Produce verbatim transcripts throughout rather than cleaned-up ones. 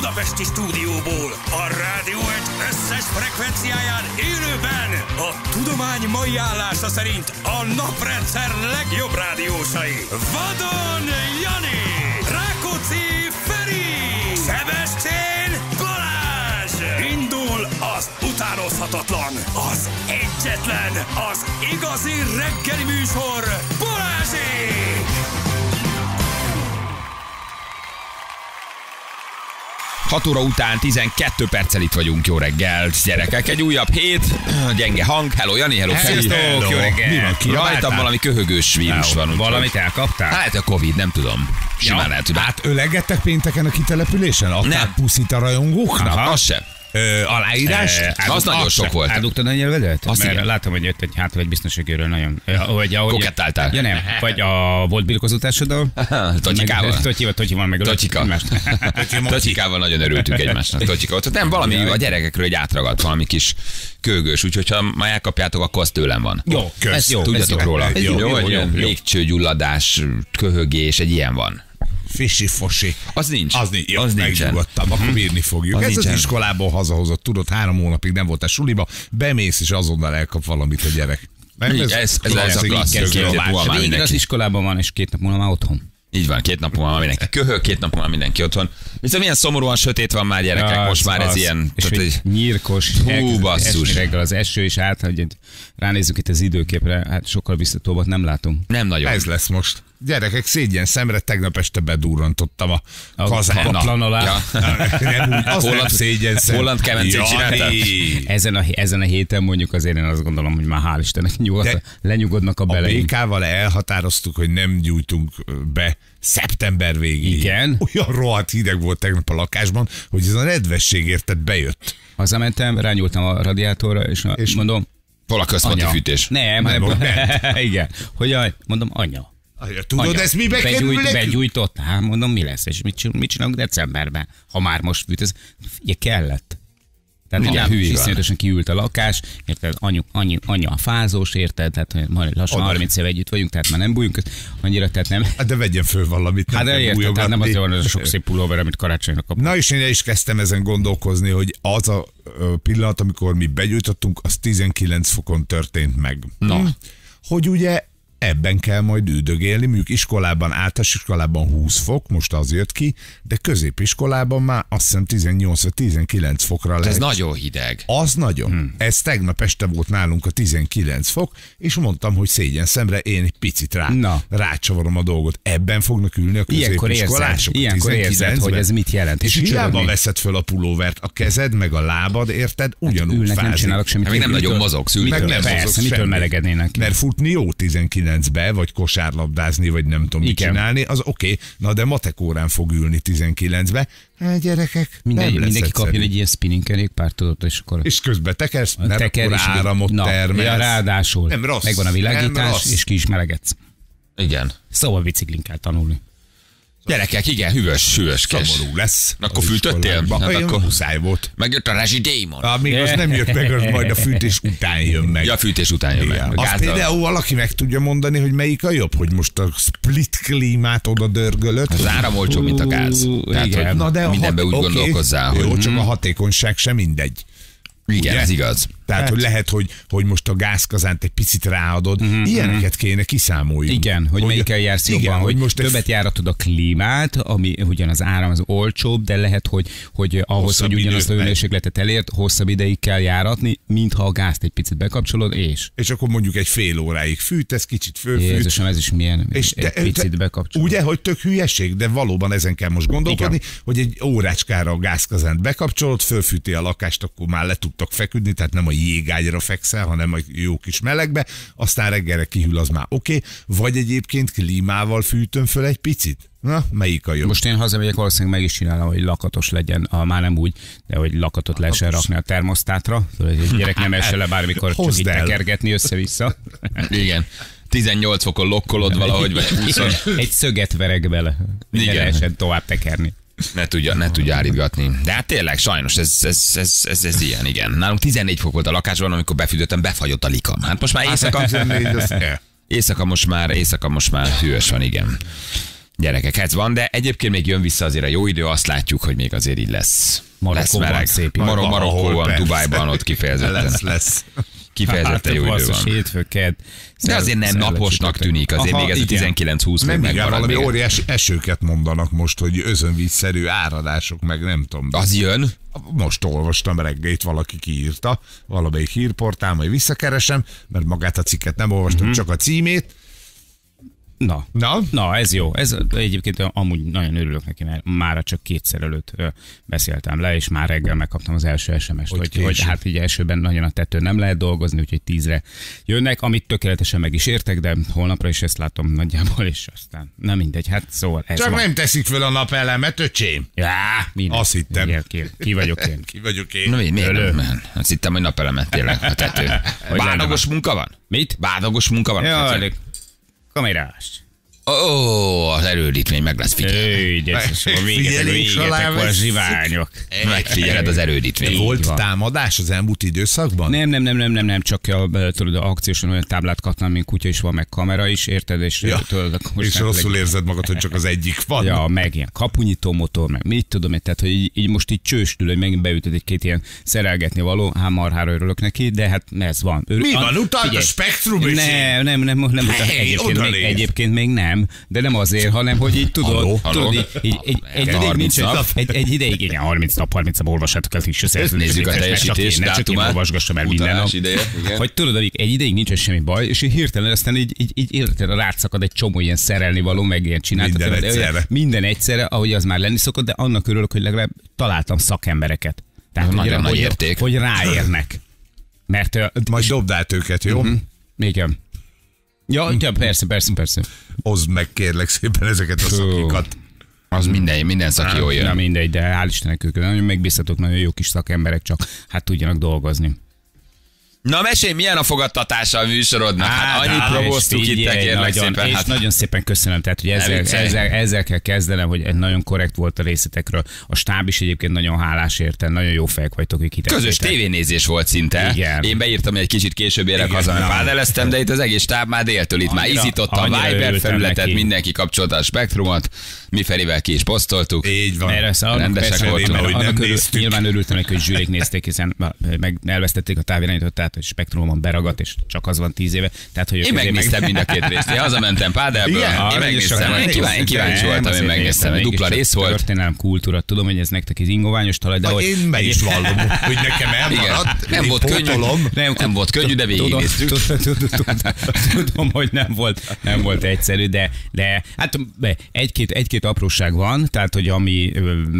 budapesti stúdióból, a Rádió egy összes frekvenciáján élőben a tudomány mai állása szerint a naprendszer legjobb rádiósai. Vadon Jani, Rákóczi Feri, Szebestén Balázs. Indul az utánozhatatlan, az egyetlen, az igazi reggeli műsor, Balázsék! hat óra után tizenkét perccel itt vagyunk, jó reggel, gyerekek. Egy újabb hét, gyenge hang. Hello Jani, hello Feri. Sziasztok, jó reggel. Rajtam valami köhögős vírus van. Úgy, valamit elkaptál? Hát a Covid, nem tudom. Simán el tudom. Hát ölegettek pénteken a kitelepülésen? Adták puszit a rajongóknak? Aha. Az se. Ö, aláírás? E, az nagyon sok volt. Eldugtad a nyelvedet? Azt Mert igen. látom, hogy jött egy hátra egy biztonságőről nagyon... Vagy ahogy... Kokettáltál. Ja nem, vagy a volt birkozó társaddal. Totyikával. Totyival, Totyival meg Totyika. Totyikával nagyon örültünk egymásnak. Totyika ott. Nem, valami a gyerekekről egy átragadt, valami kis köhögős, úgyhogy ha ma elkapjátok, akkor az tőlem van. Jó, ez jó. Tudjatok róla. Ez jó, jó, jó. Légcsőgyulladás, köhögés, egy ilyen van. Fisi-fosi. Az nincs. Az, nincs. Jó, az nincsen. Megnyugodtam, akkor bírni fogjuk. Az Ez nincsen. az iskolából hazahozott, tudod, három hónapig nem voltál suliba, bemész és azonnal elkap valamit a gyerek. Nem, Így, ez, ez, ez a klasszik, klasszikus. Két nap múlva már Végre az mindenki. iskolában van, és két nap múlva már otthon. Így van, két nap múlva már mindenki köhög, két nap múlva mindenki otthon. Viszont milyen szomorúan sötét van már, gyerekek, Az, most már ez az. ilyen... És tehát hogy egy- nyírkos, Hú, elkezdett basszus. esni reggel az eső, és át, hogy ránézzük itt az időképre, hát sokkal biztatóbbat nem látunk. Nem nagyon. Ez lesz most. Gyerekek, szégyen szemre, tegnap este bedurrantottam a A kazánba. paplan alá. Ja. Nem úgy, az nem Holland- szégyen szem. Holland kemencét csináltál? Ezen a, ezen a héten mondjuk azért én azt gondolom, hogy már hál' Istennek nyugod, De lenyugodnak a A beleink. bé ká-val elhatároztuk, hogy nem gyújtunk be szeptember végéig. Igen. Olyan rohadt hideg volt tegnap a lakásban, hogy ez a nedvesség érted bejött. Hazamentem, rányúltam a radiátorra, és, és És mondom, Hol a központi anya. fűtés? Nem, Nem, nem, nem. igen. Hogy jaj, mondom, anya. Tudod, anya, ez mibe kerül begyújt, nekünk? Begyújtott, hát mondom, mi lesz, és mit, csin- mit csinálunk decemberben, ha már most fűt, ez figyelj, kellett. Tehát Milyen ugye hülyé van. iszonyatosan kiült a lakás, érted, anyu, anyu, anya a fázós, érted, tehát hogy majd lassan Oda. harminc éve együtt vagyunk, tehát már nem bújunk annyira, tehát nem. Hát de vegyen föl valamit. Hát de kell érted, tehát nem bújogatni. azért van ez a sok szép pulóver, amit karácsonyra kapunk. Na és én el is kezdtem ezen gondolkozni, hogy az a ö, pillanat, amikor mi begyújtottunk, az tizenkilenc fokon történt meg. Na. Hm. Hogy ugye ebben kell majd üldögélni, mondjuk iskolában, általános iskolában húsz fok, most az jött ki, de középiskolában már azt hiszem tizennyolc vagy tizenkilenc fokra lehet. Ez nagyon hideg. Az nagyon. Hmm. Ez tegnap este volt nálunk a tizenkilenc fok, és mondtam, hogy szégyen szemre én egy picit rá, Na. rácsavarom a dolgot. Ebben fognak ülni a Ilyenkor érzed, középiskolások. a ilyenkor érzed, tizenkilencben. hogy ez mit jelent. És És hiába csörögni. veszed föl a pulóvert, a kezed, meg a lábad, érted? Ugyanúgy Ülnek, nem fázik. csinálok semmit. Hát még nem Mitől- nagyon mozogsz, ülni Meg kell. nem Persze, mozogsz mitől semmi. melegednének? Mert futni jó tizenkilencbe, vagy kosárlabdázni, vagy nem tudom mit Igen. csinálni, az oké, okay. Na de matek órán fog ülni tizenkilencbe. Hát gyerekek, Minden, nem lesz mindenki kapjon egyszerű. egy ilyen spinning kerékpárt, tudod, és akkor... És közben tekersz, mert teker, akkor és áramot na, termelsz. Ja, ráadásul Nem rossz, megvan a nem világítás, rossz. és ki is melegedsz. Igen. Szóval biciklin kell tanulni. Gyerekek, igen, hűvös, hűvös kes. Szomorú lesz. Akkor az fűtöttél? iskolákban. Hát Olyan akkor- muszáj volt. Megjött a rezsidémon. Ah, még az nem jött meg, az majd a fűtés után jön meg. Ja, a fűtés után jön meg. Igen. A Azt gázzal- például valaki meg tudja mondani, hogy melyik a jobb, hogy most a split klímát oda dörgölött. Az áram olcsó, mint a gáz. Ú, Tehát, igen. hogy Na, a mindenben úgy hat- gondolkozzál, oké, hogy jó, csak a hatékonyság sem mindegy. igen, ugye? ez igaz. Tehát, Hát. hogy lehet, hogy, hogy most a gázkazánt egy picit ráadod. Ilyeneket kéne kiszámoljunk. Igen, hogy melyikkel jársz igen, jobban, hogy most többet egy- járatod a klímát, ami ugyan az áram az olcsóbb, de lehet, hogy, hogy ahhoz, Hosszabb hogy ugyanazt a időt- hőmérsékletet elért, hosszabb ideig kell járatni, mintha a gázt egy picit bekapcsolod, és És akkor mondjuk egy fél óráig fűtesz, kicsit fölfűt. Jézusom, ez is milyen, És egy picit bekapcsolod. Ugye, hogy tök hülyeség, de valóban ezen kell most gondolkodni, Igen. hogy egy órácskára a gázkazánt bekapcsolod, fölfűti a lakást, akkor már le tudtok feküdni, tehát nem a jégágyra fekszel, hanem a jó kis melegbe, aztán reggelre kihűl, az már oké, okay. Vagy egyébként klímával fűtöm föl egy picit. Na, melyik a jobb? Most én hazamegyek, valószínűleg meg is csinálom, hogy lakatos legyen, a, már nem úgy, de hogy lakatot lehessen rakni a termosztátra, hogy egy gyerek nem esse le bármikor, csak Hozd így el. tekergetni össze-vissza. Igen. tizennyolc fokon lokkolod valahogy, vagy húsz. Egy szöget verek bele, hogy ne Igen. lehessen tovább tekerni. Ne tudja, ne tudja állítgatni. De hát tényleg, sajnos ez, ez, ez, ez, ez ilyen, igen. Nálunk tizennégy fok volt a lakásban, amikor befűtöttem, befagyott a likam. Hát most már éjszaka, tizennégy, az- eh. éjszaka most már, éjszaka most már hűvös van, igen. Gyerekek, ez van, de egyébként még jön vissza azért a jó idő, azt látjuk, hogy még azért így lesz. Lesz meleg. Szép. Marok, Marokkóban, Dubájban, ott kifejezetten. Lesz, lesz. Kifejezetten jó idő van. Hétfőked, de azért nem naposnak tűnik, azért aha, még ez a tizenkilenc húsz még megmarad. Valami óriási esőket mondanak most, hogy özönvízszerű áradások, meg nem tudom. Az jön? Most olvastam reggelit, valaki kiírta, valamelyik hírportál, majd visszakeresem, mert magát a cikket nem olvastam, uh-huh. csak a címét. Na, Na? Na, ez jó. Ez egyébként amúgy nagyon örülök neki, mert mára csak kétszer előtt beszéltem le, és már reggel megkaptam az első es em est, hogy, hogy, hogy hát így elsőben nagyon a tetőn nem lehet dolgozni, úgyhogy tízre jönnek, amit tökéletesen meg is értek, de holnapra is ezt látom nagyjából, és aztán nem mindegy, hát szóval ez Csak van. nem teszik föl a napelemet, öcsém. Já, minden. Azt hittem. Igen, ki, ki vagyok én? Ki vagyok én? Na, mi, miért nem? Azt hittem, hogy napelemet tényleg a tető. Bádogos munka van? Mit? Bádogos munka van? Ja, elég. Kamerás. Ó, oh, az erődítmény meg lesz figyelni. Végetek a zsiványok. Megfigyeled az erődítmény. Volt támadás az elmúlt időszakban? Nem, nem, nem, nem, nem, nem, csak a, tudod, a akcióson olyan táblát kaptam, mint kutya is van, meg kamera is, érted? És, ja. tudod, és rosszul leg... érzed magad, hogy csak az egyik van. Ja, meg ilyen kapunyító motor, meg mit tudom én, tehát, hogy így, így most így csőstül, hogy megint beütöd egy-két ilyen szerelgetni való, hát marhára örülök neki, de hát ez van. Ör... Mi van, utalt a Spektrum is? Nem, nem, nem, nem, nem hey, egyébként, még, egyébként még nem. De nem azért, hanem hogy így tudod, Halló, tudod halló. így, így, egy, egy ideig nincs, egy, egy ideig, igen, harminc nap, harminc nap olvassátok el frisső szerződést. Nézzük a teljesítés dátumát. Csak én olvasgassam el minden nap. Ideje, hogy tudod, hogy egy ideig nincs semmi baj, és így hirtelen aztán így, így, így érted, rátszakad egy csomó ilyen szerelni való, meg ilyen csináltak. Minden egyszerre. Minden egyszerre, ahogy az már lenni szokott, de annak örülök, hogy legalább találtam szakembereket. Tehát, nagyon hogy, nagy hogy, érték. hogy ráérnek. Mert, majd dobd át őket, jó? Uh-huh. Igen. Ja, ja, persze, persze, persze. Hozd meg kérlek szépen ezeket a szakikat. Az minden, minden szaki jól jön. Na mindegy, de hál' Istennek ők nagyon megbízhatók, nagyon jó kis szakemberek, csak hát tudjanak dolgozni. Na mesélj, milyen a fogadtatása a műsorodnak? Hát, hát annyit promóztuk itt, kérlek nagyon, szépen. És hát... nagyon szépen köszönöm, tehát hogy ezzel, ezzel, ezzel kell kezdenem, hogy nagyon korrekt volt a részletekről. A stáb is egyébként nagyon hálás érte, nagyon jó fejek vagytok, hogy hitettétek. Közös tévénézés volt szinte. Igen. Én beírtam, hogy egy kicsit később érek haza, mert pádeleztem, de itt az egész stáb már déltől itt már izította a Viber felületet, neki. Mindenki kapcsolta a Spektrumot, mi felével ki is posztoltuk. Így van. Rendesek voltunk. Nyilván örültem neki, hogy zsűrik nézték, hiszen meg elvesztették a távirányítót, tehát hogy Spektrumon beragadt, és csak az van tíz éve. Tehát, hogy én megnéztem meg... mind a két részt. Én hazamentem Pádelből, én megnéztem, én kíváncsi, kíváncsi voltam, én megnéztem, egy dupla rész volt. Történelem, kultúra, tudom, hogy ez nektek ez ingoványos talaj, de hogy... Én be is vallom, hogy nekem elmaradt. Nem volt könnyű, nem volt könnyű, de végignéztük. Tudom, hogy nem volt, nem volt egyszerű, de, de hát egy-két, egy-két apróság van, tehát, hogy ami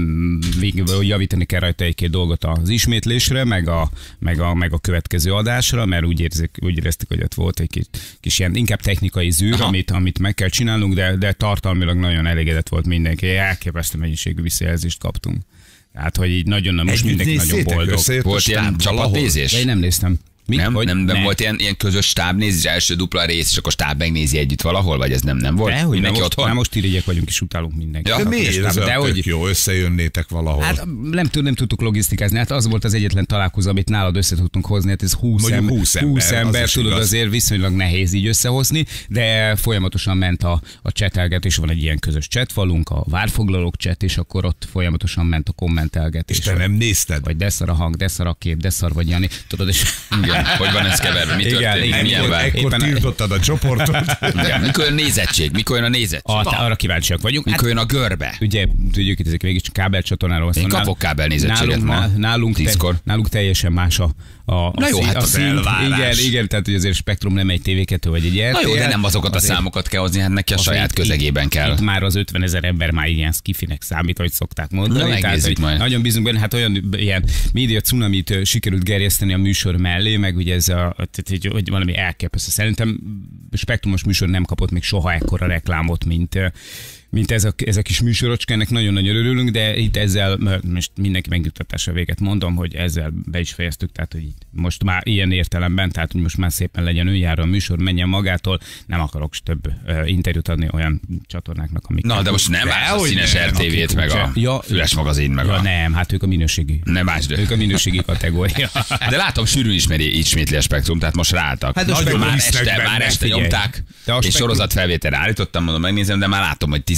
javítani kell rajta egy-két dolgot az ismétlésre, meg a, meg a, meg a következő adásra, mert úgy, érzik, úgy éreztük, hogy ott volt egy kis, kis ilyen inkább technikai zűr, amit, amit meg kell csinálnunk, de, de tartalmilag nagyon elégedett volt mindenki. Elképesztő mennyiségű visszajelzést kaptunk. Tehát, hogy így nagyon, most mindenki nagyon boldog. Volt ilyen csapatnézés? Én nem néztem. Mi? Nem, hogy nem, nem ne. volt ilyen, ilyen közös stábnézés, első dupla rész, és akkor stáb megnézi együtt valahol, vagy ez nem, nem volt? De, hogy mindenki most, otthon? most irigyek vagyunk, és utálunk mindenki. Ja, de miért? Ez de hogy jó, összejönnétek valahol. Hát nem, tud, nem tudtuk logisztikázni, hát az volt az egyetlen találkozó, amit nálad össze tudtunk hozni, hát ez húsz, em, húsz ember, húsz ember az tudod, igaz. azért viszonylag nehéz így összehozni, de folyamatosan ment a, a csetelgetés, van egy ilyen közös csetfalunk, a várfoglalók cset, és akkor ott folyamatosan ment a kommentelgetés. És te nem nézted? Vagy deszar a hang, deszar a kép, deszar vagy Jani, tudod, és... Igen, hogy van ez keverve, mi történik, milyen vár? Ekkor tiltottad a csoportot. Igen, mikor jön a nézettség, mikor jön a nézettség? A, arra kíváncsiak vagyunk. Mikor jön a görbe? Ugye, tudjuk, itt ezek végig csak kábelcsatornáról. Én kapok kábelnézettséget ma, nálunk, tízkor. Te, nálunk teljesen más a, a, a Na jó, szín, hát a az szín, elvárás. Igen, igen, tehát hogy azért Spektrum nem egy té vé kettő vagy egy er té el. Na jó, de nem azokat a számokat kell hozni, hát neki a saját közegében kell. Itt már az ötven ezer ember már ilyen skifinek számít, ahogy szokták mondani. Na, tehát, hogy majd. Nagyon bízunk benne, hát olyan ilyen média cunamit sikerült gerjeszteni a műsor mellé, meg ugye ez a, tehát, hogy valami elképesztő. Szerintem Spektrumos műsor nem kapott még soha ekkora reklámot, mint mint ez a, ez a kis műsorocska, ennek nagyon-nagyon örülünk, de itt ezzel, most mindenki megnyugtatása véget mondom, hogy ezzel be is fejeztük, tehát hogy most már ilyen értelemben, tehát hogy most már szépen legyen önjáró a műsor, menjen magától, nem akarok több uh, interjút adni olyan csatornáknak, amik... Na, de most nem más a színes er té vét, meg a ja, Füles magazin, meg ja, a... nem, hát ők a minőségi. Nem másd. Ők a minőségi kategória. De látom, sűrűn ismeri, ismétli a Spektrum, tehát most ráálltak. Hát már este, már este nyomták, és sorozatfelvételre állítottam, mondom, megnézem, de már látom, hogy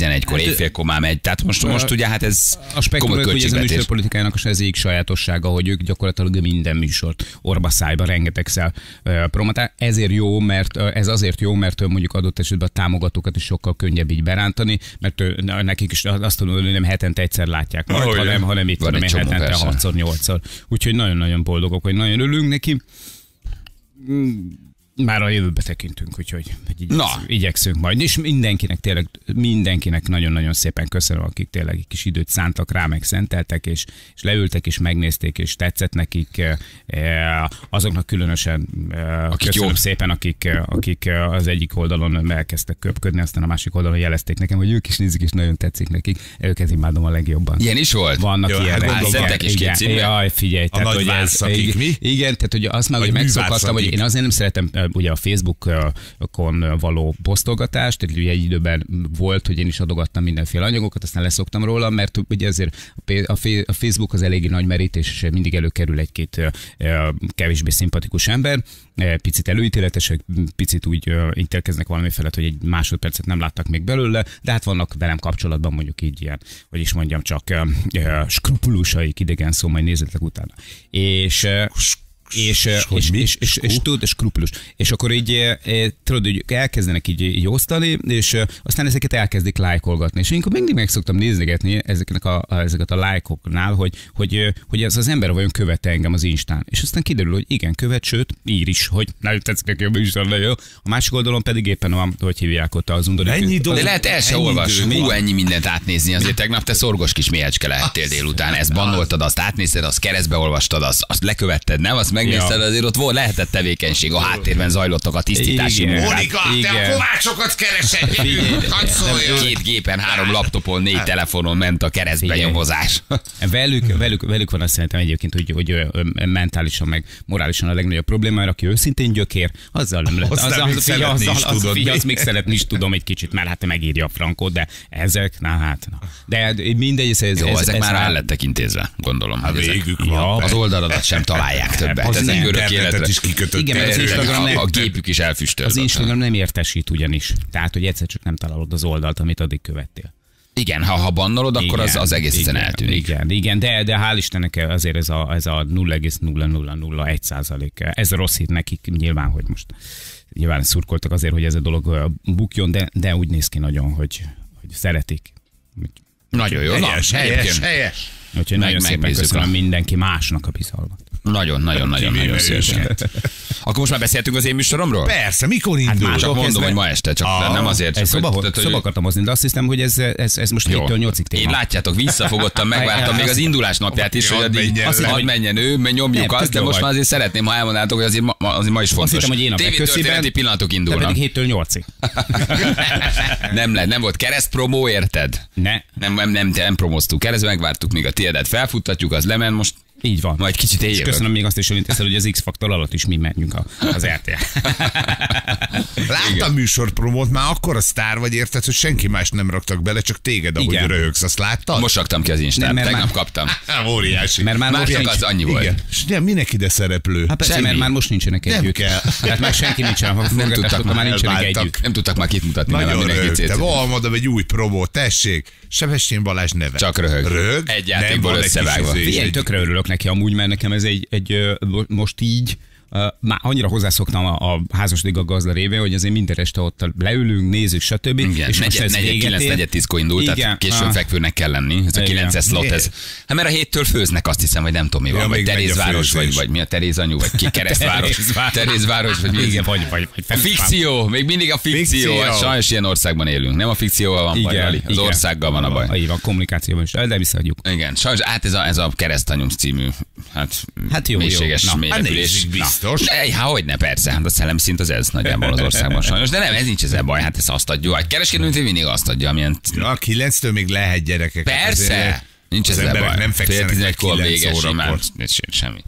tizenegykor, éjfélkor már megy. Tehát most, most ugye hát ez a komoly hogy ez a költségvetés. műsorpolitikának az egyik sajátossága, hogy ők gyakorlatilag minden műsort orba szájba rengetegszer uh, promotál. Ezért jó, mert uh, ez azért jó, mert uh, mondjuk adott esetben a támogatókat is sokkal könnyebb így berántani, mert uh, nekik is azt tudom, hogy nem hetente egyszer látják majd, oh, hanem, hanem itt van egy hetente hatszor, nyolcszor. Úgyhogy nagyon-nagyon boldogok, hogy nagyon örülünk neki. Már a jövőbe tekintünk, úgyhogy igyekszünk, igyekszünk majd. És mindenkinek tényleg, mindenkinek nagyon-nagyon szépen köszönöm, akik tényleg egy kis időt szántak rá, meg szenteltek, és, és leültek, és megnézték, és tetszett nekik. Azoknak különösen akik köszönöm jó. szépen, akik, akik az egyik oldalon elkezdtek köpködni, aztán a másik oldalon jelezték nekem, hogy ők is nézik, és nagyon tetszik nekik. Őket imádom a legjobban. Ilyen is volt? Vannak jó, ilyen. Hát szedtek is két címbe? Jaj, figyelj. A nagy vársz, akik mi? Igen, tehát hogy azt már megszokhattam, hogy én azért nem szeretem ugye a Facebookon való posztolgatást, tehát ugye egy időben volt, hogy én is adogattam mindenféle anyagokat, aztán leszoktam róla, mert ugye azért a Facebook az eléggé nagy merítés, és mindig előkerül egy-két kevésbé szimpatikus ember, picit előítéletesek, picit úgy ítélkeznek valami felett, hogy egy másodpercet nem láttak még belőle, de hát vannak velem kapcsolatban mondjuk így ilyen, hogy is mondjam, csak skrupulusaik, idegen szó, majd nézzetek utána. És És, és, és, és, és, és tudod, skrupulus. És akkor így tudod, hogy elkezdenek így, így osztani, és aztán ezeket elkezdik lájkolgatni. És én akkor mindig meg szoktam nézgetni ezeknek a, ezeket a lájkoknál, hogy, hogy, hogy ez az ember vajon követte engem az Instán. És aztán kiderül, hogy igen, követ, sőt, ír is, hogy nagyon tetszik neki a műsor, nagyon jó. A másik oldalon pedig éppen a, hogy hívják ott az undorítő. Ennyi idő, de lehet el se olvas. Hú, ennyi mindent átnézni. Azért tegnap te szorgos kis méhecske lehettél délután. Ezt bannoltad, azt átnézted, azt keresztbe olvastad, azt, azt lekövetted, nem? Azt megnézted, azért ott volt, lehetett tevékenység, a háttérben zajlottak a tisztítási munkák. Monika, te a kovácsokat keresed, hadd szóljon. Két gépen, három laptopon, négy telefonon ment a keresztbe nyomozás. Velük, velük, velük van azt szerintem egyébként, hogy, hogy mentálisan, meg morálisan a legnagyobb probléma, mert aki őszintén gyökér, azzal nem lehet. Azzal még szeretni is tudod. Azt még szeretni is tudom egy kicsit, mert hát megírja a frankót, de ezek, na hát. Na. De mindegy, ez, ez, jó, ez, ezek ez már el lettek intézve, gondolom. Hát végük van. Ja, az oldaladat sem találják többet. Az internetet is kikötött. Igen, az Instagram nem, a gépük is elfüstöl. Az Instagram nem értesít ugyanis. Tehát, hogy egyszer csak nem találod az oldalt, amit addig követtél. Igen, ha, ha bannolod, akkor igen, az, az egész igen, eltűnik. Igen, igen, de, de hál' Istennek azért ez a, ez a nulla egész nulla nulla nulla egy százalék. Ez a rossz hír nekik nyilván, hogy most nyilván szurkoltak azért, hogy ez a dolog bukjon, de, de úgy néz ki nagyon, hogy, hogy szeretik. Nagyon jó. Helyes, na, helyes, helyes. Úgyhogy meg, nagyon szépen köszönöm a... mindenki másnak a bizalmat. Nagyon, nagyon, nagyon, nagyon szépen. Akkor most már beszéltünk az én műsoromról? Persze, mikor indul? Hát csak mondom, hogy ma este, csak ah, nem azért. Csak szoba, hogy, szoba akartam hozni, de azt hiszem, hogy ez, ez, ez most héttől nyolcig téma. Én látjátok, visszafogottam, megvártam még az indulás napját is, hogy addig hadd menjen ő, mert nyomjuk azt, de most már azért szeretném, ha elmondátok, hogy azért ma, azért ma is fontos. Azt hittem, hogy én a tévétörténeti pillanatok indulnak. De pedig héttől nyolcig. Nem lett, nem volt keresztpromó, érted? Ne. Nem, nem, nem, nem promoztuk keresztbe, megvártuk, míg a tiédet felfuttatjuk, az lemen, most így van. Majd kicsit éljövök. És köszönöm még azt is, hogy intézzel, hogy az X-faktor alatt is mi menjünk az er té el. Láttam műsorpromót, már akkor a sztár vagy, érted, hogy senki más nem raktak bele, csak téged, ahogy igen. Röhögsz, azt láttad? Most raktam ki az Instán, tegnap már... kaptam. Óriási. Mert már, már most csak nincs... az annyi volt. Igen. És nem, minek ide szereplő? Hát persze, mert már most nincsenek együtt. Nem kell. Tehát már senki nincsen. Ha nem tudtak már nincsenek együtt. Nem tudtak már kit mutatni. Nagyon röhögtem. Valmondom egy új promó, tessék. Sebestyén Balázs neve. Csak röhög. Röhög? Egy játékból összevágva. Figyelj, tökre örülök neki amúgy, mert nekem ez egy, egy most így, Uh, már annyira hozzászoktam a, a házasodik a gazda révén, hogy azért minden este ott leülünk, nézzük, stb. Igen, és negyed, negyed, kilenc, negyed tízkor indult, igen, tehát később ah. fekvőnek kell lenni. Ez a kilences slot, ez. Hát mert a héttől főznek, azt hiszem, hogy nem tudom mi van, ja, vagy Terézváros, vagy, vagy mi a Terézanyu, vagy ki Keresztváros, Terézváros, vagy mi. Igen, vagy, vagy, vagy a fikció, még mindig a fikció, hát sajnos ilyen országban élünk. Nem a fikcióval van baj, az igen. országgal van a baj. Így van, kommunikációban is, de visszaadjuk. Igen, sajnos át ez a, ez a Keresztanyum című, hát, hát jó, mélységes jó. mélyrepülés. Biztos. Há, hogyne, persze, hát a szellemszint az ez nagyjából az országban sajnos, de nem, ez nincs ezzel baj, hát ezt azt adja. Egy kereskedőnő mindig azt adja, amilyen... A kilenctől még lehet gyerekek. Persze, nincs ezzel baj. Nem fekszenek kilenc órakor. Semmi.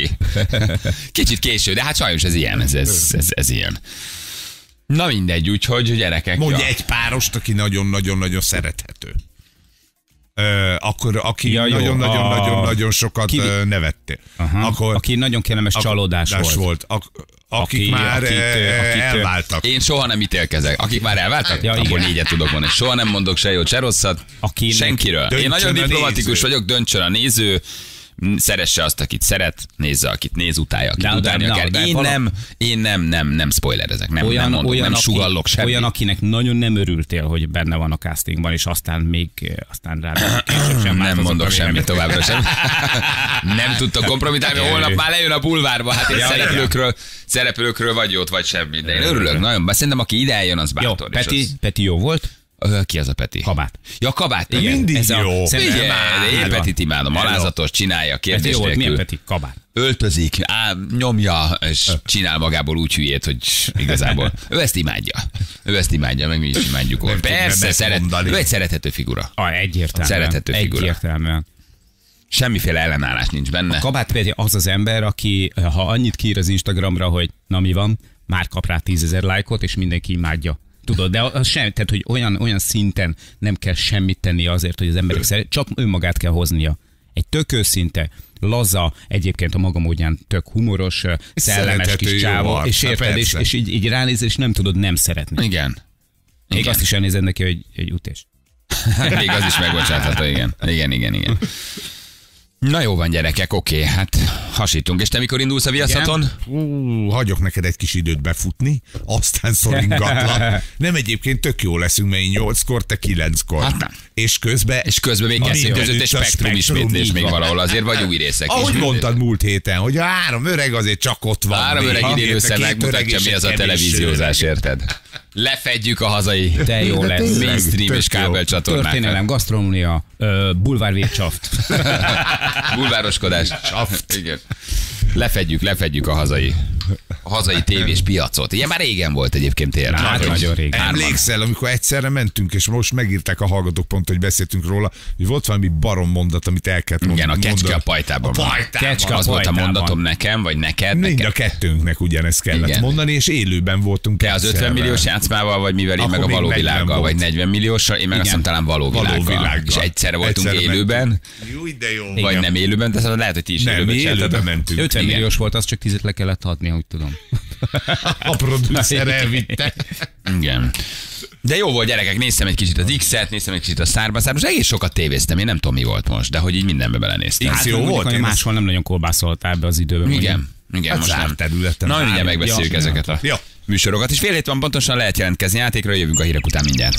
Kicsit késő, de hát sajnos ez ilyen, ez, ez, ez, ez ilyen. Na mindegy, úgyhogy gyerekek. Mondj ja. egy párost, aki nagyon-nagyon-nagyon szerethető. Ö, akkor aki Ja, jó, nagyon-nagyon-nagyon-nagyon a... sokat Ki... nevette. Aha, akkor, aki nagyon kellemes csalódás volt. volt. Ak, akik aki, már akit, akit, akit, elváltak. Én soha nem ítélkezek. Akik már elváltak, ja, akkor igen. Négyet tudok mondani. Soha nem mondok se jót, se rosszat. Aki senkiről. Én nagyon diplomatikus vagyok, döntsön a néző. Szeresse azt, akit szeret, nézze, akit néz, utálja, akit de, utálni de, akar. De, de, én, valami... nem, én nem, nem, nem spoilerezek, nem, olyan, nem mondok, olyan, nem sugallok semmit. Olyan, akinek nagyon nem örültél, hogy benne van a castingban, és aztán még, aztán rá sem nem mondok semmit továbbra sem. Nem tudtok kompromitálni, holnap már lejön a bulvárba, hát én ja, szereplőkről, szereplőkről vagy jót, vagy semmit. De én örülök, nagyon, szerintem aki ide eljön, az bátor. Jó, Peti, az... Peti jó volt? Ki az a Peti? Kabát. Ja, Kabát. Igen. Mindig ez jó. A... Figyelj, én Petit imádom. Alázatos, csinálja, kérdés Peti nélkül. Milyen Peti? Kabát. Öltözik, á, nyomja, és csinál magából úgy hülyét, hogy igazából ő ezt imádja. Ő ezt imádja, meg mi is imádjuk. Nem persze, szeret, ő egy szerethető figura. Ah, egyértelműen. Szerethető figura. Egyértelműen. Semmiféle ellenállás nincs benne. A Kabát Peti az az ember, aki ha annyit kiír az Instagramra, hogy na mi van, már kap rá tízezer lájkot, és mindenki imádja. Tudod, de az sem, tehát, hogy olyan, olyan szinten nem kell semmit tenni azért, hogy az emberek szeret, csak önmagát kell hoznia. Egy tök őszinte, laza, egyébként a maga módján tök humoros, szellemes kis csávó, és érted, és, és így, így ránézel, és nem tudod nem szeretni. Igen. Még igen. azt is elnézed neki, hogy egy utés. Még az is megbocsátható, igen. Igen, igen, igen. Na jó van, gyerekek, oké, hát hasítunk. És te mikor indulsz a Viaszaton? Uh, hagyok neked egy kis időt befutni, aztán szoringatlan. Nem, egyébként tök jó leszünk, mert én nyolckor, te kilenckor. Hát nem. És közben... És közben még kettő között egy spektrum ismétlés még valahol, azért vagy új részek. Ahogy mondtad múlt héten, hogy a három öreg azért csak ott van. Három öreg idén össze megmutatja, mi az a televíziózás, érted? Lefedjük a hazai de jó lesz. Mainstream és kábelcsatornákat. Történelem, gasztronómia, bulvárvédcsaft. Bulvároskodás. Igen. Lefedjük, lefedjük a hazai, a hazai tévés piacot. Ilyen már régen volt egyébként tényleg. Hát, nagyon régen. Emlékszel, amikor egyszerre mentünk, és most megírták a hallgatók pont, hogy beszéltünk róla, hogy volt valami barom mondat, amit el kellett mondani. Igen, a kecske a pajtában. A pajtában. Kecske a az volt a mondatom nekem, vagy neked. Mind a kettőnknek ugyanezt kellett igen. mondani, és élőben voltunk. Te az ötven milliós játszmával, vagy mivel én meg a való világgal, vagy negyven millióssal, én meg azt mondtam talán való világgal. És egyszerre voltunk élőben. Vagy nem élőben, de lehet, hogy ti is élőben mentünk. ötven milliós volt, az csak tízet le kellett adni, úgy tudom. A producer elvitte. Igen. De jó volt, gyerekek, néztem egy kicsit az X-et, néztem egy kicsit a Szárba, Szárba, most egész sokat tévéztem, én nem tudom mi volt most, de hogy így mindenbe belenéztem. Hát jó volt, hogy máshol nem nagyon kolbászoltál ebbe az időben. Igen, igen, most nem. Területen. Na, mindjárt megbeszéljük ja, ezeket a ja. műsorokat, és fél hét van pontosan lehet jelentkezni játékra, jövünk a hírek után mindjárt.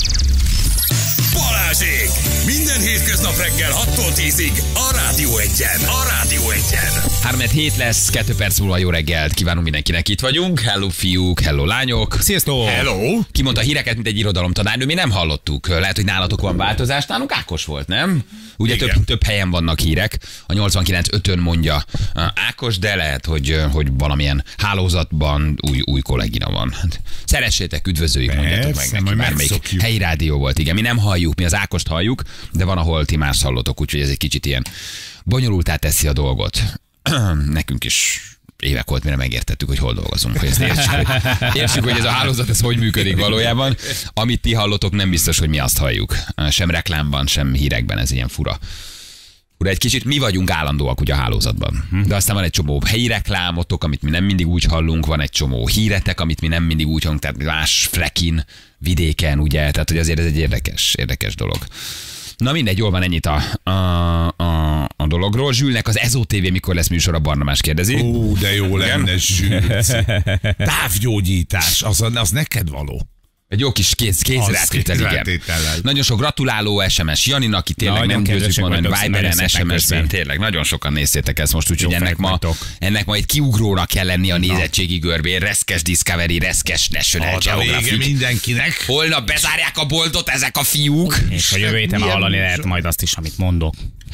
Balázsék! Minden hétköznap reggel hattól tízig a Rádió Egyen. A Rádió Egyen. három hét lesz, kettő perc múlva jó reggelt kívánunk mindenkinek, itt vagyunk. Hello fiúk, hello lányok. Sziasztok! Hello! Kimondta a híreket, mint egy irodalomtanárnő, mi nem hallottuk. Lehet, hogy nálatok van változás, nálunk Ákos volt, nem? Ugye több, több helyen vannak hírek. A nyolcvankilenc ötön mondja Ákos, de lehet, hogy, hogy valamilyen hálózatban új, új kollégina van. Szeressétek, üdvözöljük, mondjatok meg neki. Bármelyik helyi rádió volt, igen. Mi nem halljuk, mi az Ákost halljuk, de van, ahol ti más hallotok, úgyhogy ez egy kicsit ilyen bonyolultá teszi a dolgot. Nekünk is évek volt, mire megértettük, hogy hol dolgozunk, hogy ezt értsük, hogy, értsük, hogy ez a hálózat ez hogy működik valójában. Amit ti hallotok, nem biztos, hogy mi azt halljuk. Sem reklámban, sem hírekben, ez ilyen fura. Ura, egy kicsit mi vagyunk állandóak ugye a hálózatban. De aztán van egy csomó helyi reklámotok, amit mi nem mindig úgy hallunk, van egy csomó híretek, amit mi nem mindig úgy hallunk, tehát más frekin, vidéken, ugye, tehát hogy azért ez egy érdekes, érdekes dolog. Na mindegy, jól van, ennyit a, a, a, a dologról. Zsülnek az Ezó té vé mikor lesz műsor, a Barnabás kérdezi. Ó, de jó lenne, Zsül. Távgyógyítás, az, az neked való. Egy jó kis kéz, kézrátétel, igen. Nagyon sok gratuláló es em es Janinak, aki tényleg na, nem győzünk mondani, Viberen, es em es-ben, tényleg nagyon sokan néztétek ezt most, úgyhogy ennek ma, ennek ma egy kiugrónak kell lenni a nézettségi görbén. Reszkes Discovery, reszkes National Geographic. Mindenkinek. Holnap bezárják a boltot ezek a fiúk. És a jövő héten hallani lehet majd azt is, amit mondok.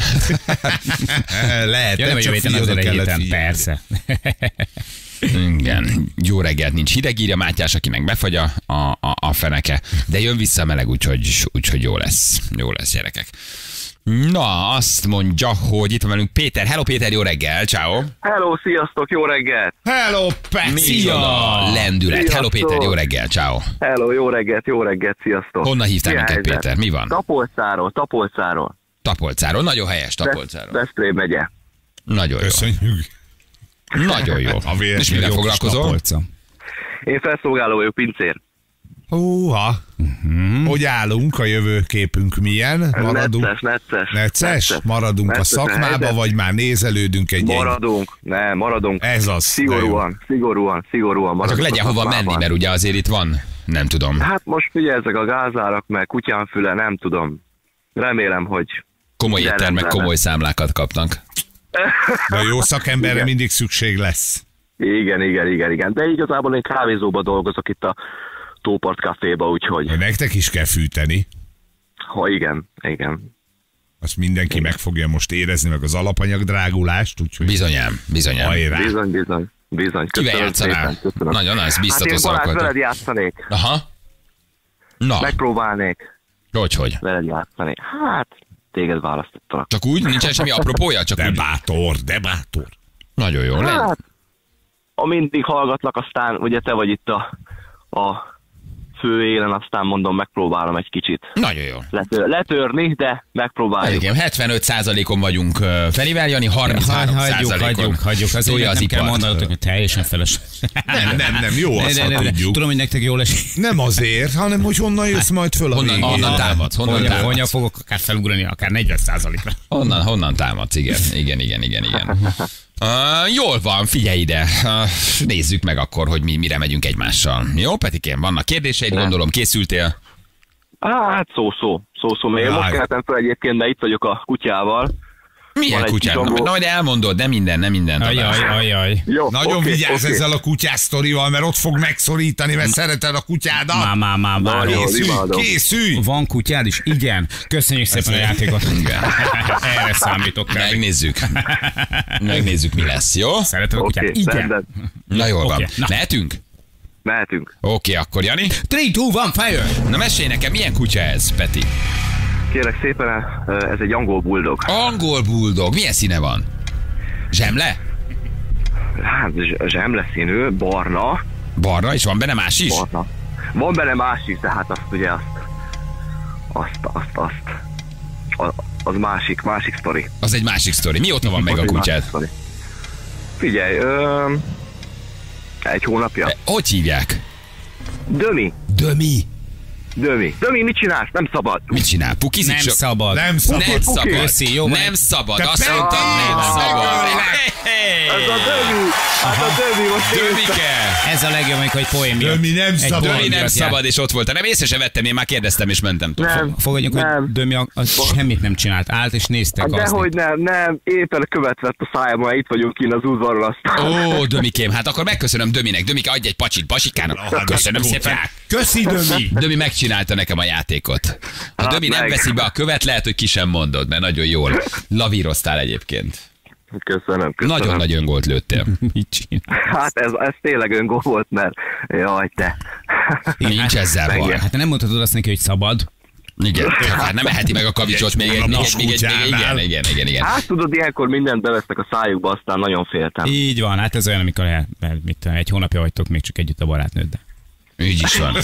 Lehet, ja, nem csak fiúra kellett, persze. Igen, jó reggelt, nincs hideg, írja Mátyás, akinek befagy a, a, a feneke, de jön vissza a meleg, úgyhogy, úgyhogy jó lesz, jó lesz, gyerekek. Na, azt mondja, hogy itt van velünk Péter. Hello Péter, jó reggel, ciao. Hello, sziasztok, jó reggelt. Hello, Peci. Lendület. Sziasztok. Hello Péter, jó reggel, ciao. Hello, jó reggelt, jó reggelt, sziasztok. Honnan hívtál Mi minket, helyzet? Péter? Mi van? Tapolcáról, Tapolcáról. Tapolcáról, nagyon helyes Tapolcáról. Veszprém megye. Nagyon jó. Köszönjük. Nagyon jó. A véletlen És mivel jó kis foglalkozol? Tapolca. Én felszolgáló vagyok, pincér. Húha. Uh-huh. Hogy állunk, a jövőképünk milyen? Maradunk? Necces, necces. Necces? Maradunk a Necces a szakmába, helyzet. vagy már nézelődünk egy Maradunk, ne, maradunk. Ez az. Szigorúan, szigorúan, szigorúan maradunk. Csak legyen a hova szakmában. menni, mert ugye azért itt van, nem tudom. Hát most figyelj, ezek a gázárak, meg kutyánfüle, nem tudom. Remélem, hogy... Komoly de éttermek rendben komoly számlákat kapnak. De a jó szakemberre Igen. mindig szükség lesz. Igen, igen, igen, igen. De igazából én kávézóba dolgozok itt a Tópart Caféba, úgyhogy... Hogy nektek is kell fűteni. Ha igen, igen. Azt mindenki meg fogja most érezni, meg az alapanyag drágulást, úgyhogy Bizonyám, bizonyám. hajrá. Bizony, bizony, bizony. Kivel Köszönöm játszanál? szépen, köszönöm. Nagyon az, Hát biztató én szavak Balázs, veled voltak. játszanék. Aha. Na, Megpróbálnék hogy, hogy? veled játszani. Hát, téged választottalak. Csak úgy, nincsen semmi apropója, csak De úgy. bátor, de bátor. Nagyon jó. Legyen. Hát, ha mindig hallgatlak, aztán ugye te vagy itt a, a fő élen, aztán mondom, megpróbálom egy kicsit Nagyon jó. letör, letörni, de megpróbáljuk. Igen, hetvenöt százalékon vagyunk ö, Ferivel, Jani harminchárom Hagyjuk, százalékon. hagyjuk, hagyjuk. Azért Tolja az nem kell ipart. mondanatok, hogy teljesen feles. Nem, nem, nem, jó, azt Ne, ne, ha ne, tudjuk. Tudom, hogy nektek jól esik. Nem azért, hanem hogy honnan jössz majd föl a Honnan, végén. honnan támadsz? Honnan Honnan, honnan támadsz? fogok akár felugrani, akár negyven százalékra. Honnan, honnan támadsz? Igen, igen, igen, igen, igen. Uh, jól van, figyelj ide. Uh, nézzük meg akkor, hogy mi mire megyünk egymással. Jó, Petikém, vannak kérdéseid, gondolom, készültél? Hát szó-szó, szó-szó. Én Jaj. most keltem fel egyébként, mert itt vagyok a kutyával. Milyen Van egy kutyák? kis Na, angol- na, majd elmondod, nem minden, nem minden. Ajaj, ajaj. Jó, Nagyon oké, vigyázz oké. ezzel a kutyás sztorival, mert ott fog megszorítani, mert szereted a kutyádat. Má, má, má, má. Nagyon jó. Készülj, imádom. készülj! Van kutyád is? Igen. Köszönjük szépen a játékot. Igen. Erre számítok. kb. Megnézzük. Megnézzük, mi lesz, jó? Szereted a Oké, kutyát? Igen. rendben. Na jól van. Oké, na. Mehetünk? Mehetünk. Oké, akkor Jani. három, kettő, egy, fire! Na mesélj nekem, milyen kutya ez, Peti? Kérlek szépen, ez egy angol bulldog. Angol bulldog. Milyen színe van? Zsemle? Hát z- zsemle színű, barna, Barna, és van benne más is? barna. Van benne másik, de hát azt ugye azt, azt, azt, azt. A- Az másik, másik sztori. Az egy másik sztori. Mióta van meg Az a egy másik kutyád? sztori. Figyelj, ö, egy hónapja. Hogy hívják? Dömi, Dömi. Dömi. Dömi, mit csinálsz? Nem szabad. Mit csinál? Pukizik Nem csak? szabad. Nem szabad. Nem szabad. Köszi, jó van. Nem szabad. Te Azt Peti! mondtad, nem Ah, szabad. Ez a Dömi, hát a Dömi most Dömike. Ez a legjobb, amikor egy poém jön. Dömi nem Egy szabad. poém Dömi nem miatt jár. szabad, és ott volt. Nem, észre sem vettem, én már kérdeztem, és mentem tovább. Nem, Fogadjuk, hogy nem. Dömi a- az semmit nem csinált. Állt és néztek Hát azt. dehogy nem, nem, éppen követ vett a szájába, mert itt vagyunk kint az udvaron, aztán. Ó, Dömikém, hát akkor megköszönöm Döminek. Dömike, adj egy pacsit Basikának. Ah, Köszönöm de szépen. kutyák. Köszi, Dömi. Dömi megcsinálta nekem a játékot. Ha Hát Dömi nem meg. veszi be a követ, lehet, hogy ki sem mondod, mert nagyon jól lavíroztál egyébként. Köszönöm, köszönöm. Nagyon nagy öngolt lőttél. Mit csinál? Hát ez, ez tényleg öngól volt, mert jaj, te. Nincs ezzel baj. Igen. Hát te nem mondhatod azt neki, hogy szabad. Igen, hát nem eheti meg a kavicsot még egy, még egy, még egy, még egy, igen, igen, igen, igen. Hát tudod, ilyenkor mindent bevesznek a szájukba, aztán nagyon féltem. Így van, hát ez olyan, amikor el, el, mit, tudom, egy hónapja vagytok még csak együtt a barátnőddel. Így is van.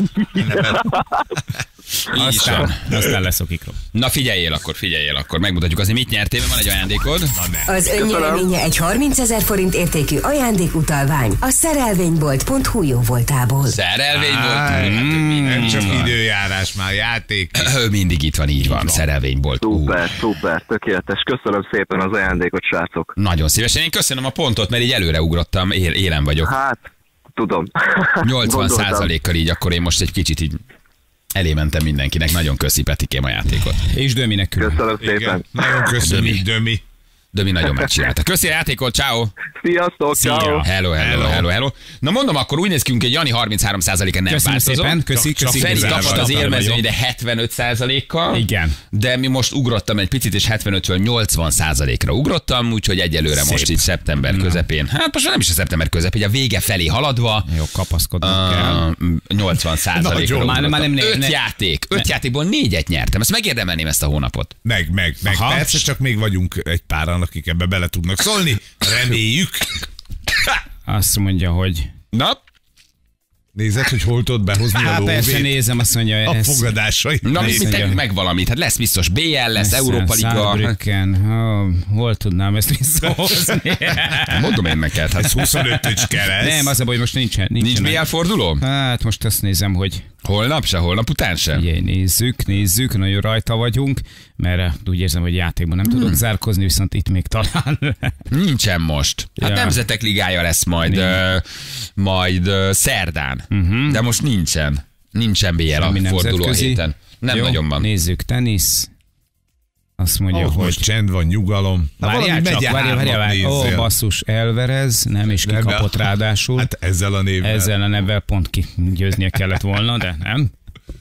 Így is Aztán, van. aztán leszokik róla. Na figyeljél akkor, figyeljél akkor. Megmutatjuk azért, mit nyertél, mert van egy ajándékod. Az önnyereménye egy harmincezer forint értékű ajándékutalvány a szerelvénybolt pont hu jó voltából. Szerelvény volt. Áj, Mm, Nem csak időjárás, már játék. Ő mindig itt van, így van. Szerelvénybolt. Ú, Szuper, szuper, tökéletes. Köszönöm szépen az ajándékot, srácok. nagyon szívesen. Én köszönöm a pontot, mert így előre ugrottam, él, élen vagyok. Hát, tudom. nyolcvan Gondoltam. százalékkal így, akkor én most egy kicsit így elé mentem mindenkinek. Nagyon köszi, Petikém, a játékot. És Döminek külön. Köszönöm Igen. szépen. Nagyon köszönjük, Dömi. Dömi. Dömi nagyon megcsinálta. Köszi a játékot, ciao. Sziasztok, ciao. Hello, hello, hello, Hello. hello, hello. Na mondom, akkor úgy néz ki, hogy Jani harminchárom százaléka nem Köszönöm változó. szépen, köszi, Csak- köszi. csak Feri közel tapsod vagy. az Tapsol élmezőnyre hetvenöt százalékkal. Igen. De mi most ugrottam egy picit, és hetvenötről nyolcvan százalékra ugrottam, úgyhogy egyelőre Szép. most itt szeptember közepén. Hát most nem is a szeptember közepén, a vége felé haladva. Jó, kapaszkodnunk kell. Uh, nyolcvan százalékra Nagyon. Már- már nem né- Öt ne- játék. Öt játékból négyet nyertem. Ezt megérdemelném ezt a hónapot. Meg, meg, meg. Aha. Persze, csak még vagyunk egy páran, akik ebbe bele tudnak szólni. Reméljük. Azt mondja, hogy Na, Nézed, hogy hol tudod behozni a Hát persze lóvét? nézem, azt mondja, A ez... fogadásait. Na, mi nézd. tegyünk meg valamit, hát lesz biztos bé el, lesz Európa Liga. Saarbrücken, oh, hol tudnám ezt visszahozni? Mondom én neked. Hát Ez huszonötös kereszt. Nem, az a baj, hogy most nincsen. nincsen nincs bé el forduló? Hát most azt nézem, hogy Holnap se, holnap után se. ugye, nézzük, nézzük, nagyon rajta vagyunk, mert úgy érzem, hogy játékban nem tudok zárkozni, viszont itt még talán. Nincsen most. Hát Ja. Nemzetek Ligája lesz majd, ö, majd ö, szerdán. Uh-huh. De most nincsen. Nincsen bé el a Semmi forduló a nemzetközi. héten. Nem Jó, nagyon van. Nézzük, tenisz. Azt mondja, Oh, hogy... most csend van, nyugalom. Na, Várjál valami csak, megye várjál, várjál, hármat várjál. Ó, nézzél. basszus, Elverez, nem, és Nem, kikapott de- ráadásul. Hát ezzel a névvel. Ezzel a nevvel pont kigyőznie kellett volna, de nem.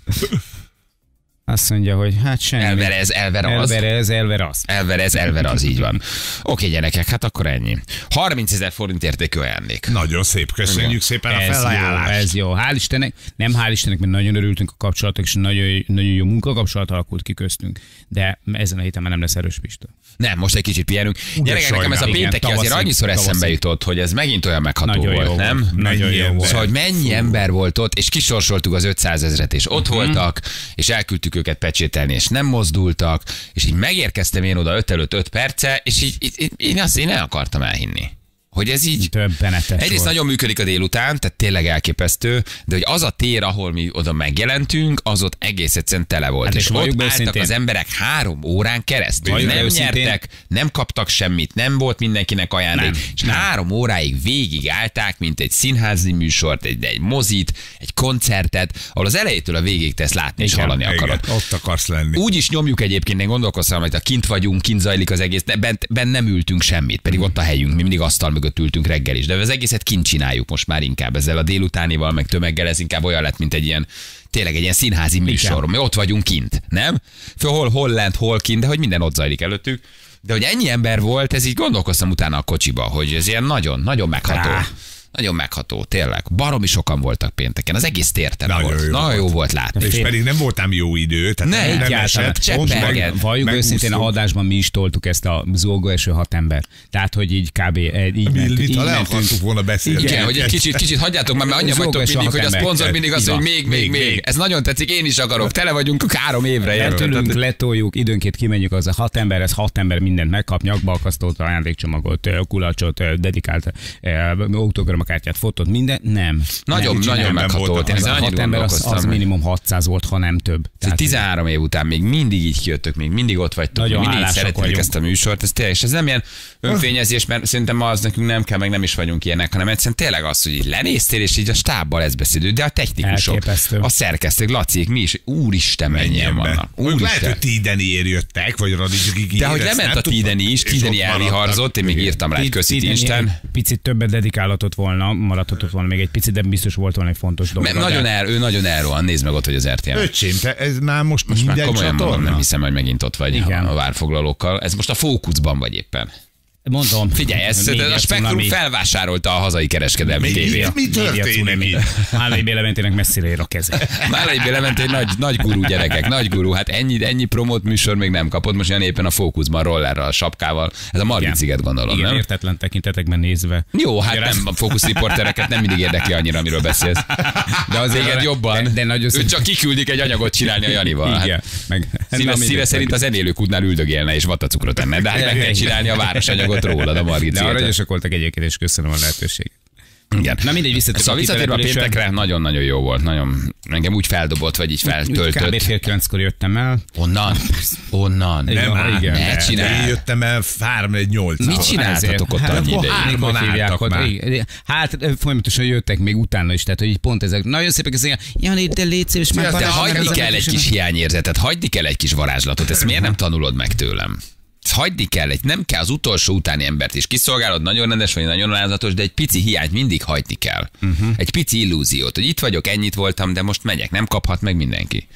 Azt mondja, hogy hát semmi. Elverez, Elveraz. Elverez, Elveraz. Elverez, Elveraz, így van. Oké, gyerekek, hát akkor ennyi. harmincezer forint értékű ajándék. Nagyon szép, köszönjük Igen. szépen a Ez jó, felajánlást. ez jó. Hál' Istennek, nem hál' Istennek, mert nagyon örültünk a kapcsolatok, és nagyon, nagyon jó munkakapcsolat alakult ki köztünk. De ezen a héten már nem lesz erős Pista. Nem, most egy kicsit pihenünk. Gyerekek, nekem ez a sajnálom. pénteki Igen, azért tavaszig, annyiszor eszembe tavaszig. jutott, hogy ez megint olyan megható Nagyon volt, jó nem? volt. Nagyon Mennyi jó ember? volt. Szóval, hogy mennyi ember volt ott, és kisorsoltuk az ötszázezret, és ott voltak, és elküldtük őket pecsételni, és nem mozdultak, és így megérkeztem én oda öt előtt öt perce, és így, így, így én azt én el akartam elhinni, hogy ez így... Többenetes Egyrészt volt. nagyon működik a délután, tehát tényleg elképesztő, de hogy az a tér, ahol mi oda megjelentünk, az ott egész egyszerűen tele volt. Hát és és ott valljuk be álltak őszintén. az emberek három órán keresztül. Valljuk be Nem őszintén. nyertek, nem kaptak semmit, nem volt mindenkinek ajándék, Nem, és nem. három óráig végig állták, mint egy színházi műsort, egy, egy mozit, egy koncertet, ahol az elejétől a végig te ezt látni és Igen, hallani Igen, akarod. ott akarsz lenni. Úgy is nyomjuk egyébként, én gondolkoztam, hogy ha kint vagyunk, kint zajlik az egész, de bent, bent nem ültünk semmit, pedig ott a helyünk, mi mindig asztal mögött ültünk reggel is, de az egészet kint csináljuk most már inkább ezzel a délutánival, meg tömeggel, ez inkább olyan lett, mint egy ilyen, tényleg egy ilyen színházi műsor, mi ott vagyunk kint, nem? Föl hol, hol lent, hol kint, de hogy minden ott zajlik előttük. De hogy ennyi ember volt, ez így gondolkoztam utána a kocsiba, hogy ez ilyen nagyon, nagyon megható. Rá. Nagyon megható, tényleg. Baromi sokan voltak pénteken, az egész tértele Nagyon volt. jó Nagyon volt. jó volt látni. És pedig nem voltám jó idő, tehát Ne, nem egyáltalán, esett. csak Pont cseppelget. meg- Valljuk őszintén, a megúsztuk. adásban mi is toltuk ezt a zolgó eső hat ember. Tehát, hogy így kb. eh, így, ment, Millit, így ha le mentünk. akartuk volna beszélni. Igen, hogy egy kicsit, kicsit hagyjátok már, mert annyi Zolgó vagytok és mindig, a hogy a hat szponzor ember. mindig azt, hogy Így még, van. még, Még, még. még. Ez nagyon tetszik, én is akarok. Tele vagyunk három évre. érted? Eltülünk, letoljuk, időnként kimegyünk, az a hat ember, ez hat ember mindent megkap, nyakbalkasztót, ajándékcsomagot, ö, kulacsot, ö, dedikált ö, autogrammakártyát, fotót, minden. Nem. Nagyon, Nem nagyon csináljuk. megható voltam. volt. Én Az ezen a annyira hat ember, az, az gondolkoztam. minimum hatszáz volt, ha nem több. Tehát Tehát tizenhárom év után még mindig így kijöttök, még mindig ott vagytok, Nagyon még mindig hálásak szeretitek vagyunk. ezt a műsort, ez tényleg, és ez nem ilyen önfényezés, mert szerintem ma az nekünk nem kell, meg nem is vagyunk ilyenek, hanem egyszerűen tényleg az, hogy így lenéztél, és így a stábbal ez beszélő, de a technikusok, Elképesztő. a szerkesztők, Laciék, mi is, úristen, mennyien vannak. Mondjuk lehet, Úristen. hogy Tideniért jöttek, vagy Radics De hogy lement a Tideni is, Tideni elviharzott, én még írtam rá egy köszít Idén Isten. egy Picit többet dedikálatott volna, maradhatott volna még egy picit, de biztos volt volna egy fontos dolog. Mert nagyon el, ő nagyon elrohan, nézd meg ott, hogy az er té el. Öcsém, te ez már most, Most már minden komolyan mondom, csatorna? nem hiszem, hogy megint ott vagy Igen. a várfoglalókkal. Ez most a fókuszban vagy éppen. Mondom. Figyelj, ez, média a Spektrum cunami. felvásárolta a hazai kereskedelmi Mi- tévét. mi történik itt? Málai Bélementének messzire ér a keze. Málai Bélement egy nagy, nagy gurú gyerekek, nagy gurú. Hát ennyi, ennyi promót műsor még nem kapott, most ilyen éppen a fókuszban, rollerrel, a sapkával. Ez a Margit sziget, gondolom, Igen, nem? értetlen tekintetekben nézve. Jó, hát Magyaráz- nem, a fókuszriportereket nem mindig érdekli annyira, amiről beszélsz. De azért téged jobban. De, de nagyon Ő csak kiküldik egy anyagot csinálni a Janival. Igen. Hát, Meg, szíve, Na, szíve mindegy. szerint az enélőkútnál üldögélne és vatacukrot enne, de hát meg kell csinálni a városanyagot rólad a Margit De szigetet. aranyosak voltak egyébként, és köszönöm a lehetőséget. Igen. Na mindegy, visszatérve Szóval a visszatérve a kitelepülésre. péntekre, nagyon-nagyon jó volt. Nagyon, engem úgy feldobott, vagy így Kb. feltöltött. fél kilenckor jöttem el. Onnan? Onnan? Nem Nem, áll, igen. de- Ne Én csinálj. jöttem el három egy nyolc. Mit csináltatok ott Hát, annyi akkor ideig? hárman Hogy hívják álltak ott? már. Igen. Hát folyamatosan jöttek még utána is, tehát hogy így pont ezek. Nagyon szépek ezek. Jani, de légy szíves, már De varázs, hagyni mert kell ez egy a- kis hiányérzetet, hagyni kell egy kis varázslatot. Ezt miért nem tanulod meg tőlem? Ezt hagyni kell, egy, nem kell az utolsó utáni embert is kiszolgálod, nagyon rendes vagy, nagyon alázatos, de egy pici hiányt mindig hagyni kell. Uh-huh. Egy pici illúziót, hogy itt vagyok, ennyit voltam, de most megyek, nem kaphat meg mindenki.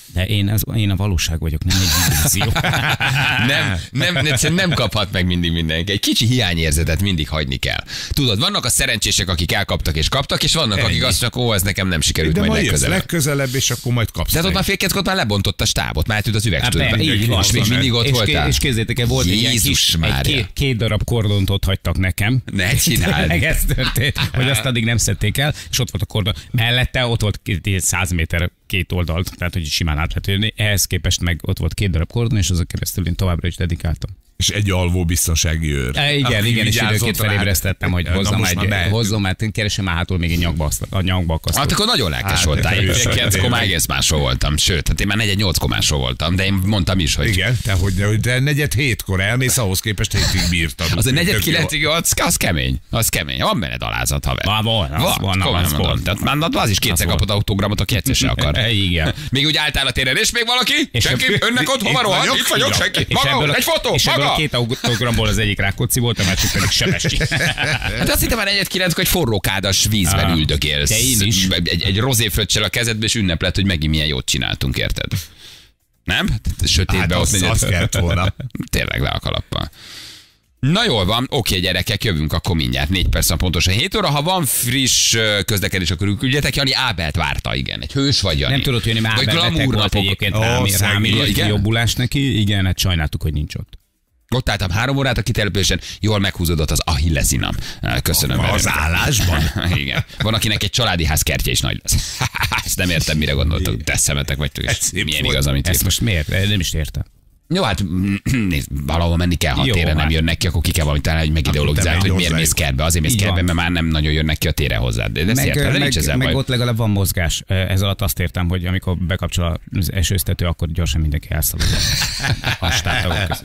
De én, az, én a valóság vagyok, nem egy illúzió. nem, nem, nem, nem kaphat meg mindig mindenki. Egy kicsi hiányérzetet mindig hagyni kell. Tudod, vannak a szerencsések, akik elkaptak és kaptak, és vannak, akik azt csak, ó, ez nekem nem sikerült, de majd majd legközelebb. legközelebb, és akkor majd kapsz. Tehát ott már fél kilenckor már lebontott a stábot, már átült az üvegstőbe. Hát, Így van, és még mindig ott és, voltál. és kézzétek el, volt egy, ilyen kis, egy két, két darab kordont ott hagytak nekem. Ne csináld. Ez történt, hogy azt addig nem szedték el, és ott volt a kordon. Mellette ott volt száz méter két oldalt, tehát hogy simán át lehet jönni. Ehhez képest meg ott volt két darab kordon, és azok keresztül én továbbra is dedikáltam. És egy alvó biztonsági őr. E, igen, igen, és időként felébresztettem, hogy hozzam egy, hozzam, mert én keresem már hátul még egy nyakba, a nyakba akasztott. Hát akkor nagyon lelkes voltál. kilenckor már egész másról voltam. Sőt, hát én már negyed nyolckor másról voltam, de én mondtam is, hogy... Igen, te hogy de negyed hétkor elmész, ahhoz képest hétig bírtad. Az a negyed kilencig, az, az kemény. Az kemény. Van benned alázat, haver. Van, van, az van, az van. Tehát már az is kétszer kapott autogramot, aki egyszer se akar. Igen. Még úgy álltál a téren, és még valaki? Senki? Önnek ott hova rohan? Itt vagyok, senki. Maga, egy fotó, maga! Két autogramból az egyik Rákóczi volt, a másik pedig Sebessy. Hát azt hittem már negyed kilenckor, hogy forrókádas vízben üldögélsz. De én is. Egy, egy rozéfröccsel a kezedbe, és ünneplett, hogy megint milyen jót csináltunk, érted? Nem? Sötétbe hát ott az, negyed. az kellett volna. Tényleg le a kalappal. Na jól van, oké gyerekek, jövünk akkor mindjárt, négy perc pontosan hét óra. Ha van friss közlekedés, akkor küldjetek. Jani Ábelt várta, igen. Egy hős vagy, Jani? Nem tudod, hogy Ábel beteg volt egyébként, rám, rám írt jobbulás neki. Igen, hát sajnáltuk, hogy nincs ott. Ott álltam három órát a kitelepülésen, jól meghúzódott az ahilleszinam. Köszönöm. Az állásban? Igen. Van, akinek egy családi ház kertje is nagy lesz. Ezt nem értem, mire gondoltok. Te szemetek vagytok, és milyen igaz, amit ezt most miért? Nem is értem. Jó, hát nézd, valahol menni kell, ha Jó, tére nem hát. jönnek ki, akkor ki kell valamit találni, hogy megideologizálni, hogy miért mész kertbe. Azért mész Így kertbe, van. mert már nem nagyon jönnek ki a tére hozzád. De ezt értem, de nincs ezzel meg baj. ott legalább van mozgás. Ez alatt azt értem, hogy amikor bekapcsol az esőztető, akkor gyorsan mindenki elszalad. A stábtagok között.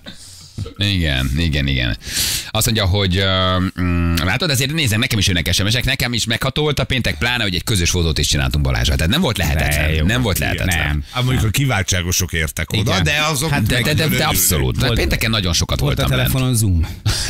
Igen, igen, igen. Azt mondja, hogy uh, látod, azért nézem, nekem is jönnek es em esek, nekem is meghatolt a péntek, pláne, hogy egy közös fotót is csináltunk Balázsra. Tehát nem volt lehetetlen. De jó, nem volt lehetetlen. Nem. Hát mondjuk a kiváltságosok értek oda, Igen. de azok... Hát de, de, de, de meg- abszolút. De Volt- pénteken nagyon sokat Volt a voltam lent. telefonon Zoom.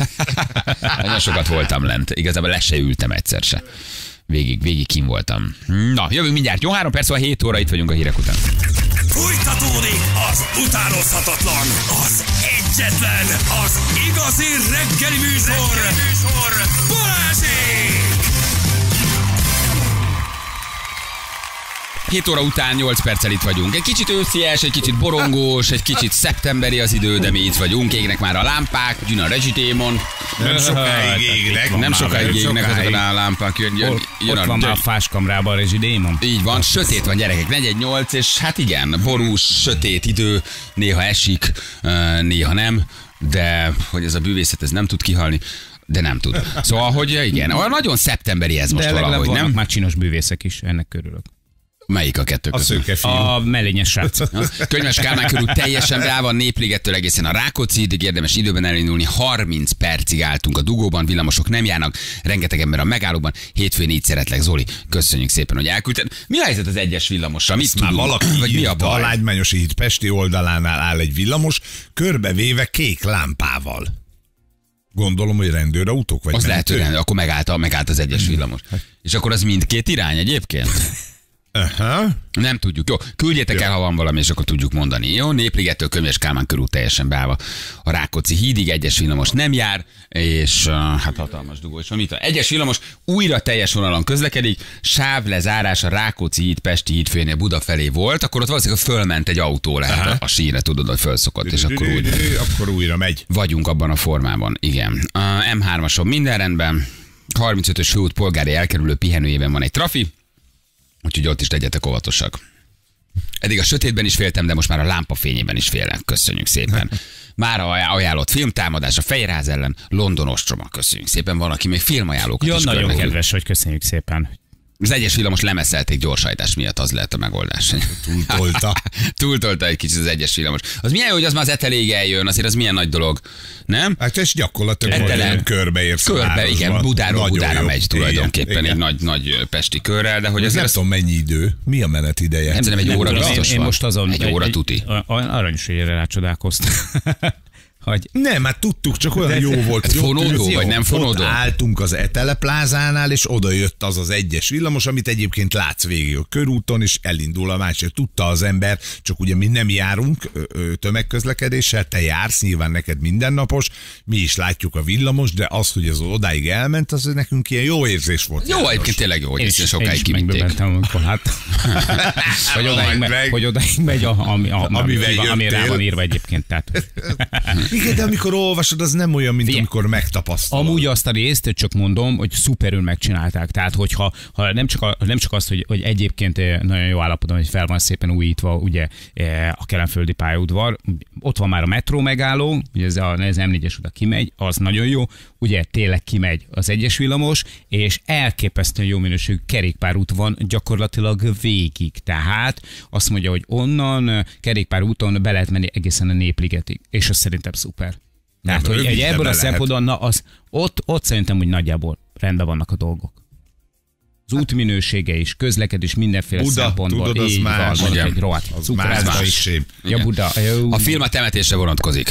Nagyon sokat voltam lent. Igazából le se ültem egyszer se. Végig, végig kim voltam. Na, jövünk mindjárt. Jó, három perc, szóval hét óra, itt vagyunk a hírek után. Fújtatódik az utánozhatatlan, az egyetlen, az igazi reggeli műsor, reggeli műsor. Balázsék! hét óra után nyolc perccel itt vagyunk. Egy kicsit őszies, egy kicsit borongós, egy kicsit szeptemberi az idő, de mi itt vagyunk. Égnek már a lámpák, jön a rezsidémon. Nem sokáig égnek. Nem sokáig Nem égnek sokáig. azok a lámpák. Jön, jön, Ott, jön ott van már a fáskamrában a rezsidémon. Így van, sötét van gyerekek, negyed nyolc, és hát igen, borús, sötét idő, néha esik, néha nem, de hogy ez a bűvészet, ez nem tud kihalni, de nem tud. Szóval, hogy igen, olyan nagyon szeptemberi ez most De legalább valahogy, vannak nem? már csinos bűvészek is, ennek körülök. Melyik a kettő A közül? szőke fiú. A mellényes srác. Könyves Kálmán körül teljesen rá van, Népligettől egészen a Rákócziig, érdemes időben elindulni. harminc percig álltunk a dugóban, villamosok nem járnak, rengeteg ember a megállóban. Hétfőn így szeretlek, Zoli. Köszönjük szépen, hogy elküldted. Mi a helyzet az egyes villamossal? Mit Már tudunk? valaki Vagy mi a írta, a baj? Lágymányosi híd Pesti oldalánál áll egy villamos, körbevéve kék lámpával. Gondolom, hogy rendőrautók vagy Az lehet, mentők? hogy akkor megállt, megállt az egyes villamos. És akkor az mindkét irány egyébként? Aha. Nem tudjuk. Jó, küldjétek el, ha van valami, és akkor tudjuk mondani. Jó, Népligettől Könyves Kálmán körül teljesen beállva. A Rákóczi hídig egyes villamos nem jár, és uh, hát hatalmas dugó. És mit? Egyes villamos újra teljes vonalon közlekedik, sávlezárás a Rákóczi híd, Pesti híd főnél Buda felé volt, akkor ott valószínűleg fölment egy autó lehet a, a sínre, tudod, hogy fölszokott, és akkor úgy Akkor újra megy. vagyunk abban a formában. Igen. A em hármason minden rendben, harmincötös főút polgári elkerülő pihenőjében van egy trafi, úgyhogy ott is legyetek óvatosak. Eddig a sötétben is féltem, de most már a lámpa fényében is félek. Köszönjük szépen. Már ajánlott filmtámadás a Fehérház ellen, London ostroma. Köszönjük szépen. Van, aki még filmajánlókat Jó, is nagyon körbe küld. kedves vagy, köszönjük szépen. Az egyes villamos lemeszelték gyorsajtás miatt, az lehet a megoldás. Túltolta. Túltolta egy kicsit az egyes villamos. Az milyen jó, hogy az már az eteléig eljön, azért az milyen nagy dolog. Nem? Hát és gyakorlatilag Etelen. olyan körbeérsz a Körbe, városban. igen, Budáról Nagyon Budára jó. megy tulajdonképpen Igen, egy igen. nagy, nagy pesti körrel, de hogy Ez azért nem azt tudom mennyi idő. Mi a menet ideje? nem tudom, egy óra tudom, biztos én, én van. most azon Egy óra tuti. Aranyos, hogy erre rácsodálkoztam. Hogy... Nem, hát tudtuk, csak olyan jó volt. Ez fonódó, vagy nem fonódó? Ott álltunk az Etele plázánál, és oda jött az az egyes villamos, amit egyébként látsz végig a körúton, és elindul a másik. Tudta az ember, csak ugye mi nem járunk tömegközlekedéssel, te jársz, nyilván neked mindennapos, mi is látjuk a villamos, de az, hogy ez odáig elment, az nekünk ilyen jó érzés volt. Jó, egyébként tényleg jó, hogy Én ezt is, sokáig én is kivitték. megdöbbentem, amikor hát... hogy, odáig me, meg. hogy odáig megy, a, ami, a, Amivel ami, ami rá jöttél. van írva egyébként. Tehát. Igen, de amikor olvasod, az nem olyan, mint amikor megtapasztalod. Amúgy azt a részt, csak mondom, hogy szuperül megcsinálták. Tehát, hogyha ha nem, csak a, nem csak azt, hogy, hogy egyébként nagyon jó állapotban, hogy fel van szépen újítva ugye a kelenföldi pályaudvar, ott van már a metró megálló, ugye ez, a, ez em négyes oda kimegy, az nagyon jó, ugye tényleg kimegy az egyes villamos, és elképesztően jó minőségű kerékpárút van gyakorlatilag végig. Tehát azt mondja, hogy onnan kerékpárúton be lehet menni egészen a Népligetig, és az szerintem szuper. Tehát, Nem, hogy egy ebből a lehet. szempontból, na, az, ott, ott szerintem, hogy nagyjából rendben vannak a dolgok. Az útminősége is, közlekedés mindenféle Buda, szempontból. tudod, az így más, van, igen. egy rohadt Az cukrászda más, is. más. Ja, Buda. Jó. A film a temetésre vonatkozik.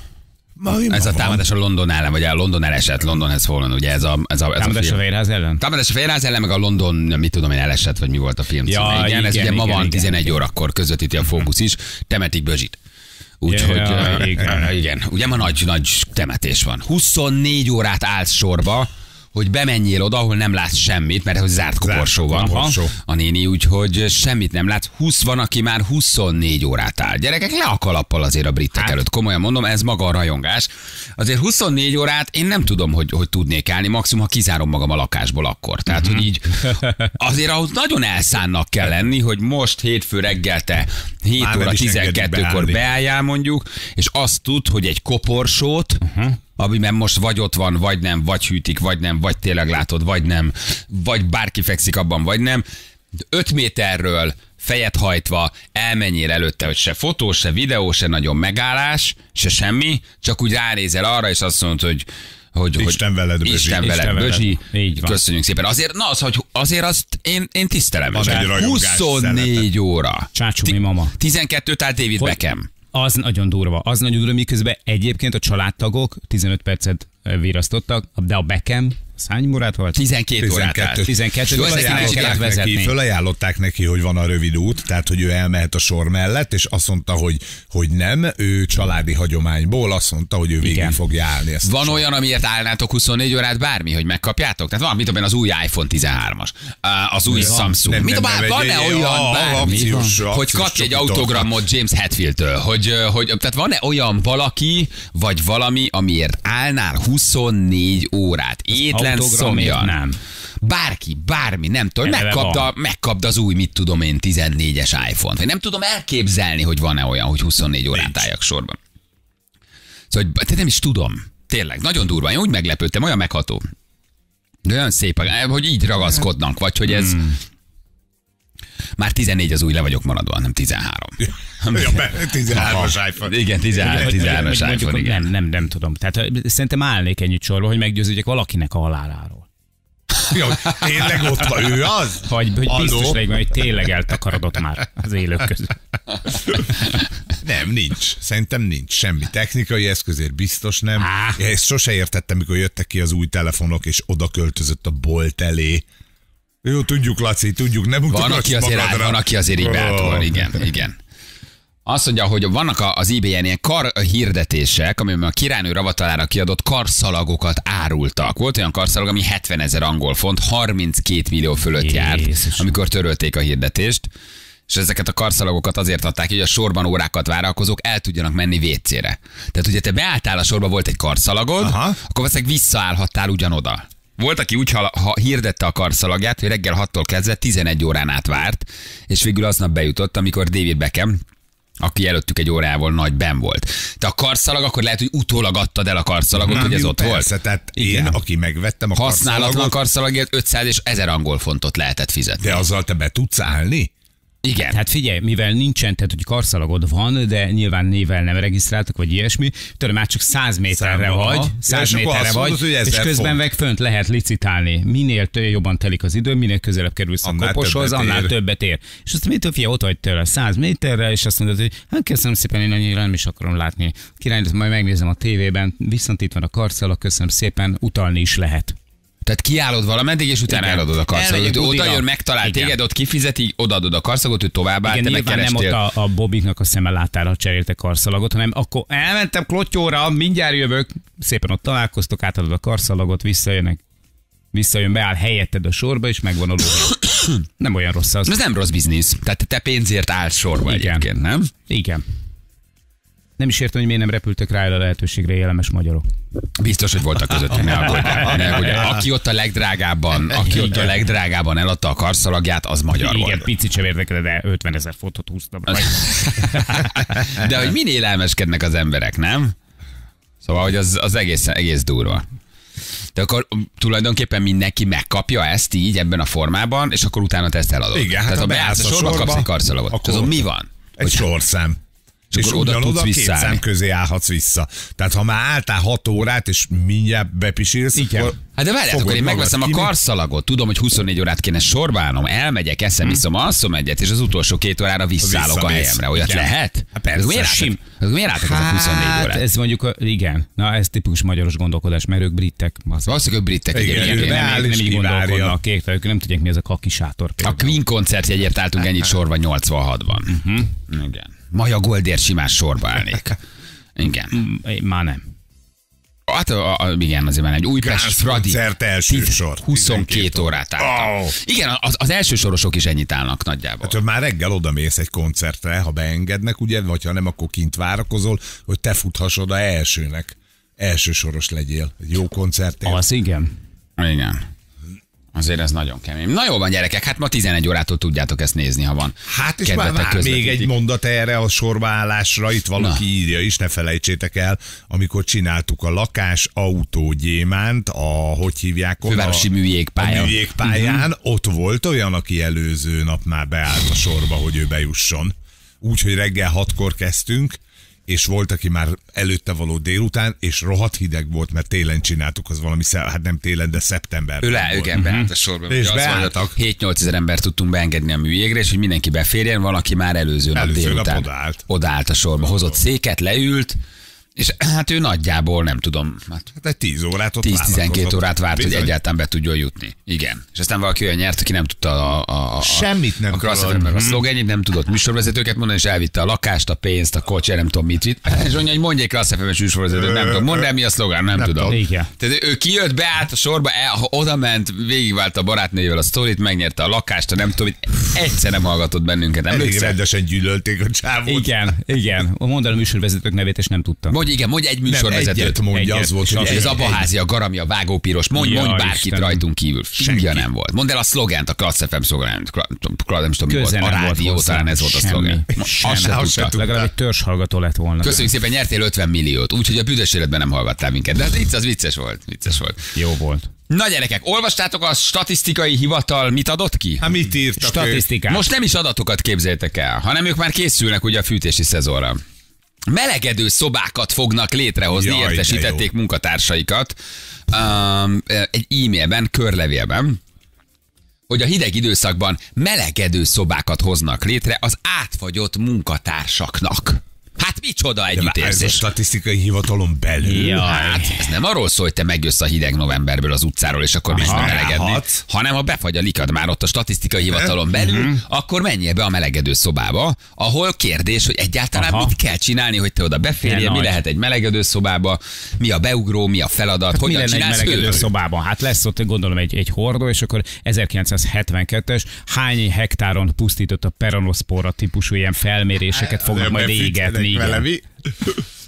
Ma, mi Ez ma a van? támadás a London ellen, vagy a London elesett, London has fallen, ugye ez a, ez a, ez a Támadás a film. Vérház ellen? Támadás a Fehérház ellen, meg a London, mit tudom én, elesett, vagy mi volt a film Ja, címe. Igen, ez igen, ugye ma igen, van igen, tizenegy igen. órakor közvetíti a Fókusz is, temetik Bözsit. Úgyhogy Ja, uh, igen. uh, igen, ugye ma nagy, nagy temetés van. huszonnégy órát állsz sorba, hogy bemenjél oda, ahol nem látsz semmit, mert hogy zárt koporsó van koporsó. a néni, úgyhogy semmit nem látsz. húsz van, aki már huszonnégy órát áll. Gyerekek, le a kalappal azért a britek Hát. előtt. Komolyan mondom, ez maga a rajongás. Azért huszonnégy órát én nem tudom, hogy, hogy tudnék állni, maximum, ha kizárom magam a lakásból akkor. Tehát, hogy így azért ahhoz nagyon elszánnak kell lenni, hogy most hétfő reggel te hét Már nem óra is engedik tizenkettőkor beállni. beálljál mondjuk, és azt tud, hogy egy koporsót, uh-huh. amiben most vagy ott van, vagy nem, vagy hűtik, vagy nem, vagy tényleg látod, vagy nem, vagy bárki fekszik abban, vagy nem. öt méterről fejet hajtva elmenjél előtte, hogy se fotó, se videó, se nagyon megállás, se semmi, csak úgy ránézel arra, és azt mondod, hogy hogy, Isten hogy veled, Bözsi. Isten veled, Isten veled. Bözsi. Így van. Köszönjük szépen. Azért, na az, hogy azért azt én, én tisztelem. Van egy rajongás huszonnégy óra. Csácsumi mama. tizenkettőt áll David Hogy- Beckham. Az nagyon durva. Az nagyon durva, miközben egyébként a családtagok tizenöt percet virasztottak, de a Beckham az hány órát volt? tizenkét órát állt. tizenkettő Jó, ezt neki nem is kellett kellett vezetni. Neki, fölajánlották neki, hogy van a rövid út, tehát hogy ő elmehet a sor mellett, és azt mondta, hogy, hogy nem, ő családi hagyományból azt mondta, hogy ő végig Igen. fogja állni ezt. Van olyan, amiért állnátok huszonnégy órát bármi, hogy megkapjátok? Tehát van, mit tudom én, az új iPhone tizenhármas, az új Samsung. Nem, Mit nem, tudom, nem, van-e egy- olyan a- a- bármi, akciós- hogy akciós kapj egy csoportot. autogramot James Hetfieldtől? Hogy, hogy, tehát van-e olyan valaki, vagy valami, amiért állnál huszonnégy órát? Étlen autogramért szomjan. nem. Bárki, bármi, nem tudom, Eleve megkapd, a, van. megkapd az új, mit tudom én, tizennégyes iPhone-t. Vagy nem tudom elképzelni, hogy van-e olyan, hogy huszonnégy órát Nincs. álljak sorban. Szóval, hogy- te nem is tudom. Tényleg, nagyon durva. Én úgy meglepődtem, olyan megható. De olyan szép, hogy így ragaszkodnak, vagy hogy ez... Hmm. Már tizennégy az új, le vagyok maradva, nem tizenhárom. Ja, be- tizenhármas iPhone. Igen, tizenhárom, Hogy- tizenhármas hogy mondjuk, iPhone, igen. nem, nem, nem tudom. Tehát ö, szerintem állnék ennyit sorba, hogy meggyőződjek valakinek a haláláról. Ja, tényleg ott van, ő az? Hogy, hogy Halló? biztos legyen, hogy tényleg eltakarodott már az élők között. Nem, nincs. Szerintem nincs. Semmi technikai eszközért biztos nem. Á. Ja, ezt sose értettem, mikor jöttek ki az új telefonok, és oda költözött a bolt elé. Jó, tudjuk, Laci, tudjuk, nem Van, mutogatsz aki azért, át, magadra. van, aki azért így beátol, Ó. igen, igen. Azt mondja, hogy vannak a- az eBay-en ilyen kar hirdetések, amiben a királynő ravatalára kiadott karszalagokat árultak. Volt olyan karszalag, ami hetvenezer angol font, harminckét millió fölött járt, Jézus. amikor törölték a hirdetést. És ezeket a karszalagokat azért adták, hogy a sorban órákat várakozók el tudjanak menni vécére. Tehát ugye te beálltál a sorba, volt egy karszalagod, Aha. akkor valószínűleg visszaállhattál ugyanoda. Volt, aki úgy ha, ha hirdette a karszalagját, hogy reggel hattól kezdve tizenegy órán át várt, és végül aznap bejutott, amikor David Beckham, aki előttük egy órával nagy ben volt. Te a karszalag, akkor lehet, hogy utólag adtad el a karszalagot, Nem, hogy ez jó, ott persze, volt. Tehát én, Igen. aki megvettem a Használatlan karszalagot, karszalagért ötszáz és ezer angol fontot lehetett fizetni. de azzal te be tudsz állni? Igen. Hát figyelj, mivel nincsen, tehát hogy karszalagod van, de nyilván névvel nem regisztráltak, vagy ilyesmi, tőle már csak száz méterre Számba, vagy, aha. száz Ja, és akkor méterre azt vagy, mondod, hogy és ezer közben font. meg fönt lehet licitálni. Minél tő- jobban telik az idő, minél közelebb kerülsz a Annál koposhoz, többet annál ér. többet ér. És azt mit figyelj, ott vagy tőle száz méterre, és azt mondod, hogy hát köszönöm szépen, én annyira nem is akarom látni. Király, majd megnézem a tévében, viszont itt van a karszalag, köszönöm szépen, utalni is lehet. Tehát kiállod valameddig, és utána Igen. eladod a karszagot. Elmegyek Oda budira. jön, megtalál Igen. téged, ott kifizeti, odaadod a karszagot, ő továbbáll, Igen, te meg nyilván nem ott kerestél. a, a Bobiknak a szemelátára cserélte karszalagot, hanem akkor elmentem klottyóra, mindjárt jövök, szépen ott találkoztok, átadod a karszalagot, visszajönnek, visszajön, beáll helyetted a sorba, és megvan a lóvé. Nem olyan rossz az. Ez nem rossz biznisz. Tehát te pénzért állsz sorba Igen. egyébként, nem? Igen. Nem is értem, hogy miért nem repültek rá el a lehetőségre jellemes magyarok. Biztos, hogy voltak közöttük, ne aggódjál. Ne aggódjál. Aki ott a legdrágábban, aki ott a legdrágábban eladta a karszalagját, az magyar Igen, volt. picit sem érdekel, de ötven ezer fotót húztam. De hogy minél elmeskednek az emberek, nem? Szóval, hogy az, az egész, egész durva. De akkor tulajdonképpen mindenki megkapja ezt így ebben a formában, és akkor utána te ezt eladod. Igen, hát Tehát ha ha beállsz a beállsz a sorba, sorba, kapsz egy karszalagot. akkor Azon mi van? Egy sorszám. És, akkor oda ugyanoda tudsz a két visszállni. szám közé állhatsz vissza. Tehát ha már álltál hat órát, és mindjárt bepisilsz, Igen. akkor Hát de várjátok, fogod akkor én magad megveszem a kinni. karszalagot, tudom, hogy huszonnégy órát kéne sorba állnom, elmegyek, eszem, iszom, alszom egyet, és az utolsó két órára visszállok a Visszamész. helyemre. Olyat Igen. lehet? Hát persze. Akkor miért Sim. álltak, akkor miért álltak azok huszonnégy Hát, órát? ez mondjuk, a- igen. Na, ez tipikus magyaros gondolkodás, mert ők britek. Az Valószínűleg ők britek Igen, egyébként. ő Nem, beáll nem, és nem így kivárja. gondolkodnak, kék, ők nem tudják, mi ez a kaki sátor. A például. Queen koncertjegyért álltunk ennyit sorba nyolcvanhatban. Uh-huh. Igen. Maja Goldért simán sorba állnék. Igen. Mm, Már nem. Hát a, a, igen, azért már egy Újpest Gáz Fradi. koncert első tíz- sor. huszonkét órát álltam. Oh. Igen, az, az első sorosok is ennyit állnak nagyjából. Hát, hogy már reggel odamész egy koncertre, ha beengednek, ugye, vagy ha nem, akkor kint várakozol, hogy te futhass oda elsőnek. Első soros legyél. Egy jó koncertért. Az igen. Igen. Azért ez nagyon kemény. Na jó van, gyerekek, hát ma tizenegy órától tudjátok ezt nézni, ha van. Hát és már kedvetek, vár még közvetítik. egy mondat erre a sorbaállásra, itt valaki Na. írja is, ne felejtsétek el, amikor csináltuk a lakás autó gyémánt, a, hogy hívják oda? Fővárosi műjégpálya. A műjégpályán, uh-huh. Ott volt olyan, aki előző nap már beállt a sorba, hogy ő bejusson. Úgyhogy reggel hatkor kezdtünk, és volt, aki már előtte való délután, és rohadt hideg volt, mert télen csináltuk, az valami, sze- hát nem télen, de szeptemberben Ő le, volt. igen, beállt a sorba. És Ugye az beálltak. volt, hét-nyolc ezer ember tudtunk beengedni a műjégre, és hogy mindenki beférjen, valaki már előző nap Előző nap délután odaállt. odaállt a sorba, hozott széket, leült, és hát ő nagyjából, nem tudom, hát Hát egy tíz órát ott tíz-tizenkét várakozott. órát várt, hogy Bizony. egyáltalán be tudjon jutni. Igen. És aztán valaki olyan nyert, aki nem tudta a, a, a, Semmit nem a Cross tudott. ef em, meg a Mhm. szlogenjét, nem tudott műsorvezetőket mondani, és elvitte a lakást, a pénzt, a kocsi, nem tudom mit vitt. És mondja, hogy mondj egy Cross ef em-es műsorvezetőt, nem tudom. Mondd el, mi a szlogán, nem, Nem tudom. tudom. Igen. Tehát ő kijött, beállt a sorba, el, oda ment, végigvált a barátnőjével a sztorit, megnyerte a lakást, a nem tudom, hogy egyszer nem hallgatott bennünket. Elég Emlékszel? rendesen gyűlölték a csávót. Igen, igen. Mondom a műsorvezetők nevét, és nem tudtam. Mondj, igen, mondj egy műsorvezetőt. egyet mondja, Egyet. az volt, És hogy Hogy az egy- Abaházi, a Garamia, a Vágópiros, mondj, Ja, mondj bárkit Istenem. rajtunk kívül. Fingja nem volt. Mondd el a szlogent, a Class ef em szlogent. Nem is tudom, mi volt. Köze A nem volt rádió, hozzá. talán ez volt a Semmi. szlogen. Semmi. Azt se Azt se tudta. tudta. Legalább egy törzshallgató lett volna. Köszönjük szépen, nyertél ötven milliót, úgyhogy a büdös életben nem hallgattál minket. De ez az vicces volt. Vicces volt. Jó volt. Na gyerekek, olvastátok a statisztikai hivatal mit adott ki? Hát mit írtak ők? Statisztikát. Most nem is adatokat képzeljétek el, hanem ők már készülnek ugye a fűtési szezonra. Melegedő szobákat fognak létrehozni, Jaj, de értesítették jó. munkatársaikat um, egy e-mailben, körlevélben, hogy a hideg időszakban melegedő szobákat hoznak létre az átfagyott munkatársaknak. Hát micsoda De már ez a együttérzés. statisztikai hivatalon belül. Ja. Hát ez nem arról szól, hogy te megjössz a hideg novemberből az utcáról, és akkor mész be melegedni, beállhatsz. hanem ha befagy a likad már ott a statisztikai hivatalon belül, akkor menjél be a melegedő szobába, ahol kérdés, hogy egyáltalán Aha. mit kell csinálni, hogy te oda beférjél, De mi nagy. lehet egy melegedő szobába, mi a beugró, mi a feladat, Mi hogyan lenne egy csinálsz melegedő főt? szobában? Hát lesz ott gondolom egy, egy hordó, és akkor ezerkilencszázhetvenkettes hány hektáron pusztított a peronoszpora típusú ilyen felméréseket fognak majd Nem égetni. viccelek vele, Igen. mi?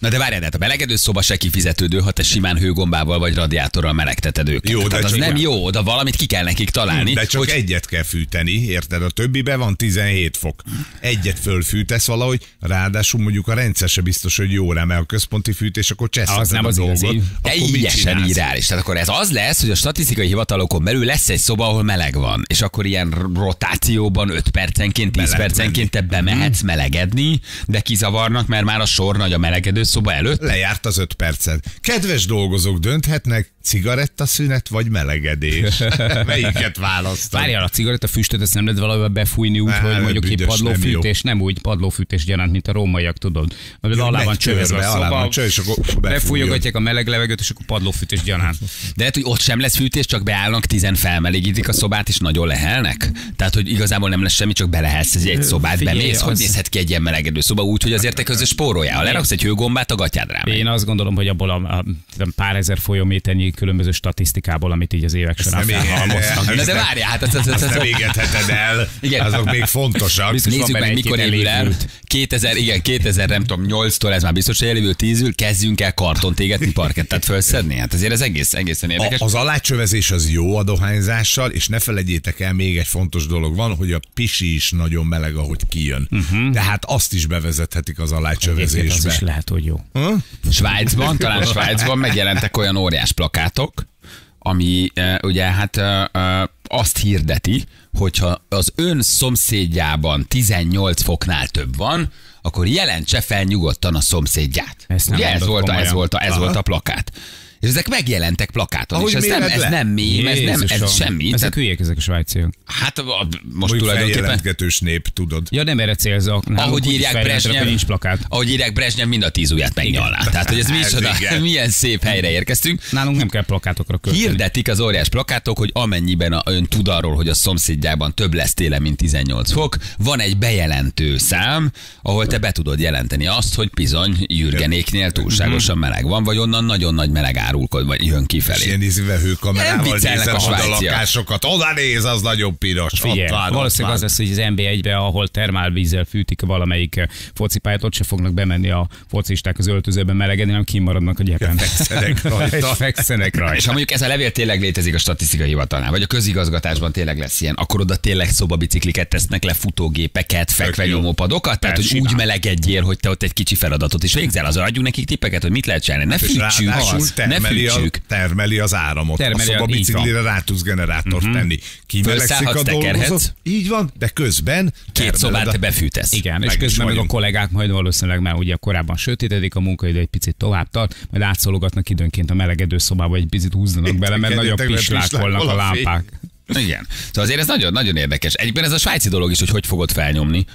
Na de várjál, hát a melegedő szoba se kifizetődő, ha te simán hőgombával vagy radiátorral melegteted őket. Jó, de tehát az csak nem már- jó, de valamit ki kell nekik találni. De csak hogy... egyet kell fűteni, érted? A többiben van tizenhét fok. Egyet fölfűtesz valahogy, ráadásul mondjuk a rendszer se biztos, hogy jó rá, mert a központi fűtés, akkor cseszheted Az nem a az dolgot. igazi. Akkor mit Teljesen csinálsz? irreális. Tehát akkor ez az lesz, hogy a statisztikai hivatalokon belül lesz egy szoba, ahol meleg van, és akkor ilyen rotációban öt percenként, tíz Be lehet percenként te bemehetsz melegedni, de kizavarnak, mert már a sor nagy a melegedő szoba előtt. Lejárt az öt percet. Kedves dolgozók dönthetnek, cigarettaszünet vagy melegedés. Melyiket választani? Várjál, a cigaretta füstöt, ezt nem lehet valahol befújni úgy, Á, hogy mondjuk egy büdös, padlófűtés, nem, úgy padlófűtés gyanánt, mint a rómaiak, tudod. Hogy alá van megy csövezve a körbe, alá van szoba, csöv, és akkor befújod. befújogatják a meleg levegőt, és akkor padlófűtés gyanánt. De lehet, hogy ott sem lesz fűtés, csak beállnak, tizen felmelegítik a szobát, és nagyon lehelnek. Tehát, hogy igazából nem lesz semmi, csak belehelsz egy szobát, Figyelj, bemész, hogy az- nézhet ki egy ilyen melegedő szoba, úgy, hogy azért te közös spóroljál. Ha leraksz egy hőgombát, a gatyád rá megy. Én azt gondolom, hogy abból a, a, a pár ezer folyóméternyi különböző statisztikából, amit így az évek során nem felhalmoztak. ér- Na de várjál, hát az, az, az, Azt az, nem égetheted el, Igen. azok még fontosak. Biztos van Nézzük benne meg, egy-két mikor épül el. elévült. kétezer, igen, kétezer, nem tudom, nyolctól ez már biztos, hogy elévül tízül, kezdjünk el kartont égetni, parkettát felszedni. Hát azért ez egész, egészen érdekes. A, az alácsövezés az jó a dohányzással, és ne felejtjétek el, még egy fontos dolog van, hogy a pisi is nagyon meleg, ahogy kijön. Uh-huh. Tehát azt is bevezethetik az Egyébként az alácsövezésbe. is lehet, hogy jó. Svájcban, talán Svájcban megjelentek olyan óriás plakátok, ami e, ugye hát e, e, azt hirdeti, hogyha az ön szomszédjában tizennyolc foknál több van, akkor jelentse fel nyugodtan a szomszédját. Ezt nem Ugye ez mondod volt, a, ez, komolyan. volt a, ez Aha. volt a plakát. És ezek megjelentek plakáton, Ahogy és ez nem, méred ez le. nem mém, ez nem, ez Jézusom. semmi. Ezek Tehát, hülyék, ezek a svájciak. hát a- most Mondjuk tulajdonképpen... feljelentgetős nép, tudod. Ja, nem erre célzok. Nálunk Ahogy úgy írják fejlesztenek, Brezsnyev, hogy nincs plakát. ahogy írják Brezsnyev, mind a tíz ujját megnyalná. Tehát, hogy ez Ez micsoda, igen. milyen szép helyre érkeztünk. Nálunk nem kell plakátokra költeni. Hirdetik az óriás plakátok, hogy amennyiben a, ön tud arról, hogy a szomszédjában több lesz télen, mint tizennyolc fok, van egy bejelentő szám, ahol te be tudod jelenteni azt, hogy bizony Jürgenéknél túlságosan meleg van, vagy onnan nagyon nagy meleg árulkod, vagy jön És kifelé. ilyen ízve Nem hőkamerával viccelnek nézem a a svájciak. lakásokat. Oda néz, az nagyon piros. Figyelj, ott van, valószínűleg ott az lesz, hogy az en bé egybe, ahol termálvízzel fűtik valamelyik eh, focipályát, ott se fognak bemenni a focisták az öltözőben melegedni, hanem kimaradnak a gyepen. Fekszenek rajta. És fekszenek rajta. És ha mondjuk ez a levél tényleg létezik a statisztikai hivatalnál, vagy a közigazgatásban tényleg lesz ilyen, akkor oda tényleg szobabicikliket tesznek le, futógépeket, fekvenyomópadokat, tehát hogy Simán. úgy melegedjél, hogy te ott egy kicsi feladatot is végzel, az adjunk nekik tippeket, hogy mit lehet csinálni. Ne És fűtsük, ráadásul az, ne termeli, a, fűtsük. termeli az áramot. Termeli a a- szobabiciklire rá tudsz generátort Mhm. tenni. Kimelegszik a Fölszállhatsz, tekerhetsz. dolgozó. Így van, de közben Két termeled szobát a- te befűtesz. Igen, Meg és is közben meg a vagyunk. kollégák majd valószínűleg már ugye korábban sötétedik a munkaidő, egy picit tovább tart, majd átszologatnak időnként a melegedő szobába, egy picit húzzanak bele, mert nagyon Tekerjetek le, pislákolnak a pislákol a fény. lámpák. Igen. Szóval azért ez nagyon, nagyon érdekes. Egyébként ez a svájci dolog is, hogy hogy fogod felnyomni.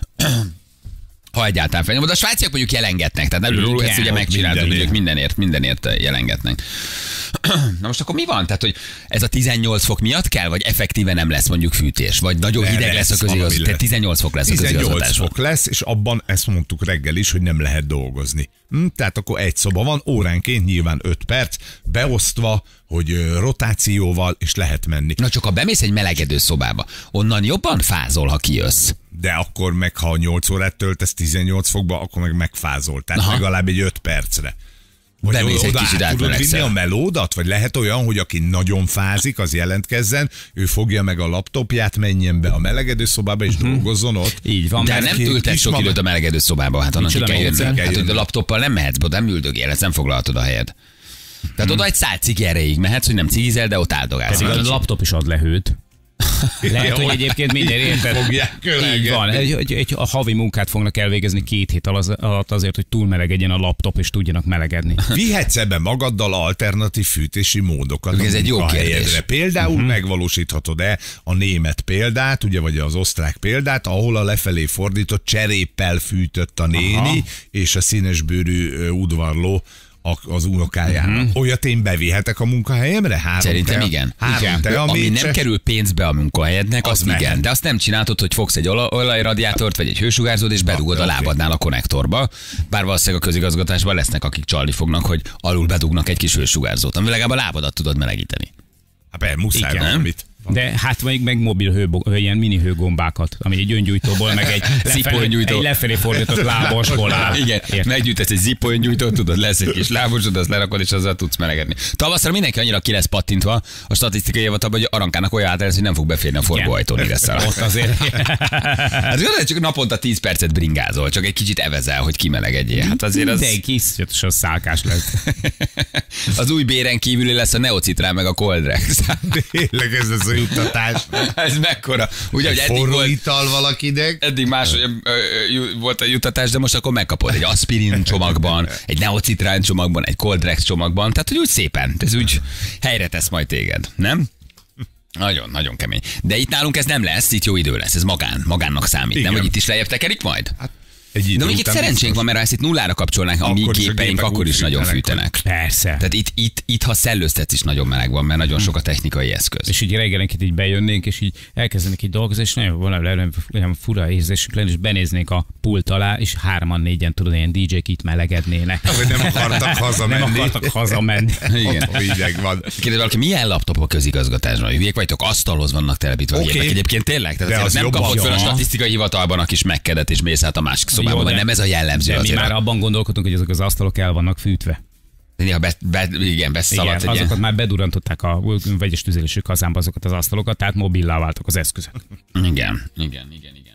Ha egyáltalán felnyomod. De a svájciak mondjuk jelengetnek, tehát nem róla ezt ugye ott megcsináltuk, hogy mindenért. ők mindenért, mindenért jelengetnek. Na most akkor mi van? Tehát, hogy ez a tizennyolc fok miatt kell, vagy effektíve nem lesz mondjuk fűtés? Vagy nagyon De hideg lesz a lesz, valami közigazgatás? Tehát lesz. tizennyolc fok lesz a tizennyolc közigazgatásban. fok lesz, és abban ezt mondtuk reggel is, hogy nem lehet dolgozni. Hm? Tehát akkor egy szoba van, óránként nyilván öt perc, beosztva, hogy ö, rotációval, és lehet menni. Na csak ha bemész egy melegedő szobába, onnan jobban fázol, ha kijössz. De akkor meg, ha nyolc órát töltesz tizennyolc fokba, akkor meg megfázol. Tehát Aha. legalább egy öt percre. Vagy Bemész egy oda kicsit át tudod vinni átmelegszel. a melódat? Vagy lehet olyan, hogy aki nagyon fázik, az jelentkezzen, ő fogja meg a laptopját, menjen be a melegedő szobába, és dolgozzon ott. Így van, De mert nem ki- ültetsz kis sok mama- időt a melegedő szobába, hát onnan ki Micsoda kell jönni. módszer? Hát, hogy jönni. a laptoppal nem mehetsz, be, nem üldögél, nem foglalhatod a helyed. Tehát oda egy szál cigi erejéig mehetsz, hogy nem cigizel, de ott áldogálsz. pedig a laptop is ad le hőt. Lehet, hogy egyébként minden érted. Fogják kölegetni. Így van. Egy, egy, egy, a havi munkát fognak elvégezni két hét alatt azért, hogy túlmelegedjen a laptop, és tudjanak melegedni. Vihetsz ebbe magaddal alternatív fűtési módokat. Ez a egy jó munkahelyedre? kérdés. Például uh-huh. megvalósíthatod-e a német példát, ugye, vagy az osztrák példát, ahol a lefelé fordított cseréppel fűtött a néni, Aha. és a színesbőrű ö, udvarló a- az unokájának. Uh-huh. Olyat én bevihetek a munkahelyemre? Három Szerintem tea, igen. Három igen. tea Ami nem mécse? kerül pénzbe a munkahelyednek, Az azt igen. mehet. De azt nem csinálod, hogy fogsz egy ola- olajradiátort, vagy egy hősugárzót, és bedugod a oké. lábadnál a konnektorba. Bár valószínűleg a közigazgatásban lesznek, akik csalni fognak, hogy alul bedugnak egy kis hősugárzót, ami legalább a lábadat tudod melegíteni. Hát persze, muszáj Igen. valamit. De hát még meg mobil hő, ilyen mini hőgombákat, ami egy öngyújtóból, meg egy lefelé, egy lefelé fordított lábosból áll. Igen, meggyújtasz egy zipolyngyújtót, tudod, lesz egy kis lábosod, azt lerakod, és azzal tudsz melegedni. Tavaszra mindenki annyira ki lesz pattintva a statisztikai hivatalban, hogy Arankának olyan át lesz, hogy nem fog beférni a forgóajtón ide száll. Ott azért. Hát csak naponta tíz percet bringázol, csak egy kicsit evezel, hogy kimelegedjél. Hát azért az... De egy kis szálkás lesz. Az új béren kívüli lesz a Neocitrán meg a Coldrex. Tényleg ez az a juttatás. Ez mekkora. Ugye, hogy eddig Forró volt, ital valakinek. eddig más volt a juttatás, de most akkor megkapod egy aspirin csomagban, egy Neocitrán csomagban, egy Coldrex csomagban, tehát hogy úgy szépen, ez úgy helyre tesz majd téged, nem? Nagyon, nagyon kemény. De itt nálunk ez nem lesz, itt jó idő lesz, ez magán, magánnak számít, igen. Nem, hogy itt is lejjebb tekerik majd? Hát, de még itt szerencsénk van, mert ha ezt itt nullára kapcsolnánk, a mi gépeink akkor is nagyon fűtenek. Persze. Tehát itt, itt, itt ha szellőztetsz is nagyon meleg van, mert nagyon sok a technikai eszköz. És így reggelenként így bejönnénk, és így elkezdenek így dolgozni, és nagyon valami olyan fura érzésük lenne, és benéznénk a pult alá, és hárman, négyen, tudod, ilyen dé jék itt melegednének. Hogy nem akartak hazamenni. Nem akartak hazamenni. Igen. Hideg van. Kérdez valaki, milyen laptop a közigazgatásban? Hülyék vagytok, asztalhoz vannak telepítve a Okay. gépek. Egyébként tényleg? Tehát az nem kapod föl a statisztikai hivatalban a kis megkedet, és mész át a másik szobába, vagy nem ez a jellemző. De mi már abban gondolkodunk, hogy ezek az asztalok el vannak fűtve. Néha be, be, igen, beszaladt. Igen, azokat már bedurantották a vegyes tüzelésű kazánba azokat az asztalokat, tehát mobillá váltak az eszközök. Igen, igen, igen, igen.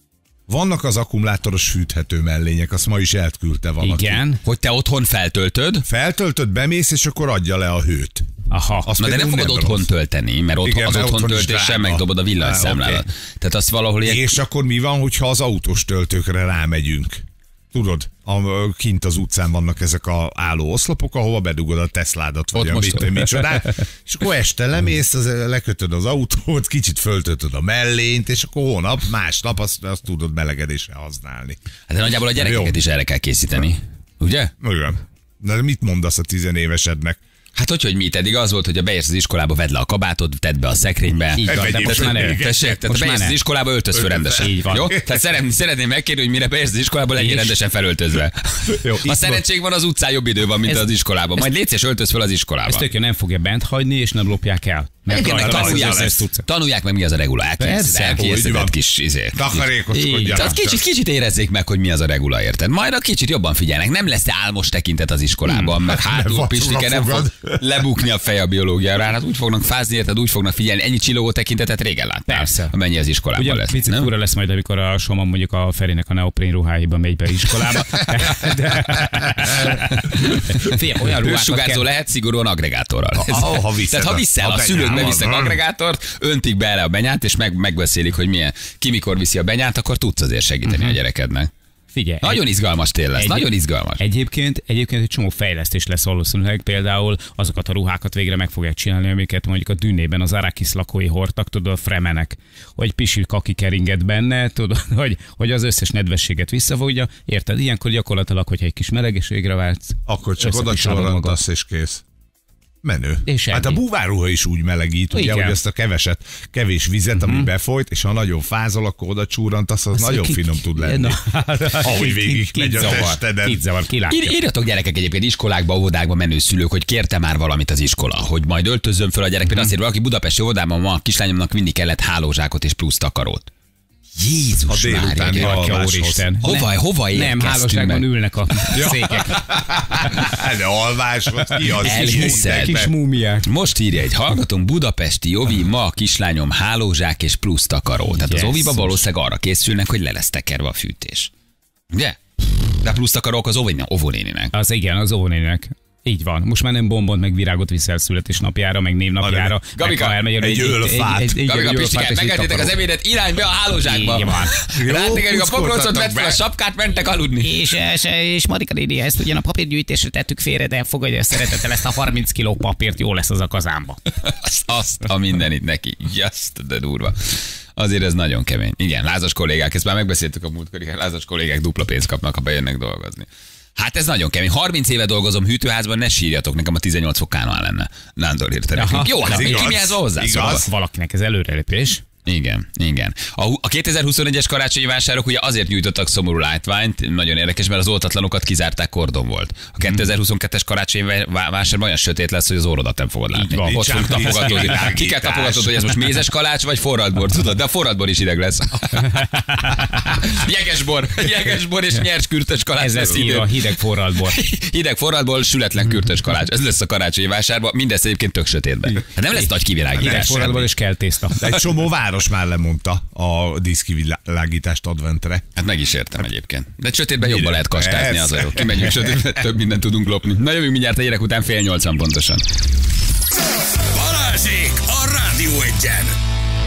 Vannak az akkumulátoros fűthető mellények, azt ma is elküldte valaki. Igen. Hogy te otthon feltöltöd? Feltöltöd, bemész, és akkor adja le a hőt. Aha. Azt Na de nem fogod nem otthon rossz. tölteni, mert otthon, Igen, az mert otthon otthon töltéssel megdobod a villanyszámládat. Okay. Tehát azt valahol ilyen... És akkor mi van, hogyha az autós töltőkre rámegyünk? Tudod, a, kint az utcán vannak ezek a álló oszlopok, ahova bedugod a Tesládat, vagy a mit, micsodát, és akkor este lemész, az, lekötöd az autót, kicsit föltöltöd a mellényt, és akkor hónap, másnap azt, azt tudod melegedésre használni. Hát de nagyjából a gyerekeket is erre kell készíteni, ugye? Igen. De mit mondasz a tizenévesednek? Hát hogy, hogy mit? Eddig az volt, hogy a beérsz az iskolába, vedd le a kabátod, tedd be a szekrénybe. Így van, de most már nem. Tessék, tehát beérsz az iskolába, öltöz föl rendesen. Így van. Jó? Tehát szeretném, szeretném megkérni, hogy mire beérsz az iskolába, legyél rendesen felöltözve. Jó, a szerencség van, az utcán jobb idő van, mint ez, az iskolában. Majd légy és öltöz föl az iskolába. Ezt tök jó, nem fogja bent hagyni, és nem lopják el. Tanulják, tanulják meg, mi az a regula. Elkészített kis izé. Takarékoskodjanak. Kicsit, kicsit érezzék meg, hogy mi az a regula, érted? Majd a kicsit jobban figyelnek. Nem lesz álmos tekintet az iskolában, meg hátul Pistike nem fog lebukni a fej a biológiára. Hát úgy fognak fázni, érted, úgy fognak figyelni. Ennyi csillogó tekintetet régen láttál. Persze. Amennyi az iskolában ugye, lesz. Ugye fura lesz majd, amikor a Soma mondjuk a Ferinek a neoprén ruháiba megy be iskolába. Hősugárzó lehet szigorúan agregátorral. Tehát ha viszel, a szülők bevisznek agregátort, öntik bele a benyát, és meg, megbeszélik, hogy milyen, ki mikor viszi a benyát, akkor tudsz azért segíteni uh-huh. a gyerekednek. Figyelj, nagyon egy, izgalmas tél lesz, egy, nagyon izgalmas. Egyébként, egyébként egy csomó fejlesztés lesz valószínűleg, például azokat a ruhákat végre meg fogják csinálni, amiket mondjuk a Dűnében az Arrakis lakói hordtak, tudod, a fremenek, hogy pisil kaki keringet benne, tudod, hogy, hogy az összes nedvességet visszafogja, érted? Ilyenkor gyakorlatilag, hogyha egy kis melegeségre váltsz, akkor csak oda csorrantasz és kész. Menő. És hát a búvárruha is úgy melegít, ugye, hogy ezt a keveset, kevés vizet, uh-huh. ami befolyt, és ha nagyon fázol, akkor oda csúrantasz, az azt nagyon ki, finom tud lenni. Na, ahogy végig megy a testeden. Ír, írjatok gyerekek egyébként iskolákba, óvodákba menő szülők, hogy kérte már valamit az iskola, hogy majd öltözzön föl a gyerek. Például azt írja, valaki budapesti óvodában ma a kislányomnak vinni kellett hálózsákot és plusz takarót. Jézus Mária, Úristen. Hova, hova érkeztünk? Nem, hálóságban ülnek a székek. De alváshoz ki az elhiszed. Kis múmiák. Most írja egy hallgatónk, budapesti Ovi, ma a kislányom hálózsák és plusz takaró. Tehát az Oviba valószínűleg arra készülnek, hogy le lesz tekerve a fűtés. Ugye? De plusz takarók az óvonéninek. Az igen, az óvonéninek. Így van. Most már nem bombont, meg virágot viszel születésnapjára, meg névnapjára. Gabika, egy, egy ölfát. Gabika, Pistikát, megeltétek az ebédet, irány be a hálózsákba. Így van. Rátekerjük a pokrócot, vett fel a sapkát, mentek aludni. És, és, és Marika néni, ezt ugyan a papírgyűjtésre tettük félre, de fogadja szeretettel ezt a harminc kiló papírt, jó lesz az a kazánba. Azt, azt a mindenit neki. Just, de durva. Azért ez nagyon kemény. Igen, lázas kollégák, ezt már megbeszéltük a múltkor, lázas kollégák dupla pénzt kapnak, ha bejönnek dolgozni. Hát ez nagyon kemény. harminc éve dolgozom hűtőházban, ne sírjatok, nekem a tizennyolc fokán van lenne. Nándor írta nekünk. Jó, hát ki mi ez hozzá? Szóval valakinek ez előrelépés. Igen, igen. A, a kétezer-huszonegyes karácsonyi vásárok ugye azért nyújtottak szomorú látványt, nagyon érdekes, mert az oltatlanokat kizárták, kordon volt. A kétezer-huszonkettes karácsonyi vásárban olyan sötét lesz, hogy az orrodat nem fogod látni. Ott fogunk tapogatózni. Ki kell tapogatod, hogy ez most mézes kalács vagy forradbor, tudod? De a forradbor is ideg lesz. Jegesbor, jegesbor és nyers kürtös kalács. Ez lesz írva, hideg forradbor. Hideg forradból, sületlen kürtös kalács. Ez lesz a karácsonyi vásárban, mindez egyébként tök sötétben. Hát nem lesz nagy kivilágítás. Hideg forradból és kell tészta. Egy csomó város már lemondta a díszkivilágítást adventre. Hát meg is értem egyébként. De sötétben jobban lehet kastázni, Persze. az a jó. Kimegyünk sötétben, több mindent tudunk lopni. Na jövünk mindjárt a gyerek után fél nyolcan pontosan. Balázsék a Rádió Egyen.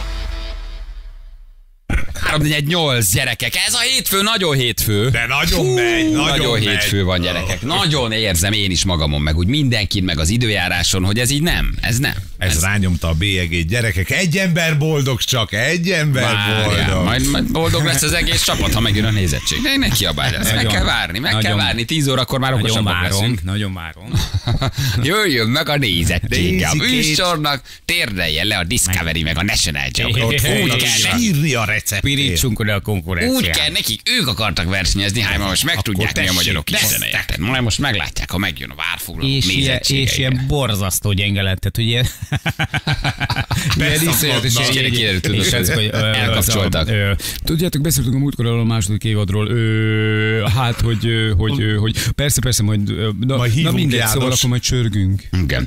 három négy nyolc gyerekek, ez a hétfő, nagyon hétfő. De nagyon megy, nagyon Nagyon megy. hétfő van, gyerekek. Nagyon érzem én is magamon, meg úgy mindenkin, meg az időjáráson, hogy ez így nem, ez nem. Ez, ez rányomta a bélyegét, gyerekek. Egy ember boldog csak, egy ember Várjál, boldog. majd, majd boldog lesz az egész csapat, ha megjön a nézettség. De ne kiabálj, ezt meg Nagyon- kell várni, meg kell nagyon- várni. Tíz órakor már Nagyon okosabbak leszünk. várom, nagyon várom. Jöjjön meg a nézettség. A Nézikét. műsornak térdeljen le a Discovery meg a National Geographic. Úgy Úgy kell kell, Írni a receptét. Pirítsunk oda a konkurenciát. úgy kell nekik, ők akartak versenyezni, hát ma most meg tudják mi a tessék, magyarok tessék. Istene, érted? Majd most meglátják, ha megjön a várfoglaló És ilyen, és ilyen borzasztó gyenge lett, tehát ugye... Ilyen iszonyatos Na, ilyen- kiderült, tudod, és ez, hogy, ö, elkapcsoltak. az a- ö, Tudjátok, beszéltünk a múltkor a második évadról, ö, hát, hogy, ö, hogy, ö, hogy persze, persze, majd, ö, na, Majd na hívunk mindegy, János. szóval akkor majd csörgünk. Igen.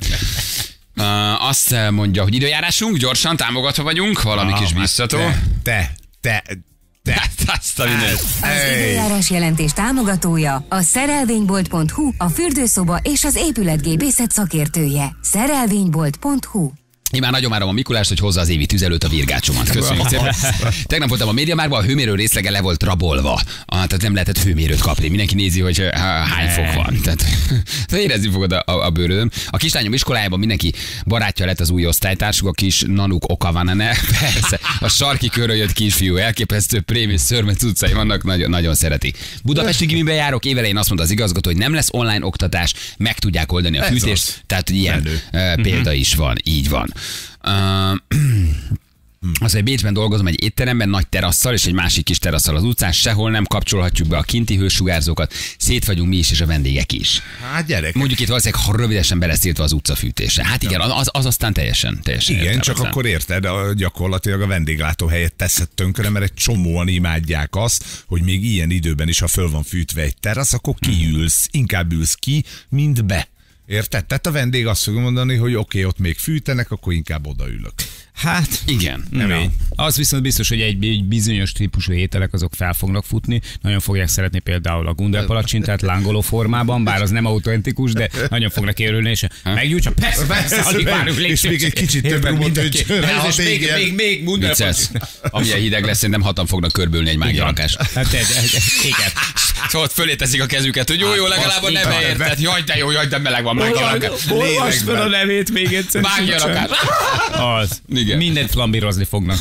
Uh, azt mondja, hogy időjárásunk, gyorsan támogatva vagyunk, valami Ah, kis hát biztató. Te, te, te. Hát azt a mindent. Az Hey. időjárás jelentés támogatója a szerelvénybolt pont hu, a fürdőszoba és az épületgépészet szakértője. szerelvénybolt pont hu. Én már nagyon várom a Mikulást, hogy hozza az évi tüzelőt, a virgácsomat. Köszönjük szépen. Tegnap voltam a MediaMarktban, a hőmérő részlege le volt rabolva. Ah, tehát nem lehetett hőmérőt kapni. Mindenki nézi, hogy há- hány fok van. Tehát érezni fogod a, a, a bőrödön. A kislányom iskolájában mindenki barátja lett az új osztálytársuk, a kis Nanuk Okavanene. Persze, a sarki körről jött kisfiú, elképesztő prémi szörmec utcai vannak, nagyon, nagyon szeretik. Budapesti gimiben járok, évelején azt mondta az igazgató, hogy nem lesz online oktatás, meg tudják oldani a Ez fűtést, az. tehát hogy ilyen Menő. uh, példa is van, így van. Uh, az, hogy Bécsben dolgozom egy étteremben, nagy terasszal és egy másik kis terasszal az utcán, sehol nem kapcsolhatjuk be a kinti hősugárzókat, szét vagyunk mi is és a vendégek is. Hát gyerek. Mondjuk itt valószínűleg ha rövidesen beleszéltve az utcafűtése. Hát igen, az, az aztán teljesen, teljesen Igen, csak értelmetlen. akkor érted, a, gyakorlatilag a vendéglátó helyet teszed tönkre, mert egy csomóan imádják azt, hogy még ilyen időben is, ha föl van fűtve egy terasz, akkor kiülsz, inkább ülsz ki, mint be. Érted? Tehát a vendég azt fogja mondani, hogy oké, okay, ott még fűtenek, akkor inkább odaülök. Hát, Igen. nem így. Az viszont biztos, hogy egy, egy bizonyos típusú ételek azok fel fognak futni. Nagyon fogják szeretni például a gundelpalacsintát lángoló formában, bár az nem autentikus, de nagyon fognak örülni, és meggyújtsa, persze, persze, alig várjuk, légy És még egy kicsit több Érted, rumot mindenki. öntsön rá, Ez is ha még, téged. még, még Vicces. gundelpalacsint. Amilyen hideg lesz, szerintem hatan fognak körbülni egy mágialakás. Hát ez, ez, igen. Szóval ott fölé teszik a kezüket, hogy jó, jó, legalább a neve érted. Jaj, de jó, jaj, de meleg van, mágialakás. Olvasd fel a nevét még egyszer. Mágialakás. Az. Igen. Mindent flambírozni fognak.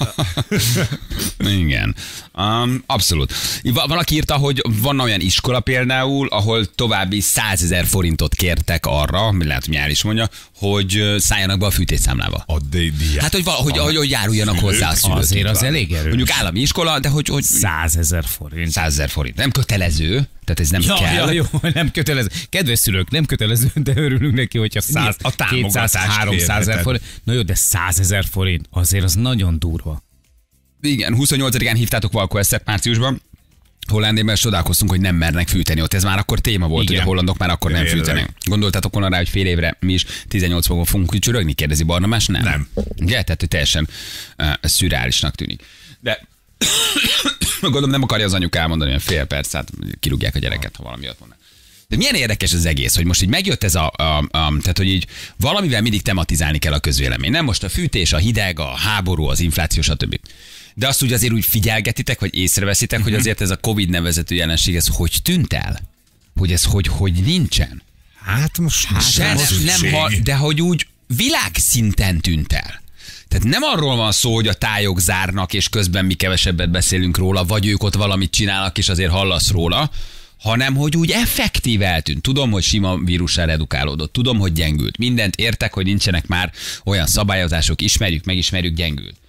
Igen. Um, abszolút. Va- Valaki írta, hogy van olyan iskola például, ahol további százezer forintot kértek arra, lehet, hogy nyár is mondja, hogy ö, szálljanak be a fűtésszámlába. A diák. Hát, hogy, val- hogy, hogy, hogy járuljanak hozzá a szülők. Azért az Így van. elég erős. Mondjuk állami iskola, de hogy, hogy Százezer forint. százezer forint. Nem kötelező, tehát ez nem Ja, kell. ja, jó, nem kötelező. Kedves szülők, nem kötelező, de örülünk neki, hogyha száz, A támogatást kétszáz, háromszáz ezer kérheted. forint. Na jó, de százezer forint, azért az nagyon durva. Igen, huszonnyolcadikán hívtátok Valko Esztert márciusban. Hollandiában csodálkoztunk, hogy nem mernek fűteni ott. Ez már akkor téma volt, Igen. hogy a hollandok már akkor nem Tényleg. fűtenek. Gondoltátok volna rá, hogy fél évre mi is tizennyolc fokon fogunk csörögni? Kérdezi Barnabás? Nem. Nem. Ugye? Tehát hogy teljesen uh, szürreálisnak tűnik. De gondolom nem akarja az anyuka elmondani, hogy fél perc, hát kirúgják a gyereket, ha valami ott mondanak. De milyen érdekes az egész, hogy most így megjött ez a, a, a, tehát hogy így valamivel mindig tematizálni kell a közvélemény. Nem most a fűtés, a hideg, a háború, az infláció, stb. De azt úgy azért úgy figyelgetitek, vagy észreveszitek, hogy azért ez a Covid nevezetű jelenség, ez hogy tűnt el? Hogy ez hogy, hogy nincsen? Hát most hát Se, nem, nem, ha, de hogy úgy világszinten tűnt el. Tehát nem arról van szó, hogy a tájok zárnak, és közben mi kevesebbet beszélünk róla, vagy ők ott valamit csinálnak, és azért hallasz róla, hanem hogy úgy effektív eltűnt. Tudom, hogy sima vírussal redukálódott, tudom, hogy gyengült. Mindent értek, hogy nincsenek már olyan szabályozások, ismerjük, megismerjük, gyengült.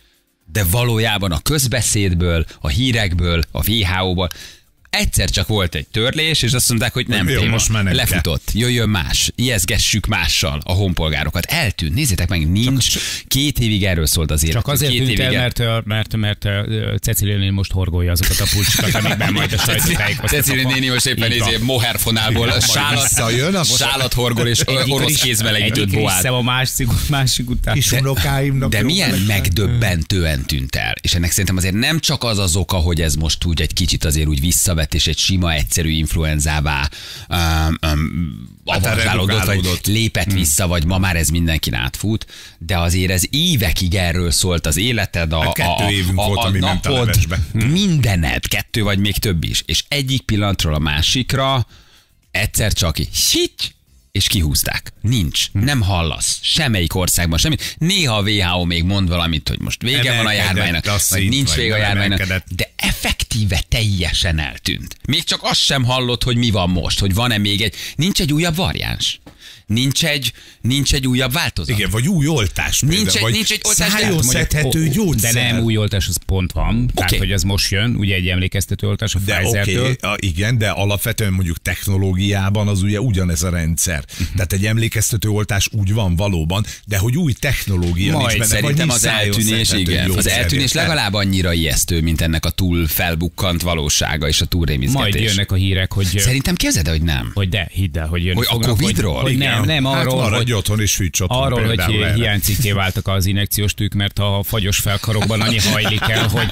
de valójában a közbeszédből, a hírekből, a vé há ó-ból egyszer csak volt egy törlés, és azt mondták, hogy nem Jó, téma. most már nem Lefutott, jöjjön más, ijeszgessük mással a honpolgárokat. Eltűnt, nézzétek meg, nincs. Csak, két évig erről szólt az élet. Csak azért két tűnt el, évig mert, mert, mert, mert Cecilia néni most horgolja azokat a pulcsikat, amikben majd a sajtótájékoztató. Cecilia néni most éppen nézi moherfonálból sálat, sálat horgol, és orosz kézmelegítőt boád. Egyik a másik, másik után. Kis unokáimnak. De milyen megdöbbentően tűnt el. És ennek szerintem azért nem csak az az oka, hogy ez most úgy egy kicsit azért úgy visszavett, és egy sima, egyszerű influenzává um, um, avarzsálódott, vagy lépett hmm. vissza, vagy ma már ez mindenkin átfut, de azért ez évekig erről szólt az életed, a, a, a, a, volt, a, a napod, hmm. mindened, kettő vagy még több is. És egyik pillanatról a másikra egyszer csak így, és kihúzták. Nincs. Nem hallasz. Semmelyik országban semmit. Néha a vé há ó még mond valamit, hogy most vége van a járványnak, vagy nincs vége a járványnak, de effektíve teljesen eltűnt. Még csak azt sem hallott, hogy mi van most, hogy van-e még egy, nincs egy újabb variáns. Nincs egy, nincs egy újabb változat. Igen, vagy új oltás. Nincs például, egy, vagy nincs egy oltás. szájon szedhető gyógyszer. De nem új oltás, az pont van. Okay. Tehát, hogy ez most jön, ugye egy emlékeztető oltás a de Pfizer-től. Okay, igen, de alapvetően mondjuk technológiában az ugye ugyanez a rendszer. Uh-huh. Tehát egy emlékeztető oltás úgy van valóban, de hogy új technológia majd nincs benne. Szerintem az eltűnés, igen. Az eltűnés legalább annyira ijesztő, mint ennek a túl felbukkant valósága és a túlrémizgetés. Majd jönnek a hírek, hogy... Szerintem képzeld, hogy nem. Hogy de, hidd el, hogy jönni hogy fognak. A Covidról? Hogy, hogy nem, nem arról, hát hogy... otthon és fűts otthon. Arról, hogy hiánycikké váltak az injekciós tűk, mert a fagyos felkarokban annyi hajlik el, hogy...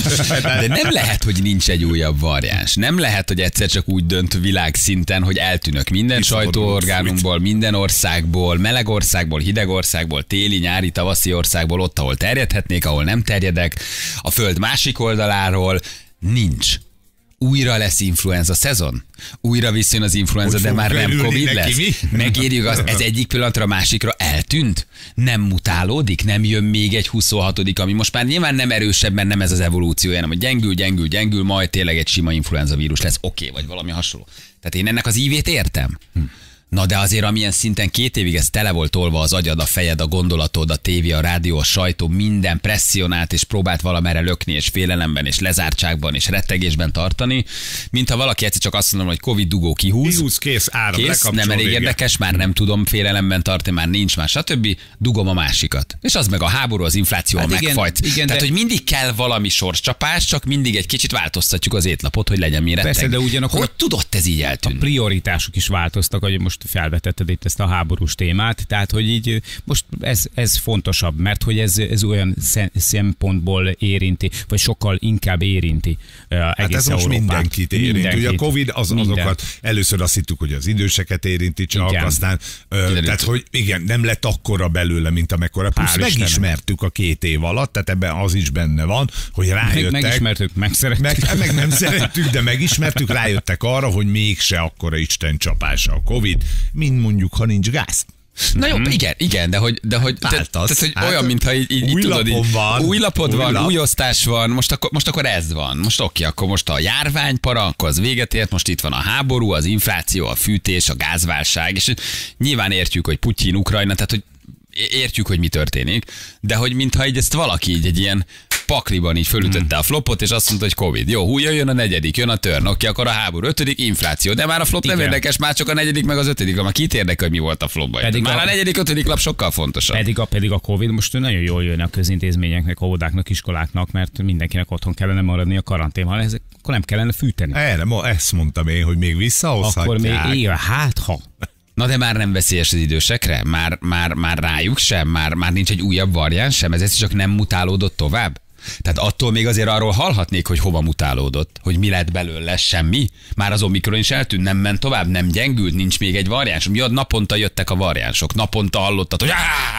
De nem lehet, hogy nincs egy újabb variáns. Nem lehet, hogy egyszer csak úgy dönt világszinten, hogy eltűnök minden sajtóorgánumból, minden országból, meleg országból, hideg országból, téli, nyári, tavaszi országból, ott, ahol terjedhetnék, ahol nem terjedek, a föld másik oldaláról. Nincs. Újra lesz influenza szezon? Újra visszajön az influenza, de már nem Covid lesz? Mi? Megérjük azt, ez egyik pillanatra másikra eltűnt? Nem mutálódik? Nem jön még egy huszonhatodik, ami most már nyilván nem erősebb, mert nem ez az evolúciója, hanem hogy gyengül, gyengül, gyengül, majd tényleg egy sima influenza vírus lesz. Oké, okay, vagy valami hasonló. Tehát én ennek az ívét értem. Hm. Na de azért, amilyen szinten két évig ez tele volt tolva az agyad, a fejed, a gondolatod, a tévé, a rádió, a sajtó, minden presszionált és próbált valamerre lökni, és félelemben, és lezártságban, és rettegésben tartani, mintha valaki egyszer csak azt mondom, hogy Covid dugó kihúz. Kihúz, kész, áram, kész, nem elég vége. Érdekes, már nem tudom félelemben tartani, már nincs már, stb. Dugom a másikat. És az meg a háború, az infláció, hát a megfajt. Igen, igen, Tehát, de... hogy mindig kell valami sorscsapás, csak mindig egy kicsit változtatjuk az étlapot, hogy legyen mi retteg. Persze, de ugyanakkor hogy tudott ez így eltűnni? A prioritások is változtak, hogy most felvetetted itt ezt a háborús témát, tehát hogy így most ez, ez fontosabb, mert hogy ez, ez olyan szempontból érinti, vagy sokkal inkább érinti uh, egész hát ez Európát. Most mindenkit érinti. Mindenkit. Ugye a Covid az, azokat először azt hittük, hogy az időseket érinti csak, igen. aztán uh, tehát hogy igen, nem lett akkora belőle, mint amekkora. Plusz megismertük a két év alatt, tehát ebben az is benne van, hogy rájöttek. Meg, megismertük, megszerettük. Meg, meg nem szerettük, de megismertük, rájöttek arra, hogy mégse akkora Isten csapása a Covid, mint mondjuk, ha nincs gáz. Na jó, igen, igen, de hogy, de hogy, tehát, tehát, hogy hát, olyan, mintha így, így, új tudod, így, van, új lapod új van, lap. új osztás van, most akkor, most akkor ez van. Most oké, akkor most a járványpara, akkor az véget ért, most itt van a háború, az infláció, a fűtés, a gázválság, és nyilván értjük, hogy Putyin, Ukrajna, tehát hogy értjük, hogy mi történik, de hogy mintha így ezt valaki így egy ilyen pakliban így fölütötte a flopot, és azt mondta, hogy Covid. Jó, hú, jön a negyedik, jön a törn, oké, akkor a háború, ötödik, infláció, de már a flop nem érdekes, már csak a negyedik, meg az ötödik, már kit érdekel, hogy mi volt a flopban. Már a... a negyedik, ötödik lap sokkal fontosabb. Pedig a, pedig a Covid most nagyon jól jön a közintézményeknek, óvodáknak, iskoláknak, mert mindenkinek otthon kellene maradni a karantén, ha ezek, akkor nem kellene fűteni. Erre, ezt mondtam én, hogy még visszahozhatják. Akkor még él, hát ha. Na de már nem veszélyes az idősekre? Már, már, már rájuk sem? Már, már nincs egy újabb variáns sem? Ez ezt csak nem mutálódott tovább? Tehát attól még azért arról hallhatnék, hogy hova mutálódott, hogy mi lett belőle, semmi. Már az Omikron is eltűnt, nem ment tovább, nem gyengült, nincs még egy variáns. Mi naponta jöttek a variánsok, naponta hallottad, hogy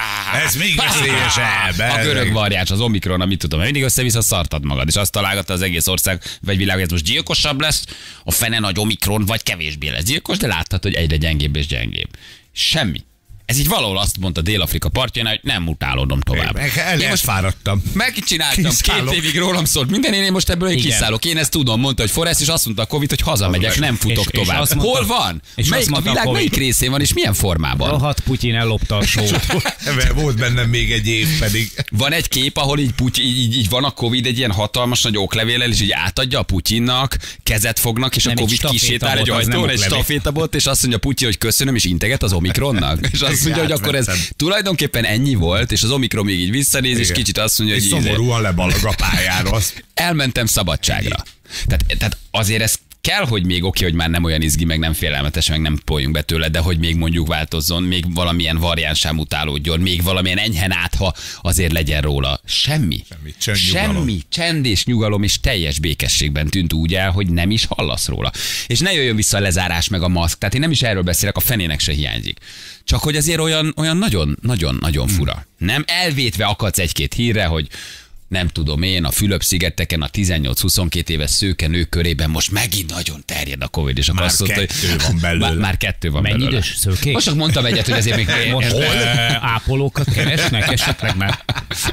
ez még veszélyesebb. A görög variáns, az Omikron, amit tudom, mindig össze-vissza szartad magad, és azt találgatta az egész ország, vagy világ, hogy ez most gyilkosabb lesz, a fene nagy Omikron, vagy kevésbé lesz gyilkos, de láttad, hogy egyre gyengébb és gyengébb. Semmi. Ez így valahol azt mondta Dél-Afrika partján, hogy nem mutálódom tovább. Meg el, Én most elfáradtam. megcsináltam, Kiszállok. két évig rólam szólt minden, én most ebből egy Igen. kiszállok. Én ezt tudom, mondta, hogy Forrest, és azt mondta a Covid, hogy hazamegyek, nem futok És- és tovább. azt mondta- Hol van? és Melyik, azt a mondta a világ Covid. melyik részén van, és milyen formában? Rohadt Putyin ellopta a sót. Mert volt bennem még egy év pedig. Van egy kép, ahol így, Putyin, így, így, így van a Covid egy ilyen hatalmas nagy oklevéllel, és így átadja a Putyinnak, kezet fognak, és Nem, a egy Covid stafétabot, kisétál egy az nem ajtón, egy oklevél. stafétabot, és azt mondja Putyin, hogy köszönöm, és integet az Omikronnak. És azt mondja, hogy akkor ez Átveszem. tulajdonképpen ennyi volt, és az Omikron még így visszanéz, és Igen. kicsit azt mondja, És hogy íze- szomorúan lebalog a pályáról. elmentem szabadságra. Tehát, tehát azért ez kell, hogy még oké, hogy már nem olyan izgi, meg nem félelmetes, meg nem poljunk be tőle, de hogy még mondjuk változzon, még valamilyen variánssá mutálódjon, még valamilyen enyhen átha azért legyen róla. Semmi. Semmi, csend, nyugalom. Semmi. Csend és nyugalom és teljes békességben tűnt úgy el, hogy nem is hallasz róla. És ne jöjjön vissza a lezárás meg a maszk. Tehát én nem is erről beszélek, a fenének se hiányzik. Csak hogy azért olyan, olyan nagyon, nagyon, nagyon fura. Nem elvétve akadsz egy-két hírre, hogy nem tudom én, a Fülöp-szigeteken a tizennyolc-huszonkettő éves szőke nők körében most megint nagyon terjed a Covid, és akkor Már azt mondta, hogy kettő van belőle. Már, már kettő van Mennyi belőle. idős szőkék? Most csak mondtam egyet, hogy azért még Most Hol? ö, ápolókat keresnek esetleg már?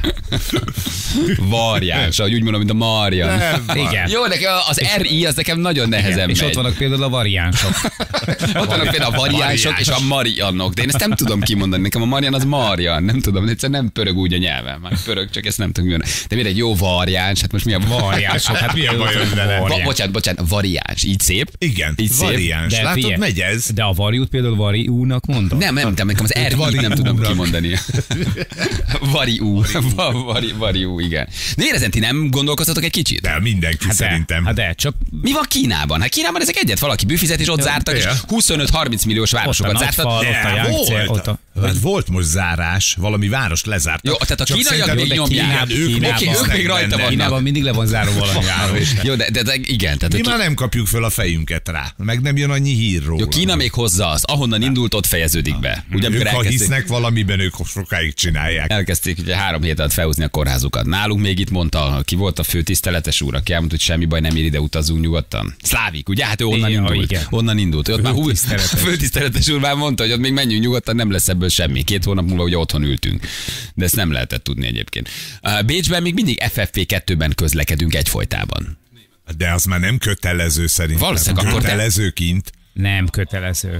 Variáns, ahogy úgy mondom, mint a Marian. Nem van. Igen. Jó, nekem az er i az nekem nagyon nehezen És megy. ott vannak például a variánsok. Ott vannak például a variánsok és a mariannok, de én ezt nem tudom kimondani. Nekem a Marian az Marian, nem tudom, egyszerűen nem pörög úgy a nyelven. Már pörög, csak ezt nem tudom mi. De miért egy jó variáns, hát most mi a Variánsok, hát Milyen baj például vele? variáns. Va, bocsánat, bocsánat, variáns, így szép? Igen, Így szép? variáns. De Látod, figyelj, megy ez. De a variút például variúnak mondod? Nem, nem, nem, nekem az er i nem tudom Variúra. kimondani. Variú. Va- vari- Variú, igen. De érezen, ti nem gondolkoztatok egy kicsit? De mindenki Hát de, szerintem. hát de, csak Mi van Kínában? Hát Kínában ezek egyet valaki büfizet, és ott zártak, és ja. huszonöt-harminc milliós ott a városokat nagy zártak. fal, ott a De Yangtze, volt, ott a... hát volt most zárás, valami város lezártak. Jó, tehát a Csak kínaiak szerintem- még de nyomják. Kínában- ők Kínában- Oké, ők még rajta benne. vannak. Kínában mindig le van zárva valami város. Jó, de, de, de igen. Tehát Mi a már nem kapjuk föl a fejünket rá, meg nem jön annyi hír róla. Jó, Kína még hozza azt, ahonnan indult, ott fejeződik be. Ugye, amikor Ők, ha elkezdték, hisznek valamiben, ők sokáig csinálják. elkezdték ugye három hét alatt felhúzni a kórházukat. Nálunk még itt mondta, ki volt a főtiszteletes úr, aki elmondta, hogy semmi baj, nem ér ide, utazzunk nyugodtan. Szlávik, ugye? Hát ő onnan Ja, indult. igen. Onnan indult. Ott már hú, a Főtiszteletes. főtiszteletes úr már mondta, hogy ott még menjünk nyugodtan, nem lesz ebből semmi. Két hónap múlva ugye otthon ültünk. De ezt nem lehetett tudni egyébként. Uh, Bécsben még mindig ef ef pé kettőben közlekedünk egyfolytában. De az már nem kötelező szerintem. Valószínűleg akkor te- kötelező kint. Nem kötelező.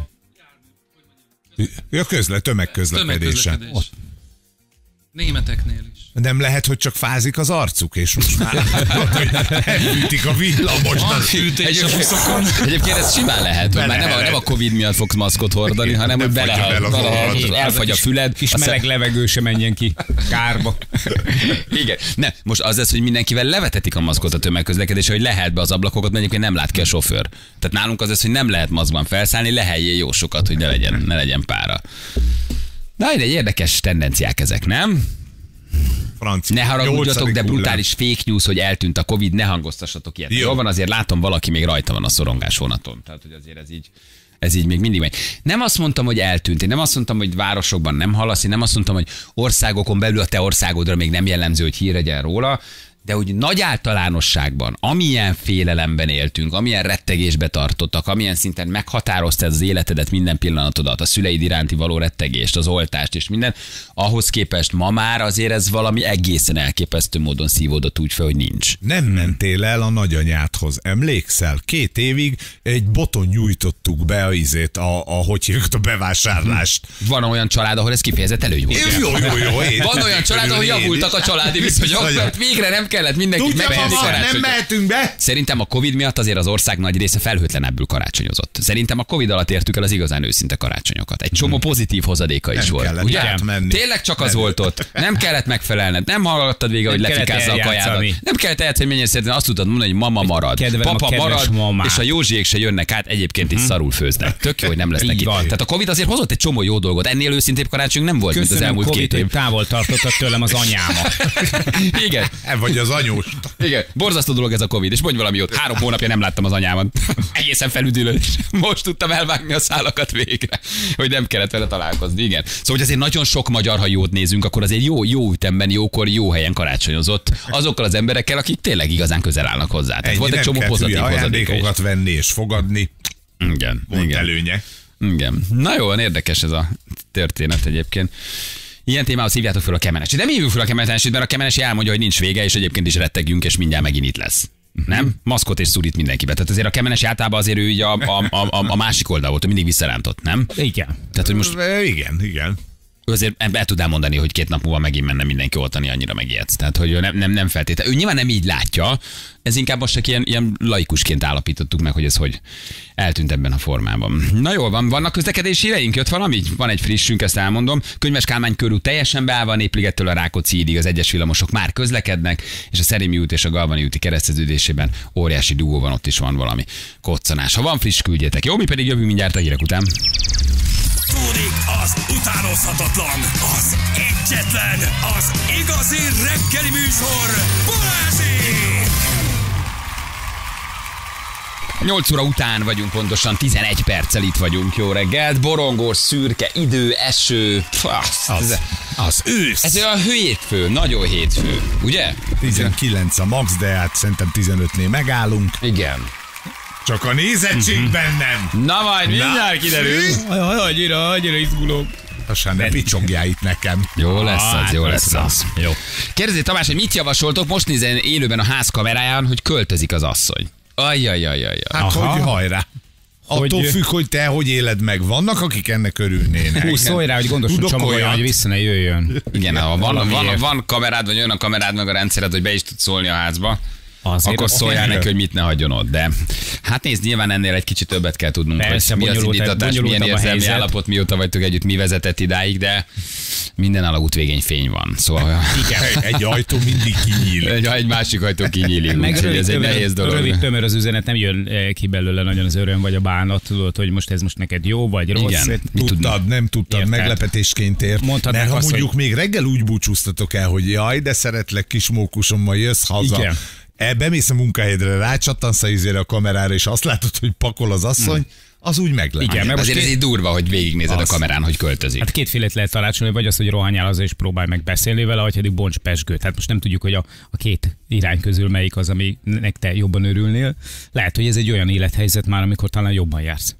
Ja, közle, tömegközlekedésen. Tömegközlekedés. Németeknél is. Nem lehet, hogy csak fázik az arcuk, és most már hogy elfűtik a villamosban. Fűtés a buszokon. Egyébként ez simán lehet, hogy már nem a, nem a Covid miatt fogsz maszkot hordani, hanem hogy Nem bele, fagyja bele az bele, orrod. elfagy a füled. Kis aztán- meleg levegő se menjen ki kárba. Igen. Ne, most az lesz, hogy mindenkivel levetetik a maszkot a tömegközlekedésre, hogy lehet be az ablakokat, mert egyébként nem lát ki a sofőr. Tehát nálunk az lesz, hogy nem lehet maszkban felszállni, leheljél jó sokat, hogy ne legyen, ne legyen pára. Na, egy érdekes tendenciák ezek, nem? Francia. Ne haragudjatok, Nyolcadik de hullám. brutális fake news, hogy eltűnt a Covid, ne hangoztassatok ilyet. Jó. Jó van, azért látom, valaki még rajta van a szorongás vonaton. Tehát, hogy azért ez így, ez így még mindig megy. Nem azt mondtam, hogy eltűnt, én nem azt mondtam, hogy városokban nem hallasz, én nem azt mondtam, hogy országokon belül a te országodra még nem jellemző, hogy hír legyen róla, de úgy nagy általánosságban, amilyen félelemben éltünk, amilyen rettegésbe tartottak, amilyen szinten meghatározta ez az életedet, minden pillanatodat, a szüleid iránti való rettegést, az oltást és minden, ahhoz képest ma már azért ez valami egészen elképesztő módon szívódott úgy fel, hogy nincs. Nem mentél el a nagyanyádhoz, emlékszel? Két évig egy boton nyújtottuk be a izét, a, a hogy hívjuk, a bevásárlást. Van olyan család, ahol ez kifejezett előny volt. Jó, jó, jó. Én, Van olyan család, ahol én is. javultak a családi viszonyok, Nagyon. mert végre nem kellett mindenkit Tudja, megvenni mama, nem karácsonyra. mehetünk be. Szerintem a Covid miatt azért az ország nagy része felhőtlenebbül karácsonyozott. Szerintem a Covid alatt értük el az igazán őszinte karácsonyokat. Egy csomó pozitív hozadéka is Nem volt. kellett Ugye? átmenni. Tényleg csak az volt ott. Nem kellett megfelelned, nem hallgattad végig, hogy kellett lefikázza a kajádat. eljátszani. Nem kellett eljátszani, hogy mennyire szeretnél, azt tudtad mondani, hogy mama marad. Kedvelem a Papa kedves marad, mamát. és a Józsiék se jönnek át, egyébként is szarul főznek. Tök jó, hogy nem lesznek Így itt. van. Tehát a Covid azért hozott egy csomó jó dolgot. Ennél őszintébb karácsony nem volt, mint az Köszönöm, elmúlt Covid, két év. hogy távol tartottad tőlem az anyámat. Igen. Vagy az anyós. Igen, borzasztó dolog ez a Covid, és mondj valami jót. Három hónapja nem láttam az anyámat. Egészen felüdülő, és most tudtam elvágni a szálakat végre, hogy nem kellett vele találkozni. Igen. Szóval, hogy azért nagyon sok magyar, ha jót nézünk, akkor azért jó, jó ütemben, jókor, jó helyen karácsonyozott azokkal az emberekkel, akik tényleg igazán közel állnak hozzá. Tehát Ennyi, volt egy nem csomó kell pozitív hülye hozadéka is. ajándékokat venni és fogadni. Igen, Volt igen. előnye. Igen. Na jó, érdekes ez a történet egyébként. Ilyen témához hívjátok fel a Kemenesi. De mi hívjuk fel a Kemenesit, mert a Kemenesi elmondja, hogy nincs vége, és egyébként is rettegjünk, és mindjárt megint itt lesz. Nem? Maszkot és szurít mindenkibe. Tehát azért a Kemenesi általában azért ő így a, a, a, a másik oldal volt, mindig visszarántott, nem? Igen. Tehát, hogy most Igen, igen. azért el tud elmondani, hogy két nap múlva megint menne mindenki oltani, annyira megijedsz. Tehát, hogy nem, nem, nem feltétlenül. Ő nyilván nem így látja, ez inkább most csak ilyen, ilyen laikusként állapítottuk meg, hogy ez hogy eltűnt ebben a formában. Na jól van, vannak közlekedési híreink, jött valami? Van egy frissünk, ezt elmondom. Könyves Kálmán körút teljesen beállva, a Népligettől a Rákóczi hídig az egyes villamosok már közlekednek, és a Szerémi út és a Galvani úti kereszteződésében óriási dugó van, ott is van valami koccanás. Ha van friss, küldjétek. Jó, mi pedig jövünk mindjárt a hírek után. Fúrik az utánozhatatlan, az egyetlen, az igazi reggeli műsor, Balázsék! nyolc óra után vagyunk pontosan, tizenegy perccel itt vagyunk. Jó reggelt, borongós, szürke, idő, eső. Fasz, Az, ez, az ősz. ez olyan hétfő, nagyon hétfő, ugye? tizenkilenc a max, de hát szerintem tizenötnél megállunk. Igen. Csak a nézettségben nem. Na majd mindjárt kiderül. Annyira, annyira izgulok. Lassan ne picsogjál itt nekem. Jó lesz az, jó lesz az. Jó. Kérdezi Tamás, hogy mit javasoltok? Most nézzen élőben a ház kameráján, hogy költözik az asszony. Ajjajajajaj. Hát Aha. hogy hajrá. Attól Hogy- függ, hogy te hogy éled meg. Vannak, akik ennek örülnének. Hú, szólj rá, hogy gondosan Tudok csomagoljon, olyat. hogy vissza ne jöjjön. Igen, ha van, van, Valamiért. van kamerád, vagy olyan a kamerád, meg a rendszered, hogy be is tudsz szólni a házba, Azért akkor az- szóljál neki, hogy mit ne hagyjon ott. De hát nézd, nyilván ennél egy kicsit többet kell tudnunk, Persze, hogy mi az bonyolult- indítatás, milyen bonyolultabb a érzelmi helyzet. állapot, mióta vagytok együtt, mi vezetett idáig, de minden alagút végén fény van. Szóval Egy, egy ajtó mindig kinyíl. egy, egy másik ajtó kinyílik, Meg úgyhogy rövid, ez egy tömör, nehéz dolog. rövid tömör az üzenet, nem jön eh, ki belőle nagyon az öröm vagy a bánat, tudod, hogy most ez most neked jó vagy rossz. Igen. Mit tudnak? Tudtad, nem tudtad, Érted. meglepetésként ért. Mondhatnák Mert ha azt, mondjuk hogy- még reggel úgy búcsúztatok el, hogy jaj, de szeretlek kis mókusom, majd jössz haza. Igen. E, bemész a munkahelyedre, rácsattansz a izére a kamerára, és azt látod, hogy pakol az asszony, az úgy meglep. Igen, mert most Azért ez két- így durva, hogy végignézed a Az. kamerán, hogy költözik. Hát kétfélét lehet tanácsolni, vagy az, hogy rohanjál az és próbálj meg beszélni vele, vagy pedig bonts pesgőt. Hát most nem tudjuk, hogy a, a két irány közül melyik az, aminek te jobban örülnél. Lehet, hogy ez egy olyan élethelyzet már, amikor talán jobban jársz.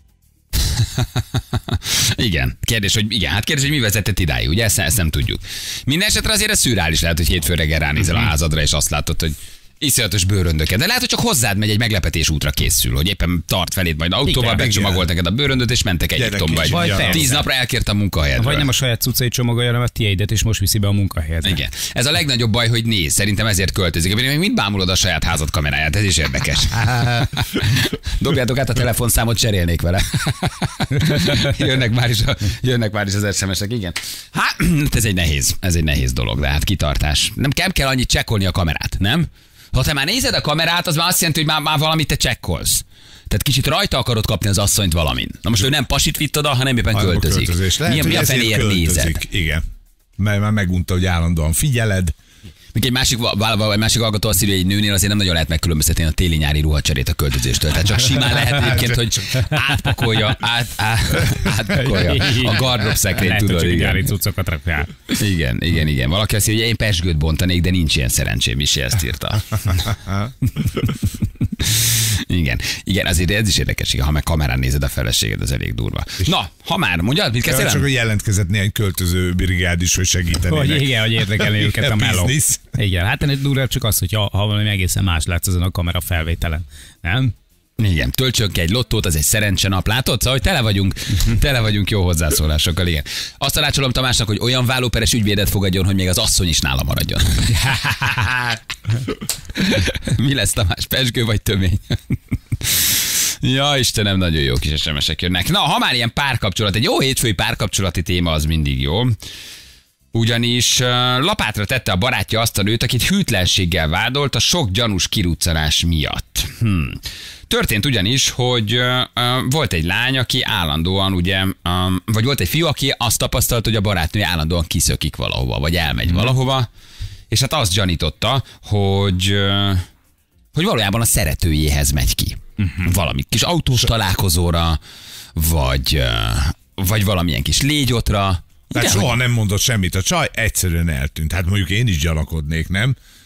Igen. Kérdés, hogy igen, hát kérdés, hogy mi vezetett idáig, ugye? Ezt, ezt nem tudjuk. Minden esetre azért ez szürreális lehet, hogy hétfő reggel ránézel a házadra, és azt látod, hogy iszonyatos bőröndöket. De lehet, hogy csak hozzád megy egy meglepetés útra készül, hogy éppen tart feléd majd autóval, Igen, becsomagolt neked a bőröndöt, és mentek Egyiptomba. kicsi Vagy gyerek. tíz napra elkért a munkahelyedről. Vagy nem a saját cuccait csomagolja, hanem a tiédet, és most viszi be a munkahelyedre. Igen. Ez a legnagyobb baj, hogy néz. Szerintem ezért költözik. Még mit bámulod a saját házad kameráját? Ez is érdekes. Dobjátok át a telefonszámot, cserélnék vele. jönnek, már is a, jönnek már is az es em esek, igen. Hát, ez egy nehéz, ez egy nehéz dolog, de hát kitartás. Nem kell, kell annyit csekkolni a kamerát, nem? Ha te már nézed a kamerát, az már azt jelenti, hogy már, már valamit te csekkolsz. Tehát kicsit rajta akarod kapni az asszonyt valamin. Na most ő nem pasit vitt oda, hanem éppen Hanem a költözik. költözés. Lehet, mi, a- mi a hogy ezért fenéért nézed? költözik. Igen. Mert már megunta, hogy állandóan figyeled. Még egy másik, val- val- másik hallgató azt írja, hogy egy nőnél azért nem nagyon lehet megkülönböztetni a téli-nyári ruhacserét a költözéstől. Tehát csak simán lehet egyébként, hogy átpakolja, át, át, átpakolja a gardrób szekrényt, Lehet, hogy tudod, csak igen. gyári cuccokat rakjál. Igen, igen, igen. Valaki azt írja, hogy én pezsgőt bontanék, de nincs ilyen szerencsém, is ezt írta. Igen, igen, azért ez is érdekes, igen, ha meg kamerán nézed a feleséged, az elég durva. Na, ha már, mondjad, mit Csak, kezdtél? hogy jelentkezett néhány költöző brigád is, hogy segítenének. Hogy igen, hogy érdekelni őket a meló. Business. Igen, hát ennél durva csak az, hogy ha, ha valami egészen más látsz azon a kamera felvételen. Nem? Igen, töltsön ki egy lottót, az egy szerencsenap, látod? Szóval, hogy tele vagyunk, tele vagyunk jó hozzászólásokkal, igen. Azt tanácsolom Tamásnak, hogy olyan vállóperes ügyvédet fogadjon, hogy még az asszony is nála maradjon. Mi lesz, Tamás? Pezsgő vagy tömény? Ja, Istenem, nagyon jó kis es em esek jönnek. Na, ha már ilyen párkapcsolat, egy jó hétfői párkapcsolati téma az mindig jó. Ugyanis uh, lapátra tette a barátja azt a nőt, akit hűtlenséggel vádolt a sok gyanús kiruccanás miatt. Hmm. Történt ugyanis, hogy uh, uh, volt egy lány, aki állandóan ugye, um, vagy volt egy fiú, aki azt tapasztalt, hogy a barátnője állandóan kiszökik valahova, vagy elmegy hmm. valahova, és hát azt gyanította, hogy, uh, hogy valójában a szeretőjéhez megy ki. Uh-huh. Valami kis autós találkozóra, vagy, uh, vagy valamilyen kis légyotra. Tehát Igen, soha hogy- nem mondott semmit a csaj, egyszerűen eltűnt. Hát mondjuk én is gyanakodnék, nem?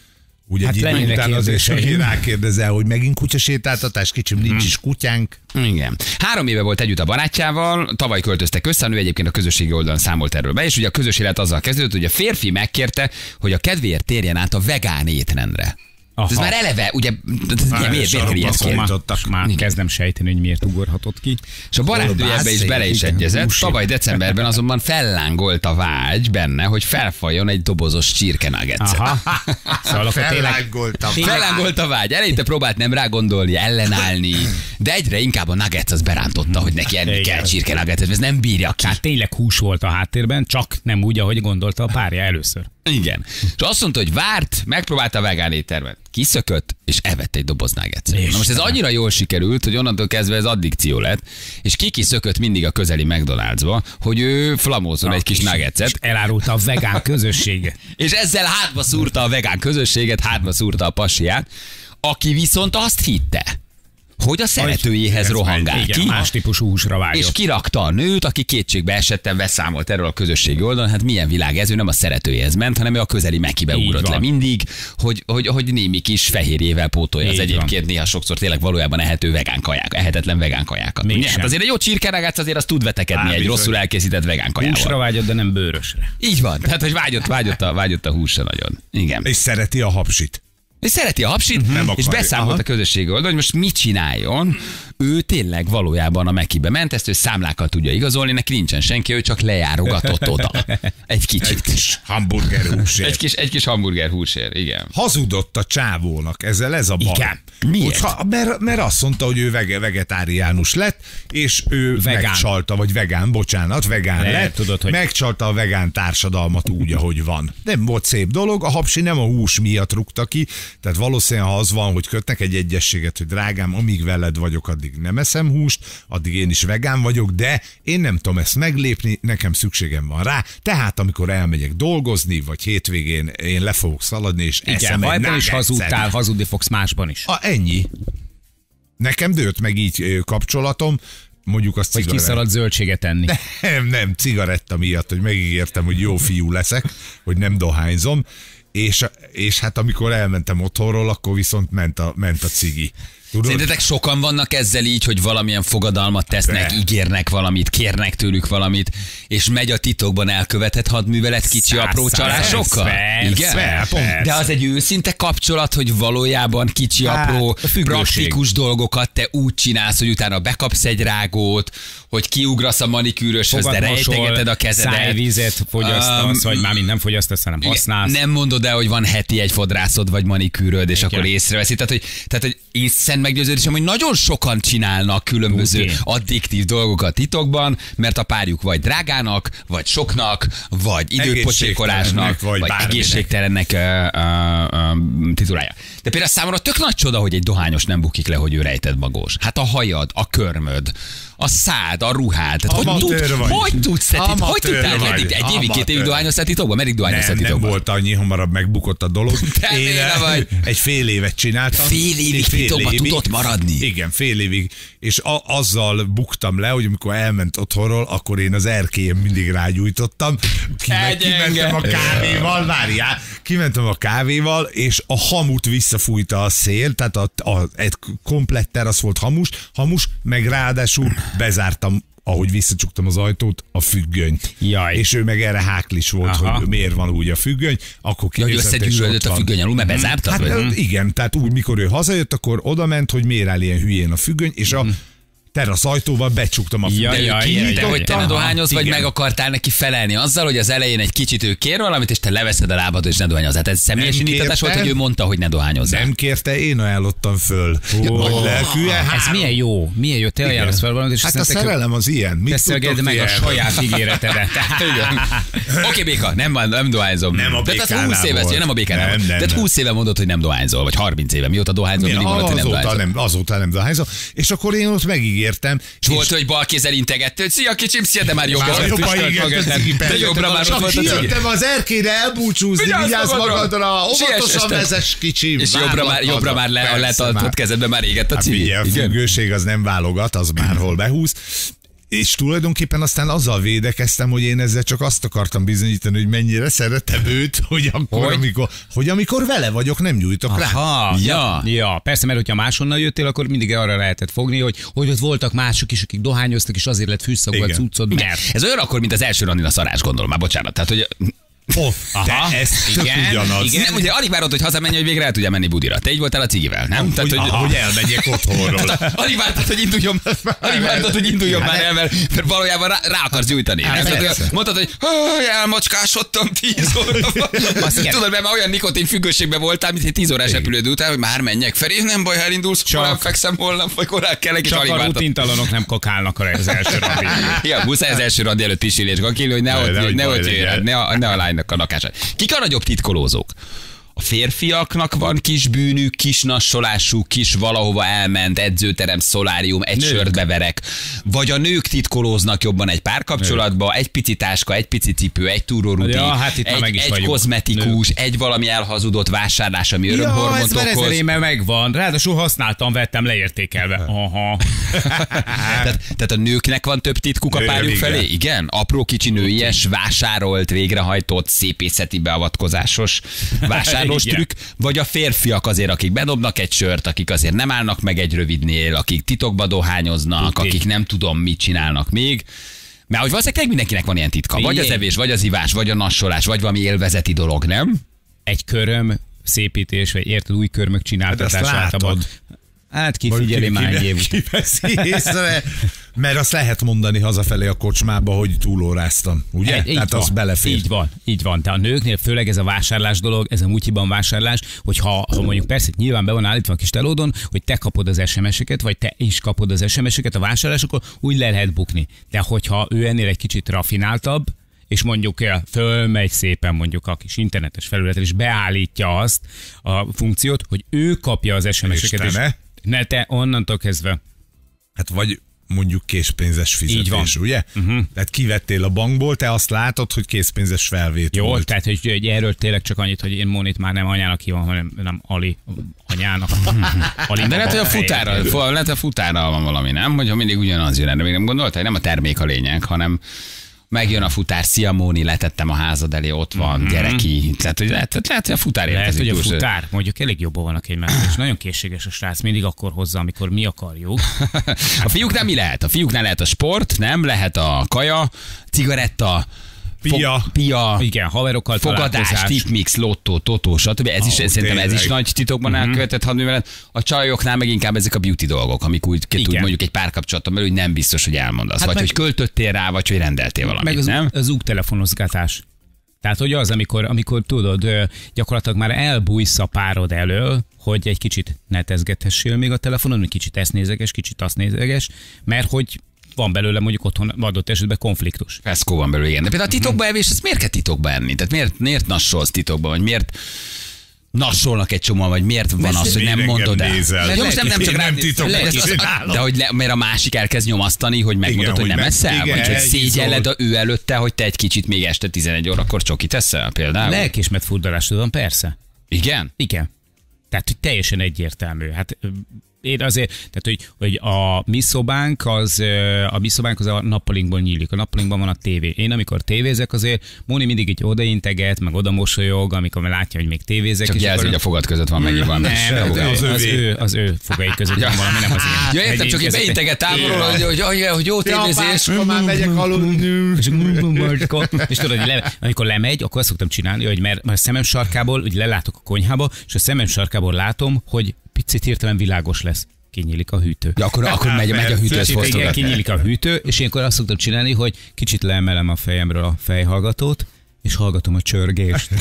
Ugye Hát egy idő lennének után azért érzéseim. senki rákérdezel, hogy megint kutyasétáltatás, kicsim, nincs is kutyánk. Igen. Három éve volt együtt a barátjával, tavaly költöztek össze, a nő egyébként a közösségi oldalon számolt erről be, és ugye a közös élet azzal kezdődött, hogy a férfi megkérte, hogy a kedvéért térjen át a vegán étrendre. Aha. Ez már eleve, ugye, ez ugye miért, miért kell ilyet kérni? Szorítottak. Már kezdem sejteni, hogy miért ugorhatott ki. És a barátnő ebbe is bele is egyezett, tavaly decemberben azonban fellángolt a vágy benne, hogy felfajjon egy dobozos csirkenuggetset. Aha. Szóval akkor tényleg, Fellángoltam. Fellángolt a vágy. Eleinte próbált nem rá gondolni, ellenállni, de egyre inkább a nuggets az berántotta, hogy neki enni Igen. kell csirkenuggetet, ez nem bírja ki. tehát tényleg hús volt a háttérben, csak nem úgy, ahogy gondolta a párja először. Igen. És azt mondta, hogy várt, megpróbálta a vegán éttermet, kiszökött, és evett egy doboz nuggetset. Na most ez annyira jól sikerült, hogy onnantól kezdve ez addikció lett, és Kiki szökött mindig a közeli McDonald'sba, hogy ő flamózon egy kis És nuggetset, elárulta a vegán közösséget. és ezzel hátba szúrta a vegán közösséget, hátba szúrta a pasiát, aki viszont azt hitte, hogy a szeretőjéhez Ez rohangál megy. Igen, ki, más típusú húsra vágyott. és kirakta a nőt, aki kétségbe esetten beszámolt erről a közösségi oldalon. Hát milyen világ ez, ő nem a szeretőjéhez ment, hanem ő a közeli Mekibe Így ugrott van. le mindig, hogy, hogy, hogy némi kis fehérjével pótolja az Így egyébként néha sokszor tényleg valójában ehető vegán kaják, ehetetlen vegán kajákat. Mégsem. Ugye? Hát azért egy jó csirkenugget azért azt tud vetekedni Á, egy bizony. rosszul elkészített vegán kajával. Húsra vágyott, de nem bőrösre. Így van, tehát hogy vágyott, vágyott, a, vágyott a húsra nagyon. Igen. És szereti a hapsit. És szereti a hapsit, Nem és akarja. beszámolt Aha. a közösségi oldalon, hogy most mit csináljon. Ő tényleg valójában a Mekibe ment, ezt ő számlákkal tudja igazolni, neki nincsen senki, ő csak lejárogatott oda. Egy kicsit. Egy kis hamburger húsért. Egy kis, egy kis hamburger húsér, igen. Hazudott a csávónak, ezzel ez a baj. Igen. Miért? Hogyha, mert, mert azt mondta, hogy ő vege, vegetáriánus lett, és ő Vegán. megcsalta, vagy vegán, bocsánat, vegán Ne, lett, tudod, hogy- megcsalta a vegán társadalmat úgy, ahogy van. Nem volt szép dolog, a hapsi nem a hús miatt rúgta ki, tehát valószínűleg, ha az van, hogy kötnek egy egyességet, hogy drágám, amíg veled vagyok, addig nem eszem húst, addig én is vegán vagyok, de én nem tudom ezt meglépni, nekem szükségem van rá, tehát amikor elmegyek dolgozni, vagy hétvégén én le fogok szaladni, és Igen, eszem egy ebben is nuggetset. hazudtál, hazudni fogsz másban is. A, ennyi. Nekem dőlt meg így ö, kapcsolatom, mondjuk azt Vagy cigaretta. kiszalad zöldséget enni. Nem, nem, cigaretta miatt, hogy megígértem, hogy jó fiú leszek, hogy nem dohányzom, és, és hát amikor elmentem otthonról, akkor viszont ment a, ment a cigi. Tudod? Szerintetek sokan vannak ezzel így, hogy valamilyen fogadalmat tesznek, De. ígérnek valamit, kérnek tőlük valamit, és megy a titokban elkövetett hadművelet kicsi Száz apró száz, csalásokkal? persze, Igen? persze. De az egy őszinte kapcsolat, hogy valójában kicsi, Hát, apró, a függőség. praktikus dolgokat te úgy csinálsz, hogy utána bekapsz egy rágót, hogy kiugrasz a manikűröshöz, de Fogatmosol, rejtegeted a kezedet. szájvízet fogyasztasz, Um, vagy már mind nem fogyasztasz, hanem használsz. Nem mondod el, hogy van heti egy fodrászod vagy manikűröd, és Igen. akkor észreveszi. Tehát, hogy, tehát, hogy én szent meggyőződésem, hogy nagyon sokan csinálnak különböző Rutin. addiktív dolgokat titokban, mert a párjuk vagy drágának, vagy soknak, vagy időpocsékolásnak, Egészségtelennek, vagy vagy, vagy bárminek. egészségtelennek uh, uh, uh, titulálja. De például számomra tök nagy csoda, hogy egy dohányos nem bukik le, hogy ő rejtett magós. Hát a hajad, a körmöd, a szád, a ruhád. Tehát hogy, Amatőr tud, vagy. hogy tudsz te tit- hogy Amatőr tudtál vagy. eddig? Egy évig, két évig Amatőr. dohányoztál titokban? Meddig dohányoztál Nem, nem titokban? volt annyi, hamarabb megbukott a dolog. Te Én béna vagy. egy fél évet csináltam. Fél évig Egy titokban tudott maradni? Igen, fél évig. És a, azzal buktam le, hogy amikor elment otthonról, akkor én az erkélyen mindig rágyújtottam. Kime, Te gyenge. kimentem a kávéval, várjál, kimentem a kávéval, és a hamut visszafújta a szél, tehát a, a, egy komplett terasz volt hamus, hamus, meg ráadásul bezártam, ahogy visszacsuktam az ajtót, a függönyt. Jaj. És ő meg erre háklis volt, Aha. hogy miért van úgy a függöny, akkor Ja, hogy kinézett, és összegyűrődött ott a van. függöny alul, mert bezártad? Hát vagy? ö, igen, tehát úgy, mikor ő hazajött, akkor oda ment, hogy miért áll ilyen hülyén a függöny, és a terasz ajtóval becsuktam a Ja, függönyt. De ő jaj, kérte, jaj, hogy te jaj. ne dohányoz, vagy Igen. meg akartál neki felelni azzal, hogy az elején egy kicsit ő kér valamit, és te leveszed a lábad, és ne dohányoz. Hát ez személyes Nem indítatás volt, kérte. hogy ő mondta, hogy ne dohányozzál. Nem kérte, én ajánlottam föl. Nagy lelkűen. Ez három- milyen jó, milyen jó, te ajánlasz fel valamit, és Hát a aztán te szerelem az ilyen. Mit Beszélgedd tudtok meg ti a erről? saját ígéretedet. Igen. Oké, béka, nem, nem dohányzom. Nem a De tehát békánál húsz éve, volt. nem a békánál. Nem, volt. nem, Tehát nem. húsz éve mondod, hogy nem dohányzol, vagy harminc éve. Mióta dohányzol, mindig mondod, hogy nem azóta dohányzol. nem, azóta nem dohányzom. És akkor én ott megígértem. És volt, hogy bal kézzel integettél, hogy szia kicsim, szia, de már jobban. Már jobban ígértem, cigi, De persze. jobbra már ott Csak volt a cigi. sijöttem az erkére elbúcsúzni, Vigyázz vigyázz magadra! magadra, Siess, óvatosan este. vezess kicsim. És jobbra már, jobbra már le, a Persze, letartott már. kezedben már égett a Hát cigi. ugye, a Igen. függőség az nem válogat, az már hol behúz. És tulajdonképpen aztán azzal védekeztem, hogy én ezzel csak azt akartam bizonyítani, hogy mennyire szeretem őt, hogy akkor, hogy? Amikor, hogy amikor vele vagyok, nem nyújtok rá. Aha, ja. ja, persze, mert hogyha máshonnan jöttél, akkor mindig arra lehetett fogni, hogy, hogy ott voltak mások is, akik dohányoztak, és azért lett fűszagú a cuccod, mert... Ez olyan akkor, mint az első randin a szarás, gondolom, már bocsánat. Tehát, hogy Oh, de ez igen, ugyanaz. Igen, nem, ugye alig várod, hogy hazamenj, hogy végre el tudja menni budira. Te így voltál a cigivel, nem? Hogy, Tehát, hogy, aha, hogy elmegyek otthonról. Tehát, alig vártad, hogy induljon, alig vártad, hogy induljon már el, mert, mert valójában rá, rá akarsz gyújtani. Hát, mondtad, hogy elmocskásodtam tíz óra. Tudod, mert már olyan nikotin függőségben voltál, mint egy tíz órás repülődő után, hogy már menjek felé, nem baj, ha elindulsz, korán fekszem holnap, vagy korán kellek, és alig vártad. vártad. Csak a rutintalanok nem kakálnak az első randi. Ja, muszáj az első randi előtt pisilés, kakilni, hogy ne a lánynak a lakását. Kik a nagyobb titkolózók? A férfiaknak van kis bűnük, kis nassolásuk, kis valahova elment, edzőterem, szolárium, egy nők. Sört beverek. Vagy a nők titkolóznak jobban egy párkapcsolatba, egy pici táska, egy pici cipő, egy túrórudi, ja, hát egy, egy kozmetikus, nők. Egy valami elhazudott vásárlás, ami örömhormont okoz. Ja, ez már ezer éve megvan. Ráadásul használtam, vettem leértékelve. Aha. tehát, tehát a nőknek van több titkuk a párjuk felé? Igen? Apró kicsi nőies, vásárolt, végrehajtott, szépészeti beavatkozásos vásárlás. Trükk, vagy a férfiak azért, akik bedobnak egy sört, akik azért nem állnak meg egy rövidnél, akik titokba dohányoznak, okay. Akik nem tudom, mit csinálnak még. Mert hogy valószínűleg mindenkinek van ilyen titka. Vagy az evés, vagy az ivás, vagy a nassolás, vagy valami élvezeti dolog, nem? Egy köröm, szépítés, vagy érted, új körmök csináltatás általában. Hát kifigyeli már egy év után. Mert azt lehet mondani hazafelé a kocsmába, hogy túlóráztam, ugye? Egy, Tehát az belefér. Így van, így van. De a nőknél főleg ez a vásárlás dolog, ez a mutyiban vásárlás, hogy ha, ha mondjuk persze nyilván be van állítva a kis telódon, hogy te kapod az es em es-eket, vagy te is kapod az es em es-eket a vásárlásokon, úgy le lehet bukni. De hogyha ő ennél egy kicsit rafináltabb, és mondjuk fölmegy szépen mondjuk a kis internetes felületre, és beállítja azt a funkciót, hogy ő kapja az es em es-eket. És ne? ne te onnantól kezdve. Hát vagy mondjuk készpénzes fizetés, ugye? Uh-huh. Tehát kivettél a bankból, te azt látod, hogy készpénzes felvét Jó, volt. Tehát hogy, hogy erről tényleg csak annyit, hogy én Monit már nem anyának hívom, hanem nem Ali anyának. Ali de lehet, hogy a futárral, lehet, a futárral van valami, nem? Hogyha mindig ugyanaz jön, de még nem gondoltál, hogy nem a termék a lényeg, hanem megjön a futár, szia Móni, letettem a házad elé, ott van, mm-hmm. gyereki. Tehát, hogy lehet, lehet, hogy a futár érkezik. Lehet, hogy a futár, mondjuk elég jobban vannak egymásra, és nagyon készséges a srác, mindig akkor hozza, amikor mi akarjuk. A fiúknál mi lehet? A fiúknál lehet a sport, nem? Lehet a kaja, cigaretta, Pia. Fo- pia. Igen, haverokkal fogadás, tipmix, lottó, totó, stb. Ez is, oh, szerintem ez is nagy titokban uh-huh. elkövetett hadművelet. A csajoknál meg inkább ezek a beauty dolgok, amik úgy tud mondjuk egy párkapcsolaton belül, hogy nem biztos, hogy elmondasz. Hát vagy meg, hogy költöttél rá, vagy hogy rendeltél valamit, meg az, nem? az úttelefonozgatás. Tehát, hogy az, amikor, amikor tudod, gyakorlatilag már elbújsz a párod elől, hogy egy kicsit netezgethessél még a telefonon, hogy kicsit ezt nézeges, kicsit azt nézeges, mert hogy van belőle mondjuk otthon adott esetben konfliktus. Feszkó van belőle, igen. De például a titokba evés, ezt miért kell titokba enni? Tehát miért, miért nassolsz titokba, vagy miért nassolnak egy csomóan, vagy miért van az, hogy nem mondod el? Jó, most nem, nem csak nem titokba de hogy le, mert a másik elkezd nyomasztani, hogy megmondod, igen, hogy nem eszel? Vagy hogy szégyelled a ő előtte, hogy te egy kicsit még este tizenegy órakor csokit eszel például? Lelkismert furdalásod van, persze. Igen? Igen. Tehát, hogy teljesen egyértelmű. Hát én azért, tehát, hogy, hogy a mi szobánk az a mi szobánk az a nappalinkból nyílik. A nappalinkban van a tévé. Én amikor tévézek, azért Móni mindig így odainteget, meg oda mosolyog, amikor látja, hogy még tévézek. Csak jelzi, hogy a fogad között van megint van. Nem, az, az, ő, az ő fogai között van valami, nem az én. Ja, értem, csak így beinteget távolról, hogy, hogy, hogy, hogy jó tévézés. Ja, már megyek aludni. És tudod, hogy le, amikor lemegy, akkor azt szoktam csinálni, hogy mert a szemem sarkából, hogy lelátok a konyhába, és a szemem sarkából látom, hogy picit hirtelen világos lesz. Kinyílik a hűtő. Ja, akkor, akkor megy, megy a hűtőhöz fosztogatni. Kinyílik a hűtő, és ilyenkor azt szoktam csinálni, hogy kicsit leemelem a fejemről a fejhallgatót, és hallgatom a csörgést.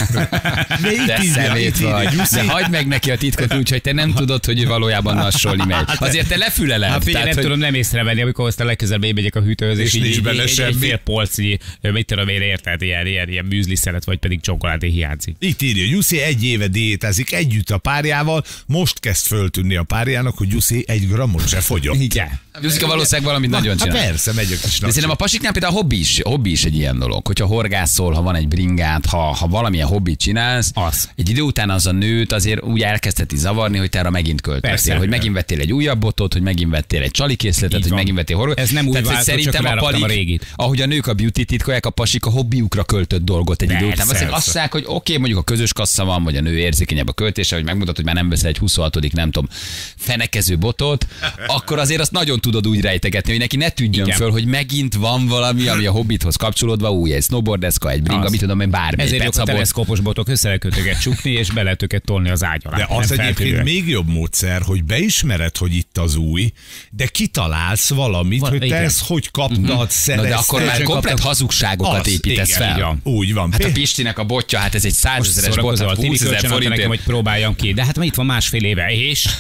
De szemét vagy. De hagyd meg neki a titkot úgy, hogy te nem tudod, hogy valójában nassolni megy. Azért te lefüleled. Hát figyelj, nem hogy... tudom nem észrevenni, amikor aztán legközelebb megyek a hűtőhöz, és, és így, így, így egy fél polcnyi, mit tudom én, érted, ilyen, ilyen, ilyen műzliszelet, vagy pedig csokoládé hiányzik. Itt írja, Jussi egy éve diétázik együtt a párjával, most kezd föltűnni a párjának, hogy Jussi egy grammot se fogyott. Igen. Jusszika valószínűleg valamit nagyon csinál. Hát persze, megyek is. De szerintem a pasiknál például a hobbi is, hobbi is egy ilyen dolog, hogyha horgászol, ha van egy bringát, ha, ha valamilyen hobbit csinálsz, Az. egy idő után az a nőt azért úgy elkezdheti zavarni, hogy te arra megint költöttél, Persze. hogy megint vettél egy újabb botot, hogy megint vettél egy csalikészletet, Így hogy van. megint vettél horgot. Ez nem új Tehát, hogy váltó, szerintem csak a leraktam palik, a régit. ahogy a nők a beauty titkolják, a pasik a hobbiukra költött dolgot egy idő Persze, után. Azért azt persze. mondják, hogy oké, okay, mondjuk a közös kassa van, vagy a nő érzékenyebb a költése, hogy megmutat, hogy már nem veszel egy huszonhatodik nem tudom, fenekező botot, akkor azért azt nagyon tudod úgy rejtegetni, hogy neki ne tűnjön Igen. föl, hogy megint van valami, ami a hobbithoz kapcsolódva, új, egy snowboardeszka, egy bringa, Az. mit tudom én, bármi. Ezért egy jók a pecabot. teleszkópos botok, össze lehet őket csukni, és be lehet őket tolni az ágy alá. De az Nem egyébként feltűnőek. még jobb módszer, hogy beismered, hogy itt az új, de kitalálsz valamit, Van- hogy te igen. ezt hogy kaptad, Na szerezted. de akkor már komplet hazugságokat Az, építesz igen, fel. így van. Úgy van. Hát a Pé- Pistinek a botja, hát ez egy százezeres bot, Szórakozol, hát Tini húszezer kölcsön adta nekem, forintért. hogy próbáljam ki. De hát ma itt van másfél éve, és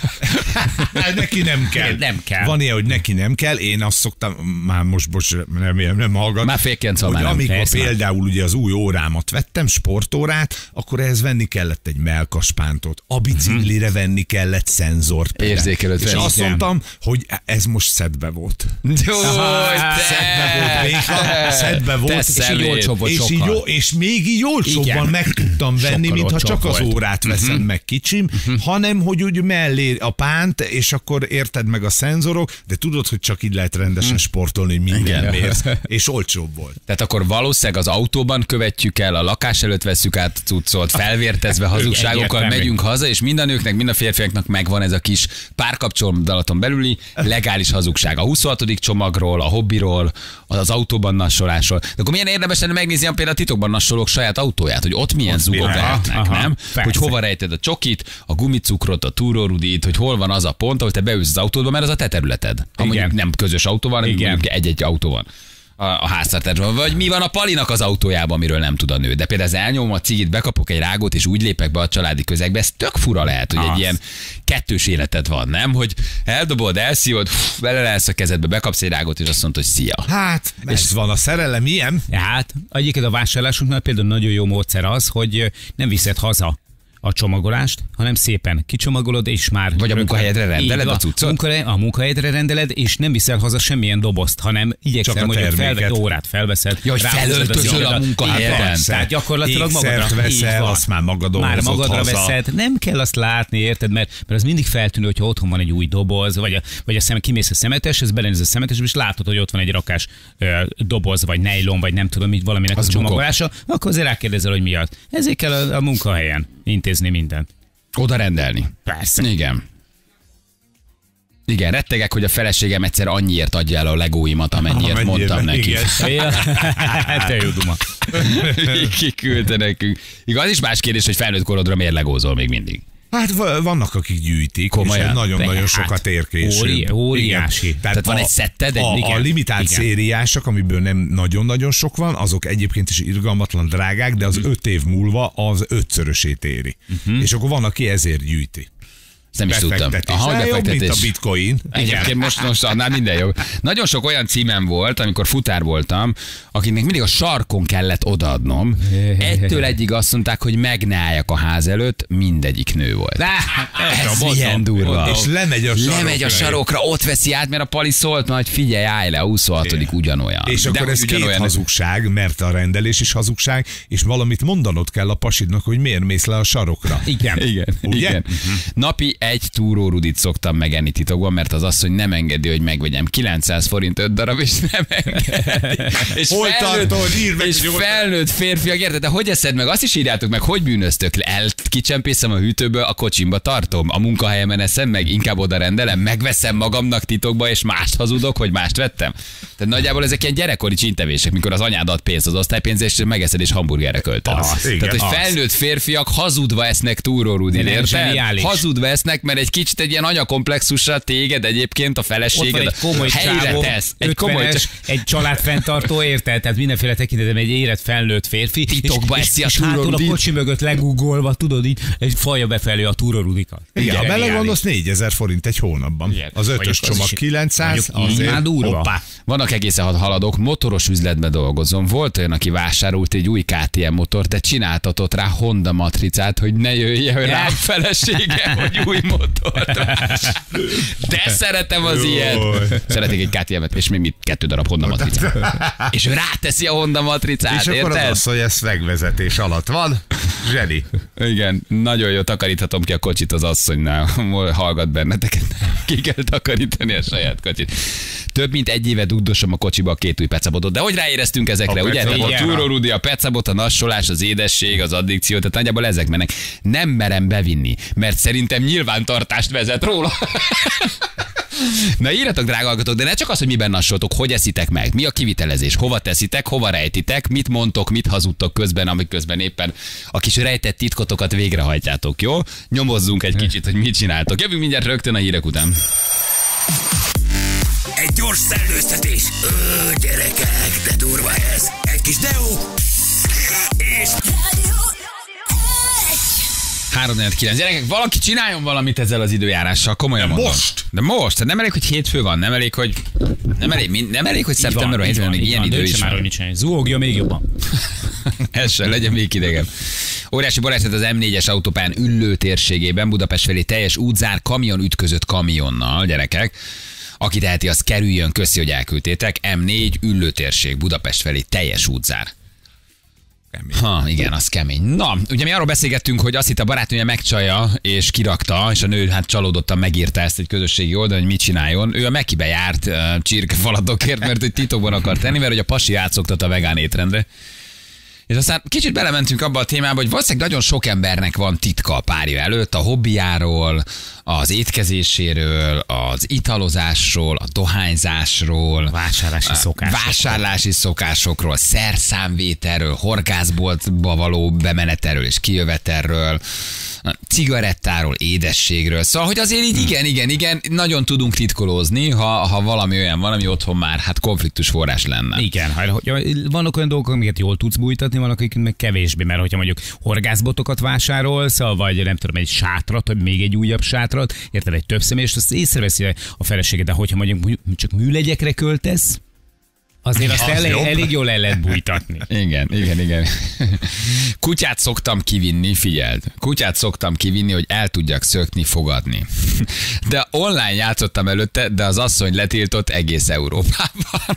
neki nem kell. Nem kell. Van ilyen, hogy neki nem kell. Én azt szoktam, már most bocs, nem, nem hallgat. Már fél kilenc van, hogy már nem. amikor Persze. például ugye az új órámat vettem, sportórát, akkor ehhez venni kellett egy melkaspántot. A biciklire venni kellett szenzort. például. Érzékelőt És venni. azt Igen. mondtam, hogy ez most szedbe volt. Jó, Szedbe volt, Béka, szedbe volt, Te és így szemét. olcsóbb volt És és, így így jó- jó, és még így olcsóbban Igen. meg tudtam venni, Sokkal mintha olcsóbb csak az volt. órát veszem meg kicsim, hanem hogy úgy mellé a pánt, és akkor érted meg a szenzorok, de tudod, hogy csak így lehet rendesen sportolni, hogy minden Igen. mérsz, és olcsóbb volt. Tehát akkor valószínűleg az autóban követjük el, a lakás előtt vesszük át a cuccot, felvértezve hazugságokkal Egyértelmű. megyünk haza, és mind a nőknek, mind a férfiaknak megvan ez a kis párkapcsolaton belüli legális hazugság. A huszonhatodik csomagról, a hobbiról, az, az autóban nassolásról. De akkor milyen érdemes lenne megnézni a például a titokban nassolók saját autóját, hogy ott milyen zugok mi lehet? lehetnek, Aha, nem? persze. Hogy hova rejted a csokit, a gumicukrot, a túrórudit, hogy hol van az a pont, ahol te beülsz az autódba, mert az a te területed. Ha Igen. mondjuk nem közös autó van, hanem Igen. mondjuk egy-egy autó van a, a háztartásban. Vagy mi van a Palinak az autójában, amiről nem tud a nő. De például az elnyomom a cigit, bekapok egy rágót, és úgy lépek be a családi közegbe, ez tök fura lehet, hogy Az. egy ilyen kettős életed van, nem? Hogy eldobod, elszívod, hú, belelelsz a kezedbe, bekapsz egy rágót, és azt mondod, hogy szia. Hát, ez van a szerelem ilyen. hát egyébként a vásárlásunknál például nagyon jó módszer az, hogy nem viszed haza a csomagolást, hanem szépen kicsomagolod, és már... Vagy a munkahelyedre rendeled Így van. a cuccot? Munkahely, a munkahelyedre rendeled, és nem viszel haza semmilyen dobozt, hanem igyekszel Csak a mondjuk terméket. felve, órát felveszed. Ja, hogy ráhúzod az felöltözöl a irodat. munkahelyeden. Így van. Persze. Tehát gyakorlatilag Ékszert magadra. veszel, Így van. azt már magadon Már hozod magadra haza. veszed, nem kell azt látni, érted, mert, mert az mindig feltűnő, hogyha otthon van egy új doboz, vagy a, vagy a szem, kimész a szemetes, ez belenéz a szemetesbe, és látod, hogy ott van egy rakás ö, doboz, vagy nejlon, vagy nem tudom, mit valaminek Az a csomagolása, akkor azért rákérdezel, hogy mi az. Ezért kell a, a munkahelyen intézni mindent. Oda rendelni. Persze. Igen. Igen, rettegek, hogy a feleségem egyszer annyiért adja el a legóimat, amennyiért Amennyire, mondtam neki. igen. Te jó duma. Kiküldte nekünk. Igaz, az is más kérdés, hogy felnőtt korodra miért legózol még mindig. Hát va- vannak, akik gyűjtik, Komolyan? és ez nagyon-nagyon De hát, sokat ér később. óri- óriási. Igen. Tehát van egy szetted, egy- a, igen. a limitált Igen. szériások, amiből nem nagyon-nagyon sok van, azok egyébként is irgalmatlan drágák, de az öt év múlva az ötszörösét éri. És akkor van, aki ezért gyűjti. Ezt nem is tudtam. Befektetés. Aha, Hát jobb, mint a befektetés. bitcoin. Egyébként most, most annál minden jobb. Nagyon sok olyan címem volt, amikor futár voltam, akiknek mindig a sarkon kellett odaadnom. Egytől egyig azt mondták, hogy meg ne álljak a ház előtt, mindegyik nő volt. Ez milyen durva. És lemegy a sarokra. Lemegy a sarokra, ott veszi át, mert a Pali szólt, majd figyelj, állj le, a huszonhatodik ugyanolyan. És De akkor hogy ez két ugyanolyan- hazugság, mert a rendelés is hazugság, és valamit mondanod kell a pasidnak, hogy miért mész le a sarokra. Igen. Igen, Ugye? igen. Napi egy túrórudit szoktam megenni titokban, mert az asszony nem engedi, hogy megvegyem. kilencszáz forint öt darab, és nem engedi. És Hol tartod? Írd meg, és hogy hol felnőtt férfiak, érted? De hogy eszed meg? Azt is írjátok meg, hogy bűnöztök le? Elkicsempészem a hűtőből, a kocsimba tartom, a munkahelyemen eszem meg, inkább oda rendelem, megveszem magamnak titokba, és mást hazudok, hogy mást vettem. Tehát nagyjából ezek ilyen gyerekkori csintevések, mikor az anyád ad pénzt az osztálypénzért, és megeszed és hamburgerre költesz. Az, igen, Tehát, hogy az. felnőtt férfiak hazudva esznek túrórudit, De nem érted? zseniális. Hazudva esznek, mert egy kicsit egy ilyen anyakomplexusra téged egyébként a Ott van feleséged egy komoly helyre csávó, tesz. Egy komoly ötvenes, egy családfenntartó, érted? Tehát mindenféle tekintetben egy érett felnőtt férfi. Titokba és, eszi a és, és hátul a túrórudit. kocsi mögött legugolva, tudod így, egy falja befelé a túrorudikat. Igen, ha Zseniális. belegondolsz, négyezer forint egy hónapban. Igen. Az ötös Mondjuk az csomag is- kilencszáz, mondjuk így azért már durva. hoppá. Vannak egészen hat haladok, motoros üzletbe dolgozom. Volt olyan, aki vásárolt egy új ká té em motort, de csináltatott rá Honda matricát, hogy ne jöjjön rá a felesége, hogy új új motort. De szeretem az ilyet. Szeretnék egy ká té em-et, és még mit? Kettő darab Honda matricát. És ő ráteszi a Honda matricát, és akkor érted? az, hogy ez megvezetés alatt van. Zseni. Igen, nagyon jó, takaríthatom ki a kocsit az asszonynál. Hallgat benneteket, ki kell takarítani a saját kocsit. Több mint egy éve dugdosom a kocsiba a két új pecabotot, de hogy ráéreztünk ezekre, A ugye? pecabot. A túró Rudi, a pecabot, a nassolás, az édesség, az addikció, tehát nagyjából ezek mennek. Nem merem bevinni, mert szerintem nyilvántartást vezet róla. Na írjatok, drága hallgatók, de ne csak az, hogy miben nassoltok, hogy eszitek meg, mi a kivitelezés, hova teszitek, hova rejtitek, mit mondtok, mit hazudtok közben, amiközben éppen a kis rejtett titkotokat végrehajtjátok, jó? Nyomozzunk egy kicsit, hogy mit csináltok. Jövünk mindjárt rögtön a hírek után. Egy gyors szellőztetés. Ö, gyerekek, de durva ez. Egy kis Deo. És... három negyven kilenc. Gyerekek, valaki csináljon valamit ezzel az időjárással, komolyan mondom. most? De most? Tehát nem elég, hogy hétfő van, nem elég, hogy nem elég, nem elég hogy szeptemberben hétfőn még ilyen idő is van. Zúgja még jobban. Ez sem legyen még idegem. Óriási baleset az em négyes autópályán Üllő térségében, Budapest felé teljes útzár, kamion ütközött kamionnal, gyerekek. Aki teheti, az kerüljön, köszi, hogy elküldtétek. em négy Üllő térség, Budapest felé teljes útzár. Kemény. Ha, igen, az kemény. Na, ugye mi arról beszélgettünk, hogy azt itt a barátnője megcsalja, és kirakta, és a nő hát csalódottan megírta ezt egy közösségi oldalon, hogy mit csináljon. Ő a Mekibe járt uh, csirkefalatokért, mert hogy titokban akar tenni, mert hogy a pasi átszoktat a vegán étrendre. És aztán kicsit belementünk abba a témába, hogy valószínűleg nagyon sok embernek van titka a párja előtt, a hobbiáról, az étkezéséről, az italozásról, a dohányzásról, A vásárlási szokásokról. vásárlási szokásokról, szerszámvételről, horgászboltba való bemenetelről és kijövetelről, cigarettáról, édességről. Szóval, hogy azért így igen, igen, igen, nagyon tudunk titkolózni, ha, ha valami olyan van, ami otthon már hát konfliktus forrás lenne. Igen, ha, hogyha vannak olyan dolgok, amiket jól tudsz bújtatni, vannak, akik meg kevésbé, mert hogyha mondjuk horgászbotokat vásárolsz, vagy nem tudom, egy sátrat, vagy még egy újabb sátrat, érted, egy több személyes, azt észreveszi a feleséged, de hogyha mondjuk csak műlegyekre költesz, azért azt Az elég, jobb. elég jól el lehet bújtatni. Igen, igen, igen. Kutyát szoktam kivinni, figyeld. Kutyát szoktam kivinni, hogy el tudjak szökni, fogadni. De online játszottam előtte, de az asszony letiltott egész Európában.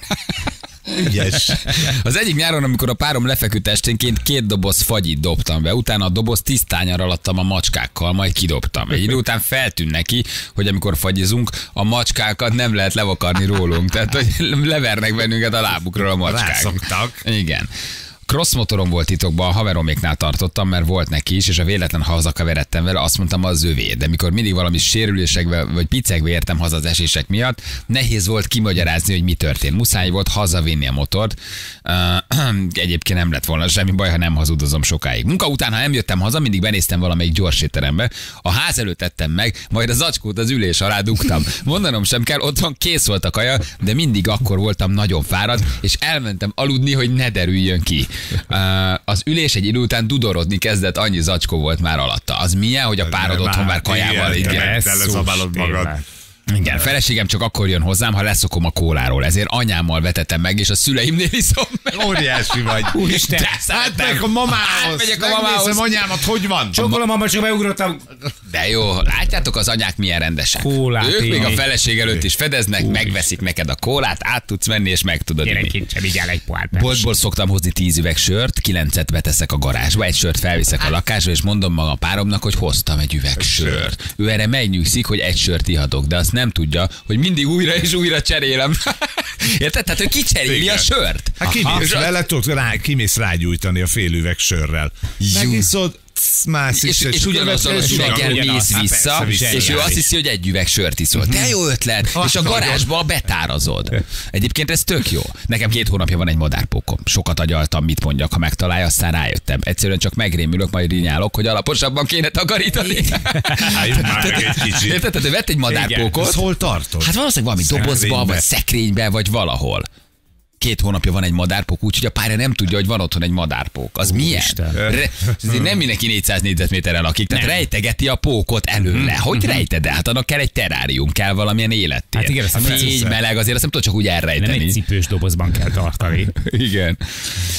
Ügyes. Az egyik nyáron, amikor a párom lefeküdt esténként, két doboz fagyit dobtam be, utána a doboz tisztányra alattam a macskákkal, majd kidobtam. Egy idő után feltűnt neki, hogy amikor fagyizunk, a macskákat nem lehet levakarni rólunk. Tehát, hogy levernek bennünket a lábukról a macskák. Rászoktak. Igen. Crossmotorom volt titokban, a haveroméknál tartottam, mert volt neki is, és a véletlen hazakaveredtem vele, azt mondtam, az övé. De mikor mindig valami sérülésekbe vagy picekbe értem haza az esések miatt, nehéz volt kimagyarázni, hogy mi történt. Muszáj volt hazavinni a motort. Uh, egyébként nem lett volna semmi baj, ha nem hazudozom sokáig. Munka után, ha nem jöttem haza, mindig benéztem valamelyik gyors étterembe. A ház előtt tettem meg, majd az acskót az ülés alá dugtam. Mondanom sem kell, otthon kész volt a kaja, de mindig akkor voltam nagyon fáradt, és elmentem aludni, hogy ne derüljön ki. Uh, az ülés egy idő után dudorodni kezdett, annyi zacskó volt már alatta. Az milyen, hogy a párod otthon már kajával igen, igen. igen, telezabálod magad. Igen, feleségem csak akkor jön hozzám, ha leszokom a kóláról. Ezért anyámmal vetetem meg, és a szüleimnél iszom meg. Óriási vagy. Úristen, de Hát szeretem. meg a mamához. Átmegyek a mamához. Megnézem anyámat, hogy van? Csókolom, mama, csak beugrottam. De jó, látjátok az anyák milyen rendesek. Kólát Ők még a inni. feleség előtt is fedeznek, Úr. megveszik neked a kólát, át tudsz venni, és meg tudod inni. Gyerekként sem vigyál egy pohár. Boltból szoktam hozni tíz üveg sört, kilencet beteszek a garázsba, egy sört felviszek a lakásba, és mondom maga a páromnak, hogy hoztam egy üveg sört. Ő erre megnyugszik, hogy egy sört ihatok, de azt nem tudja, hogy mindig újra és újra cserélem. Érted? Tehát ő kicseréli a sört. Hát kimész vele, tudod, rá, kimész rágyújtani a fél üveg sörrel. Megiszod, mászik, És, és ugyanazzal az üveggel mész vissza, Hát persze, és ő azt hiszi, hogy egy üveg sört iszol. De jó ötlet, és a garázsba betárazod. Egyébként ez tök jó. Nekem két hónapja van egy madárpókom. Sokat agyaltam, mit mondjak, ha megtalálja, aztán rájöttem. Egyszerűen csak megrémülök, majd rinyálok, hogy alaposabban kéne takarítani. Álljunk már meg egy kicsit. Érted? Tehát ő vett egy madárpókot. Ez hol tartod? Hát valószínűleg valami dobozba, Szekrénybe. vagy szekrénybe, vagy valahol. Két hónapja van egy madárpók, úgyhogy a párja nem tudja, hogy van otthon egy madárpók. Az milyen? Re- nem mindenki négyszáz négyzetméterrel lakik, tehát Nem. rejtegeti a pókot előle. Hogy rejted el? Hát annak kell egy terárium, kell valamilyen élettér. Hát igen, ezt nem Fény, hiszem. meleg, azért azt nem tudod csak úgy Nem elrejteni. egy cipős dobozban kell tartani. Igen.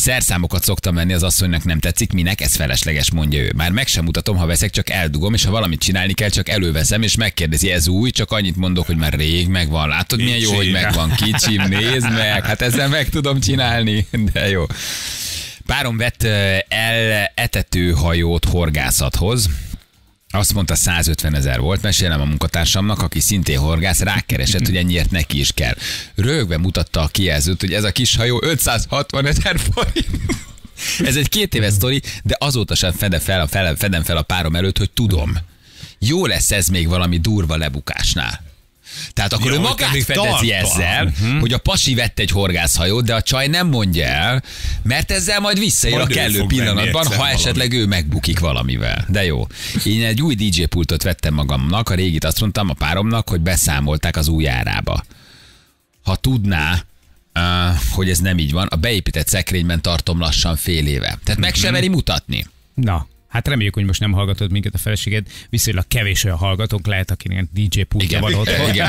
Szerszámokat szoktam venni, az asszonynak nem tetszik, minek, ez felesleges, mondja ő. Már meg sem mutatom, ha veszek, csak eldugom, és ha valamit csinálni kell, csak előveszem, és megkérdezi, ez új, csak annyit mondok, hogy már rég megvan. Látod, milyen jó, hogy megvan, kicsim, nézd meg, hát ezzel meg tudom csinálni, de jó. Párom vett el etetőhajót horgászathoz. Azt mondta, százötven ezer volt, mesélem a munkatársamnak, aki szintén horgász, rákeresett, hogy ennyiért neki is kell. Rögve mutatta a kijelzőt, hogy ez a kis hajó ötszázhatvan ezer forint. Ez egy két éves sztori, de azóta sem fedem fel, a, fel, fedem fel a párom előtt, hogy tudom. Jó lesz ez még valami durva lebukásnál. Tehát akkor ja, ő magát fedezi tartal. ezzel, uh-huh. hogy a pasi vett egy horgászhajót, de a csaj nem mondja el, mert ezzel majd visszaér majd a kellő pillanatban, ha esetleg valami. ő megbukik valamivel. De jó. Én egy új dé dzsé pultot vettem magamnak, a régit azt mondtam a páromnak, hogy beszámolták az új árába. Ha tudná, uh, hogy ez nem így van, a beépített szekrényben tartom lassan fél éve. Tehát uh-huh. meg se veri mutatni. Na. Hát reméljük, hogy most nem hallgatod minket a feleséged, viszonylag kevés olyan hallgatók lehet, akinek dé dzsé pultja van otthon. Igen.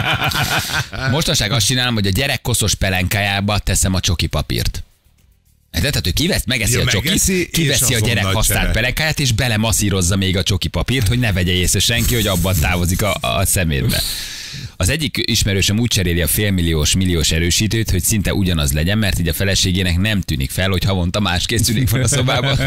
Mostanság azt csinálom, hogy a gyerek koszos pelenkájába teszem a csoki papírt. Tehát, hogy kivesz, megeszi ja, a csokit, megeszi, kiveszi a gyerek használt pelenkáját, és belemasszírozza még a csoki papírt, hogy ne vegye észre senki, hogy abban távozik a, a szemétbe. Az egyik ismerősöm úgy cseréli a félmilliós, milliós erősítőt, hogy szinte ugyanaz legyen, mert így a feleségének nem tűnik fel, hogy havonta más készülék van a szobában.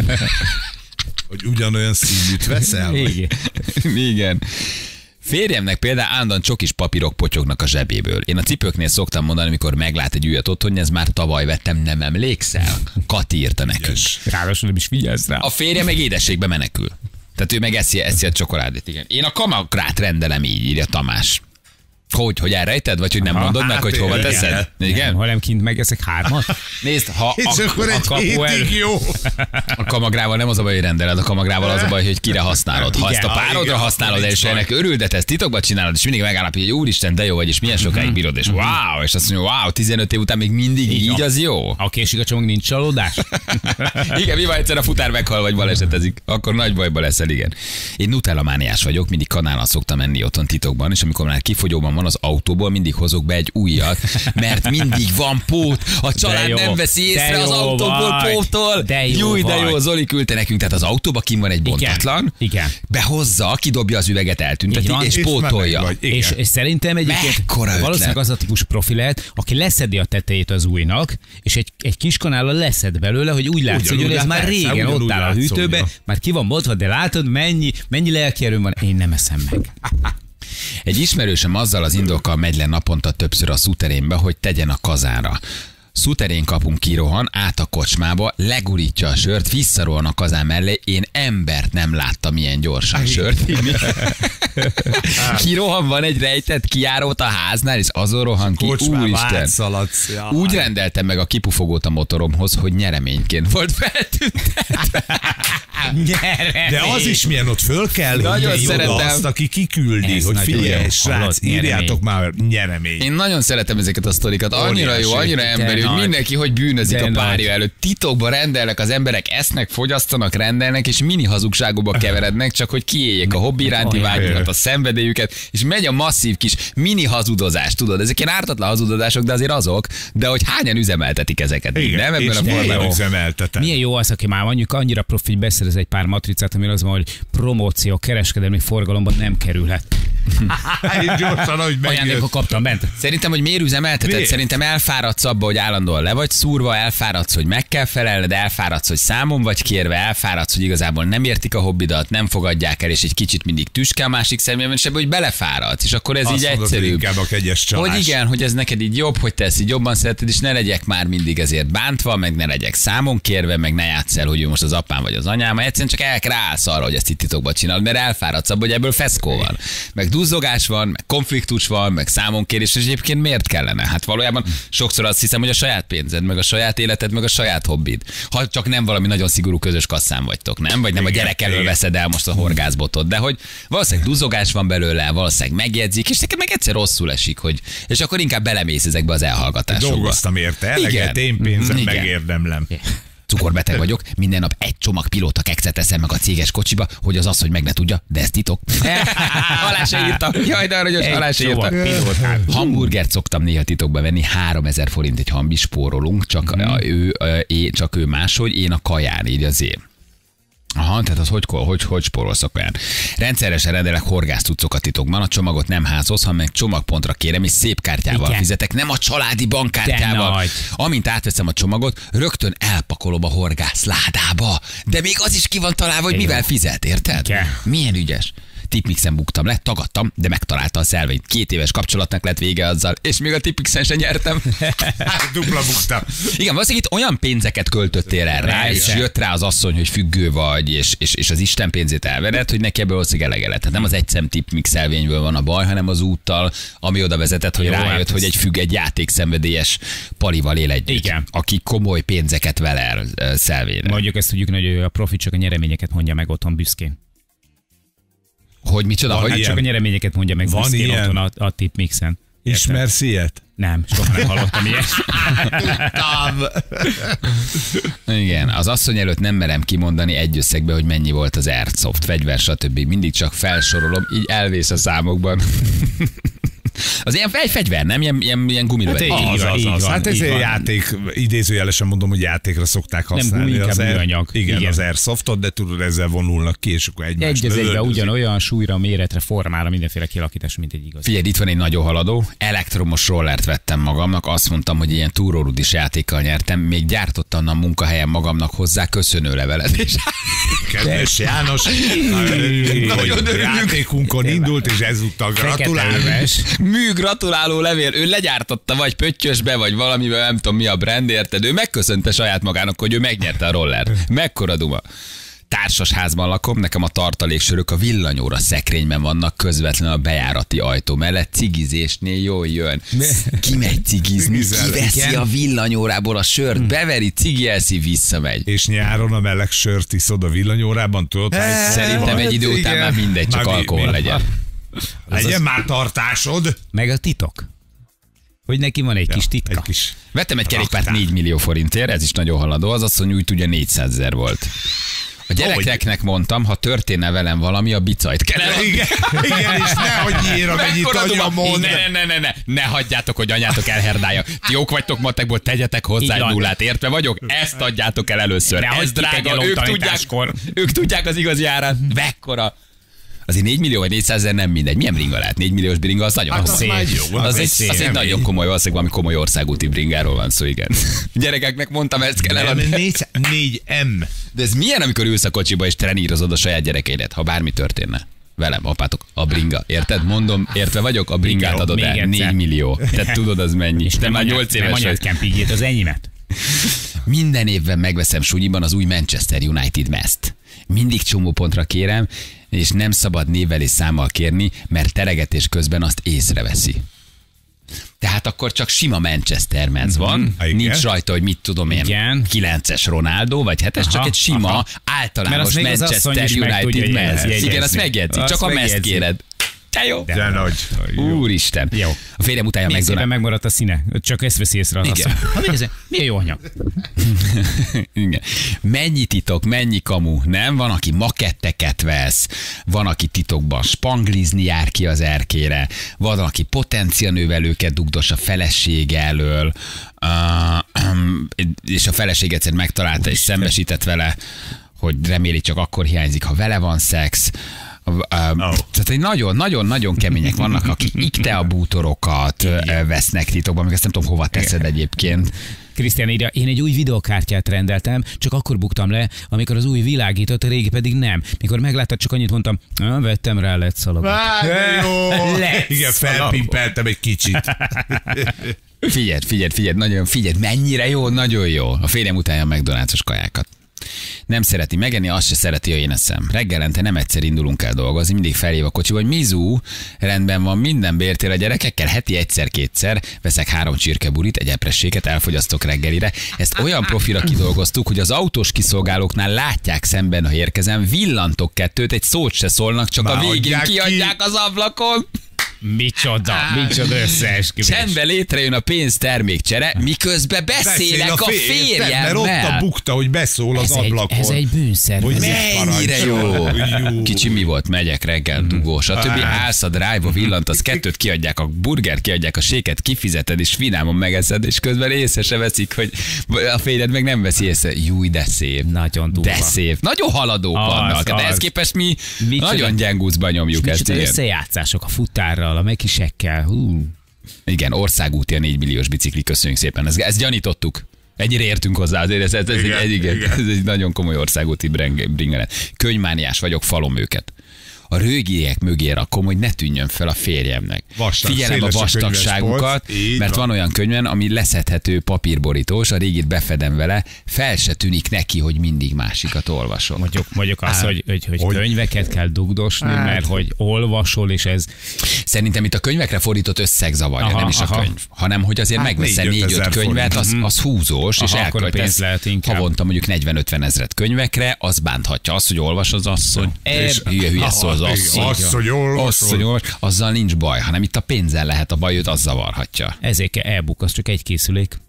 Hogy ugyanolyan színűt veszel? Igen. Igen. Férjemnek például állandóan csokis papírok potyognak a zsebéből. Én a cipőknél szoktam mondani, amikor meglát egy újat otthon, hogy ez már tavaly vettem, nem emlékszel? Kati írta nekünk. Ráadásul nem is figyelsz rá. A férje meg édességbe menekül. Tehát ő meg eszi, eszi a csokoládét, igen. Én a kamagrát rendelem, így írja Tamás. Hogy, hogy elrejted, vagy hogy nem mondod meg, hogy hova teszed? Igen? Ha nem kint megeszek hármat? Nézd, ha és a, akkor egy a hétig jó. A kamagrával nem az a baj, hogy rendeled, a kamagrával az a baj, hogy kire használod. Ha ezt a párodra használod, és ennek örül, de te ezt titokban csinálod, és mindig megállapítja, hogy úristen, de jó vagy, és milyen sokáig bírod, és wow, és azt mondja, wow, tizenöt év után még mindig így, így az jó. Ha késik a csomag, nincs csalódás. Igen, mi van, egyszer a futár meghal, vagy balesetezik, akkor nagy bajba leszel, igen. Én Nutella mániás vagyok, mindig kanállal szoktam menni otthon titokban, és amikor már kifogyóban van az autóból, mindig hozok be egy újat, mert mindig van pót, a család nem veszi észre az autóból vagy. Póttól. De jó, Júj, de jó, Zoli küldte nekünk, tehát az autóba kim van egy bontatlan, igen, igen. behozza, kidobja az üveget, eltünteti, és, és pótolja. És, és szerintem egyébként valószínűleg az a típus profi lehet, aki leszedi a tetejét az újnak, és egy, egy kis kanállal leszed belőle, hogy úgy látsz, hogy ez már régen ott áll a hűtőben, már ki van bontva, de látod, mennyi, mennyi lelkierőm van, én nem eszem meg. Egy ismerősöm azzal az indokkal megy le naponta többször a szuterénbe, hogy tegyen a kazára. Szuterén kapunk, kirohan, át a kocsmába, legurítja a sört, visszarohan a kazán mellé, én embert nem láttam ilyen gyorsan sört inni. Kirohan, van egy rejtett kijárót a háznál, és azon rohan ki, úristen. Úgy rendeltem meg a kipufogót a motoromhoz, hogy nyereményként volt feltüntetve. De az is milyen, ott föl kell nagyon szeretem azt, aki kiküldi, ez hogy figyelj, srác, írjátok már nyeremény. Én nagyon szeretem ezeket a sztorikat, annyira jó, annyira emberi, hogy mindenki hogy bűnözik a párja előtt. Titokban rendelnek az emberek, esznek, fogyasztanak, rendelnek, és mini hazugságokba keverednek, csak hogy kiéljék a hobbi iránti vágyukat, a szenvedélyüket, és megy a masszív kis mini hazudozás, tudod? Ezek ilyen ártatlan hazudozások, de azért azok, de hogy hányan üzemeltetik ezeket? Igen, nem ebben a formában üzemeltetem. Milyen jó az, aki már mondjuk annyira profi, hogy beszerez egy pár matricát, amire az van, hogy promóció, kereskedelmi forgalomban nem kerülhet. Gyorsan, hogy ajándékot kaptam bent. Szerintem, hogy miért üzemelteted? Miért? Szerintem elfáradsz abba, hogy állandóan le vagy szúrva, elfáradsz, hogy meg kell felelned, elfáradsz, hogy számon vagy kérve, elfáradsz, hogy igazából nem értik a hobbidat, nem fogadják el, és egy kicsit mindig tüske a másik szemében, és ebből, hogy belefáradsz, és akkor ez azt így egyszerűbb. A kegyes csalás. Hogy igen, hogy ez neked így jobb, hogy te ezt így jobban szereted, és ne legyek már mindig ezért bántva, meg ne legyek számon kérve, meg ne játsz el, hogy ő most az apám vagy az anyám, egyszerűen csak elrász arra, hogy ezt itt titokban csinálod, mert elfáradsz abba, hogy ebből feszkó van. Meg duzzogás van, meg konfliktus van, meg számonkérés, és egyébként miért kellene? Hát valójában sokszor azt hiszem, hogy a saját pénzed, meg a saját életed, meg a saját hobbid. Ha csak nem valami nagyon szigorú közös kasszán vagytok, nem? Vagy nem a gyerek elől veszed el most a horgászbotot, de hogy valószínűleg duzzogás van belőle, valószínűleg megjegyzik, és neked meg egyszer rosszul esik, hogy és akkor inkább belemész ezekbe az elhallgatásokba. Dolgoztam érte, eleget, én pénzem megérdemlem. cukorbeteg vagyok, minden nap egy csomag pilóta kekszet teszem meg a céges kocsiba, hogy az asszony meg ne tudja, de ez titok. Alá se írta. Jaj, de aranyos, alá se írta. Hamburgert szoktam néha titokba venni, háromezer forint egy hambi, spórolunk, csak, mm. ő, ő, csak ő máshogy, én a kaján, így az én. Aha, tehát az hogy, hogy, hogy spórolsz a kaján. Rendszeresen rendelek horgásztucokat titokban, a csomagot nem házhoz, hanem meg csomagpontra kérem, és szép kártyával igen. fizetek, nem a családi bankkártyával. Amint átveszem a csomagot, rögtön elpakolom a horgász ládába. De még az is ki van találva, hogy mivel fizet, érted? Igen. Milyen ügyes. Tipmixen buktam le, tagadtam, de megtalálta a szelvényt. Két éves kapcsolatnak lett vége azzal, és még a Tipmixen sem nyertem. Dupla buktam. Igen, valószínűleg itt olyan pénzeket költöttél el rá, és jött rá az asszony, hogy függő vagy, és, és, és az Isten pénzét elvered, hogy neki ebből valószínűleg elege lett. Tehát nem az egy szem Tipmix szelvényből van a baj, hanem az úttal, ami oda vezetett, hogy jó, rájött, hát hogy egy függ, egy játékszenvedélyes palival él együtt, igen. aki komoly pénzeket vel el szelvényre. Mondjuk ezt tudjuk, hogy a profi csak a nyereményeket mondja meg otthon büszkén. Hogy micsoda? Van hogy hát csak a nyereményeket mondja meg van büszkén ilyen? otthon a, a Tipmixen. Ismersz ilyet? Nem, soha nem hallottam ilyet. Igen, az asszony előtt nem merem kimondani egy összegbe, hogy mennyi volt az Airsoft, fegyver, stb. Mindig csak felsorolom, így elvész a számokban. Az ilyen egy fegyver, nem? Ilyen, ilyen, ilyen gumilövet. Hát, az, az, az. hát ez egy játék, idézőjelesen mondom, hogy játékra szokták használni. Nem gumi, az műanyag. Igen, igen, az Airsoftot, de tudod, ezzel vonulnak ki, és akkor egymást egy az egyben ugyanolyan súlyra, méretre, formára, mindenféle kilakítás, mint egy igaz. Figyelj, itt van egy nagyon haladó, elektromos rollert vettem magamnak, azt mondtam, hogy ilyen túrórudis játékkal nyertem, még gyártottam a munkahelyen magamnak hozzá köszönőlevelet. És... Kedves János, játékunkon indult, és ezúttal gratulálunk. Mű gratuláló levél, ő legyártotta vagy pöttyösbe, vagy valamivel, nem tudom mi a brand, érted? Ő megköszönte saját magának, hogy ő megnyerte a rollert. Mekkora duma. Társas házban lakom, nekem a tartaléksörök a villanyóra szekrényben vannak, közvetlenül a bejárati ajtó mellett, cigizésnél jól jön. Kimegy cigizni, kiveszi a villanyórából a sört, beveri, cigi elszi, visszamegy. És nyáron a meleg sört iszod a villanyórában, tudod? Szerintem egy idő után már mindegy, csak alkohol legyen. Legyen az már tartásod. Meg a titok. Hogy neki van egy ja, kis titka. Egy kis Vettem egy kerékpárt négy millió forintért, ez is nagyon haladó, az asszony úgy tudja négyszázezer volt. A gyerekeknek mondtam, ha történne velem valami, a bicajt kell eladni. Igen, igen, és nehogy ír, amennyit anya mond. Ne, ne, ne, ne, ne, ne hagyjátok, hogy anyátok elherdálja. Ti jók vagytok matekból, tegyetek hozzá egy nullát, értve vagyok? Ezt adjátok el először. De ez drága, ők tudják, ők tudják az igazi árát. Mekkora. Azért négy millió vagy négyszázezer nem mindegy. Milyen bringa lehet? négy milliós bringa az nagyon hát szép. Az, jó, az, egy, az egy nagyon komoly, valószínűleg valami komoly országúti bringáról van szó, igen. Gyerekeknek mondtam, ezt kell eladni. négy M. De ez milyen, amikor ülsz a kocsiba és trenírozod a saját gyerekeidet, ha bármi történne? Velem, apátok, a bringa. Érted? Mondom, értve vagyok, a bringát igen, adod el. négy millió. Te tudod, az mennyi. És te már nyolc éves vagy. Nem anyád kempingét, az enyémet. Minden évben megveszem sunyiban az új Manchester United mezt. Mindig csomópontra kérem, és nem szabad névvel és számmal kérni, mert teregetés közben azt észreveszi. Tehát akkor csak sima Manchester mez van, mm-hmm. nincs rajta, hogy mit tudom én, igen. kilences Ronaldo, vagy hetes, aha, csak egy sima, aha. általános Manchester United mez. Igen, azt megjegyzi, csak a mezt kéred. Te jó. De, De nagy. Úristen. Jó. A férjem utálja meg Donát. Megmaradt a színe. Csak ezt veszi észre. Igen. Milyen jó anyag. Igen. Mennyi titok, mennyi kamu, nem? Van, aki maketteket vesz, van, aki titokban spanglizni jár ki az erkére, van, aki potencianővelőket dugdos a felesége elől, uh, és a feleség egyszer megtalálta, és szembesített vele, hogy reméli csak akkor hiányzik, ha vele van szex. Uh, oh. Tehát egy nagyon-nagyon-nagyon kemények vannak, akik ikte a bútorokat uh, vesznek titokban, még ezt nem tudom hova teszed egyébként. Krisztián írja, én egy új videokártyát rendeltem, csak akkor buktam le, amikor az új világított, a régi pedig nem. Mikor megláttad, csak annyit mondtam, ah, vettem rá lett szalagot. Igen, felpimpeltem egy kicsit. Figyeld, figyeld, figyeld, nagyon figyeld, mennyire jó, nagyon jó. A férjem utálja a McDonald's-os kajákat. Nem szereti megenni, azt se szereti, hogy én eszem. Reggelente nem egyszer indulunk el dolgozni, mindig felhív a kocsi, hogy Mizu, rendben van, minden bértél a gyerekekkel, heti egyszer-kétszer veszek három csirkeburit, egy eprességet, elfogyasztok reggelire. Ezt olyan profira kidolgoztuk, hogy az autós kiszolgálóknál látják szemben, ha érkezem, villantok kettőt, egy szót se szólnak, csak már a végén kiadják ki. Az ablakon. Micsoda, micsoda összeesküvés. Csendben létrejön a pénztermékcsere, miközben beszélek a, a férjemmel. Mert ott a bukta, hogy beszól az ez ablakon. Egy, ez egy bűnszervezet. Mennyire jó. Kicsi mi volt, megyek reggel, dugós, a többi állsz a drive-ba, villantasz, kettőt kiadják, a burger kiadják, a séket kifizeted, és finámon megeszed, és közben észre se veszik, hogy a férjed meg nem veszi észre. Júj, de szép. Nagyon durva. De szép. Nagyon haladók Az, vannak, de az. ehhez képest mi Micsoda- nagyon gyengúzban nyomjuk ezt. Micsoda Igen. összejátszások a futárral, a mekisekkel. Hú. Igen, országúti a négy milliós bicikli, köszönjük szépen. Ezt, ezt gyanítottuk. Ennyire értünk hozzá, azért ez, ez, ez, Igen, egy, igen, igen. ez egy nagyon komoly országúti bringelet. Könyvmániás vagyok, falom őket. A rögiek mögé rakom, hogy ne tűnjön fel a férjemnek. Vastag, Figyelem a széles a vastagságukat, könyves polc. Így mert van. van olyan könyven, ami leszedhető papírborítós, a régit befedem vele, fel se tűnik neki, hogy mindig másikat olvasom. Mondjuk, mondjuk azt, hogy, hogy, hogy, Hogy? könyveket kell dugdosni, Hát. mert hogy olvasol, és ez... Szerintem itt a könyvekre fordított összeg zavarja, Aha, nem is a aha. könyv, hanem hogy azért Hát megveszel négy-öt négy-öt ezer könyvet, forint. az, az húzós, és Aha, akkor a pénz elköltesz lehet inkább. havonta mondjuk negyven-ötven ezret könyvekre, az bánthatja azt, hogy olvas az asszony. És hülye, hülye szól az asszony. Asszony, olvasol. Asszony, olvas. Azzal nincs baj, hanem itt a pénzzel lehet a baj, őt az zavarhatja. Ezért kell e-book, az csak egy készülék.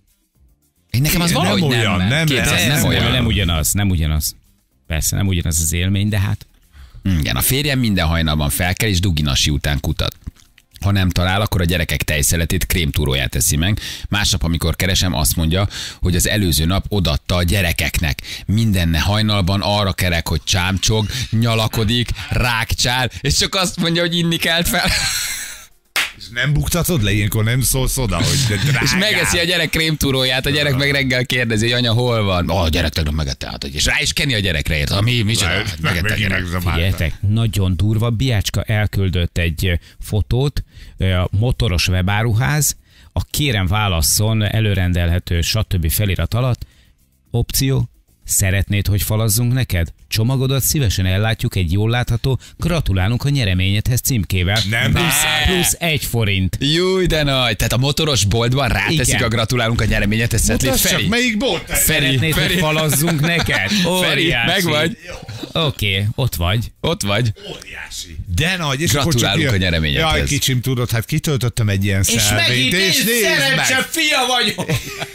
Én nekem az Nem valahogy nem, olyan, nem Képzeld, lesz. nem nem, olyan. nem ugyanaz, nem ugyanaz. Persze, nem ugyanaz az élmény, de hát... Igen, a férjem minden hajnalban felkel, és duginasi után kutat. Ha nem talál, akkor a gyerekek tejszeletét, krémtúróját teszi meg. Másnap, amikor keresem, azt mondja, hogy az előző nap odatta a gyerekeknek. Mindenne hajnalban arra kerek, hogy csámcsog, nyalakodik, rákcsál, és csak azt mondja, hogy inni kelt fel. És nem buktatod le, ilyenkor nem szólsz oda, hogy de drágám. És megeszi a gyerek krémtúróját, a gyerek meg reggel kérdezi, hogy anya, hol van? Ó, a gyerek tegnap megette át, és rá is keni a gyerekre, ért. Mi, mi csinál? Megette a gyerek. Figyeljetek, nagyon durva. Biácska elküldött egy ö, fotót, ö, a motoros webáruház, a kérem válasszon előrendelhető stb. Felirat alatt. Opció, szeretnéd, hogy falazzunk neked? Csomagodat szívesen ellátjuk egy jól látható, gratulálunk a nyereményedhez címkével. Nem plusz, hiszem. plusz egy forint. Júj, de nagy. Tehát a motoros boltban ráteszik Igen. a gratulálunk a nyereményet, ezt Szetlit. Mutasd csak, Feri. melyik bolt? Feri, Szeretnéd, hogy Feri. falazzunk neked? Feri, Óriási. meg vagy. Oké, okay, ott vagy. Ott vagy. Óriási. De nagy. És Gratulálunk akkor csak ilyen- a nyereményedhez. Jaj, kicsim, tudod, hát kitöltöttem egy ilyen szelvényt, és nézd meg. fia vagyok.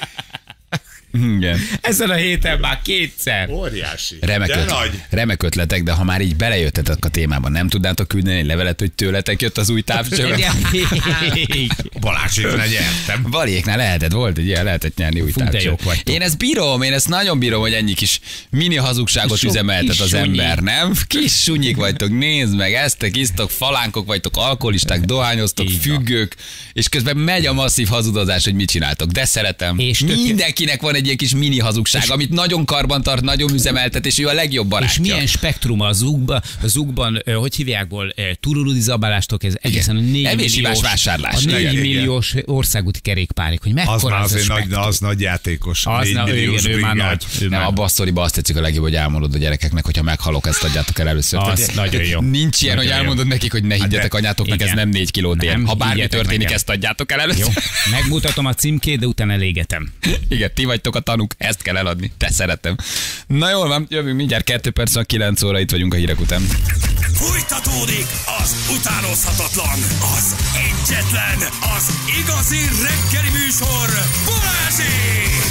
Igen. Ezen a héten már kétszer. Óriási. Remek, De öt, nagy. remek ötletek, de ha már így belejöttetek a témában, nem tudnátok küldeni egy levelet, hogy tőletek jött az új távcsövet? Balázséknál nyertem. Valéknál lehetett, volt egy ilyen, lehetett nyerni új Fú, de távcsövet. jók vagytok. Én ezt bírom, én ezt nagyon bírom, hogy ennyi kis mini hazugságot Sok üzemeltet kis az sunyi. ember, nem? Kis sunyik vagytok, nézd meg, eztek, isztok, falánkok vagytok, alkoholisták, dohányoztok, Így van. függők, és közben megy a masszív hazudozás, hogy mit csináltok. De szeretem. És tök- Mindenkinek van egy ilyen kis mini hazugság, amit nagyon karban tart, nagyon üzemeltet, és ő a legjobb barátja. És milyen spektrum a zugban, a zugban, ö, hogy hívjákból, ö, turuludi zabálástól ez egészen a négy Evés-ivás milliós, vásárlás. a négy Igen, igen. milliós országúti kerékpárig, hogy Az mekkora már az, a azért nagy, spektrum. az nagy játékos. Az négy na, ő, milliós igen, ő már brigád. nagy. Ő Nem, már- abban a sztoriban azt tetszik a legjobb, hogy elmondod a gyerekeknek, hogyha meghalok, ezt adjátok el először. Az Tehát nagyon jó. Nincs ilyen, Nagyon hogy jó. elmondod nekik, hogy ne higgyetek de- anyátoknak, ez igen. nem négy kilót ér. Nem, Ha bármi higgyetek történik, nekem. ezt adjátok el Jó, először. megmutatom a címkét, de utána elégetem. Igen, ti vagytok a tanúk, ezt kell eladni. Te szeretem. Na jól van, jövünk mindjárt kettő perc, a kilenc óra, itt vagyunk a hírek után. Fújtatódik az utánozhatatlan, az egyetlen, az igazi reggeli műsor, Balázsék!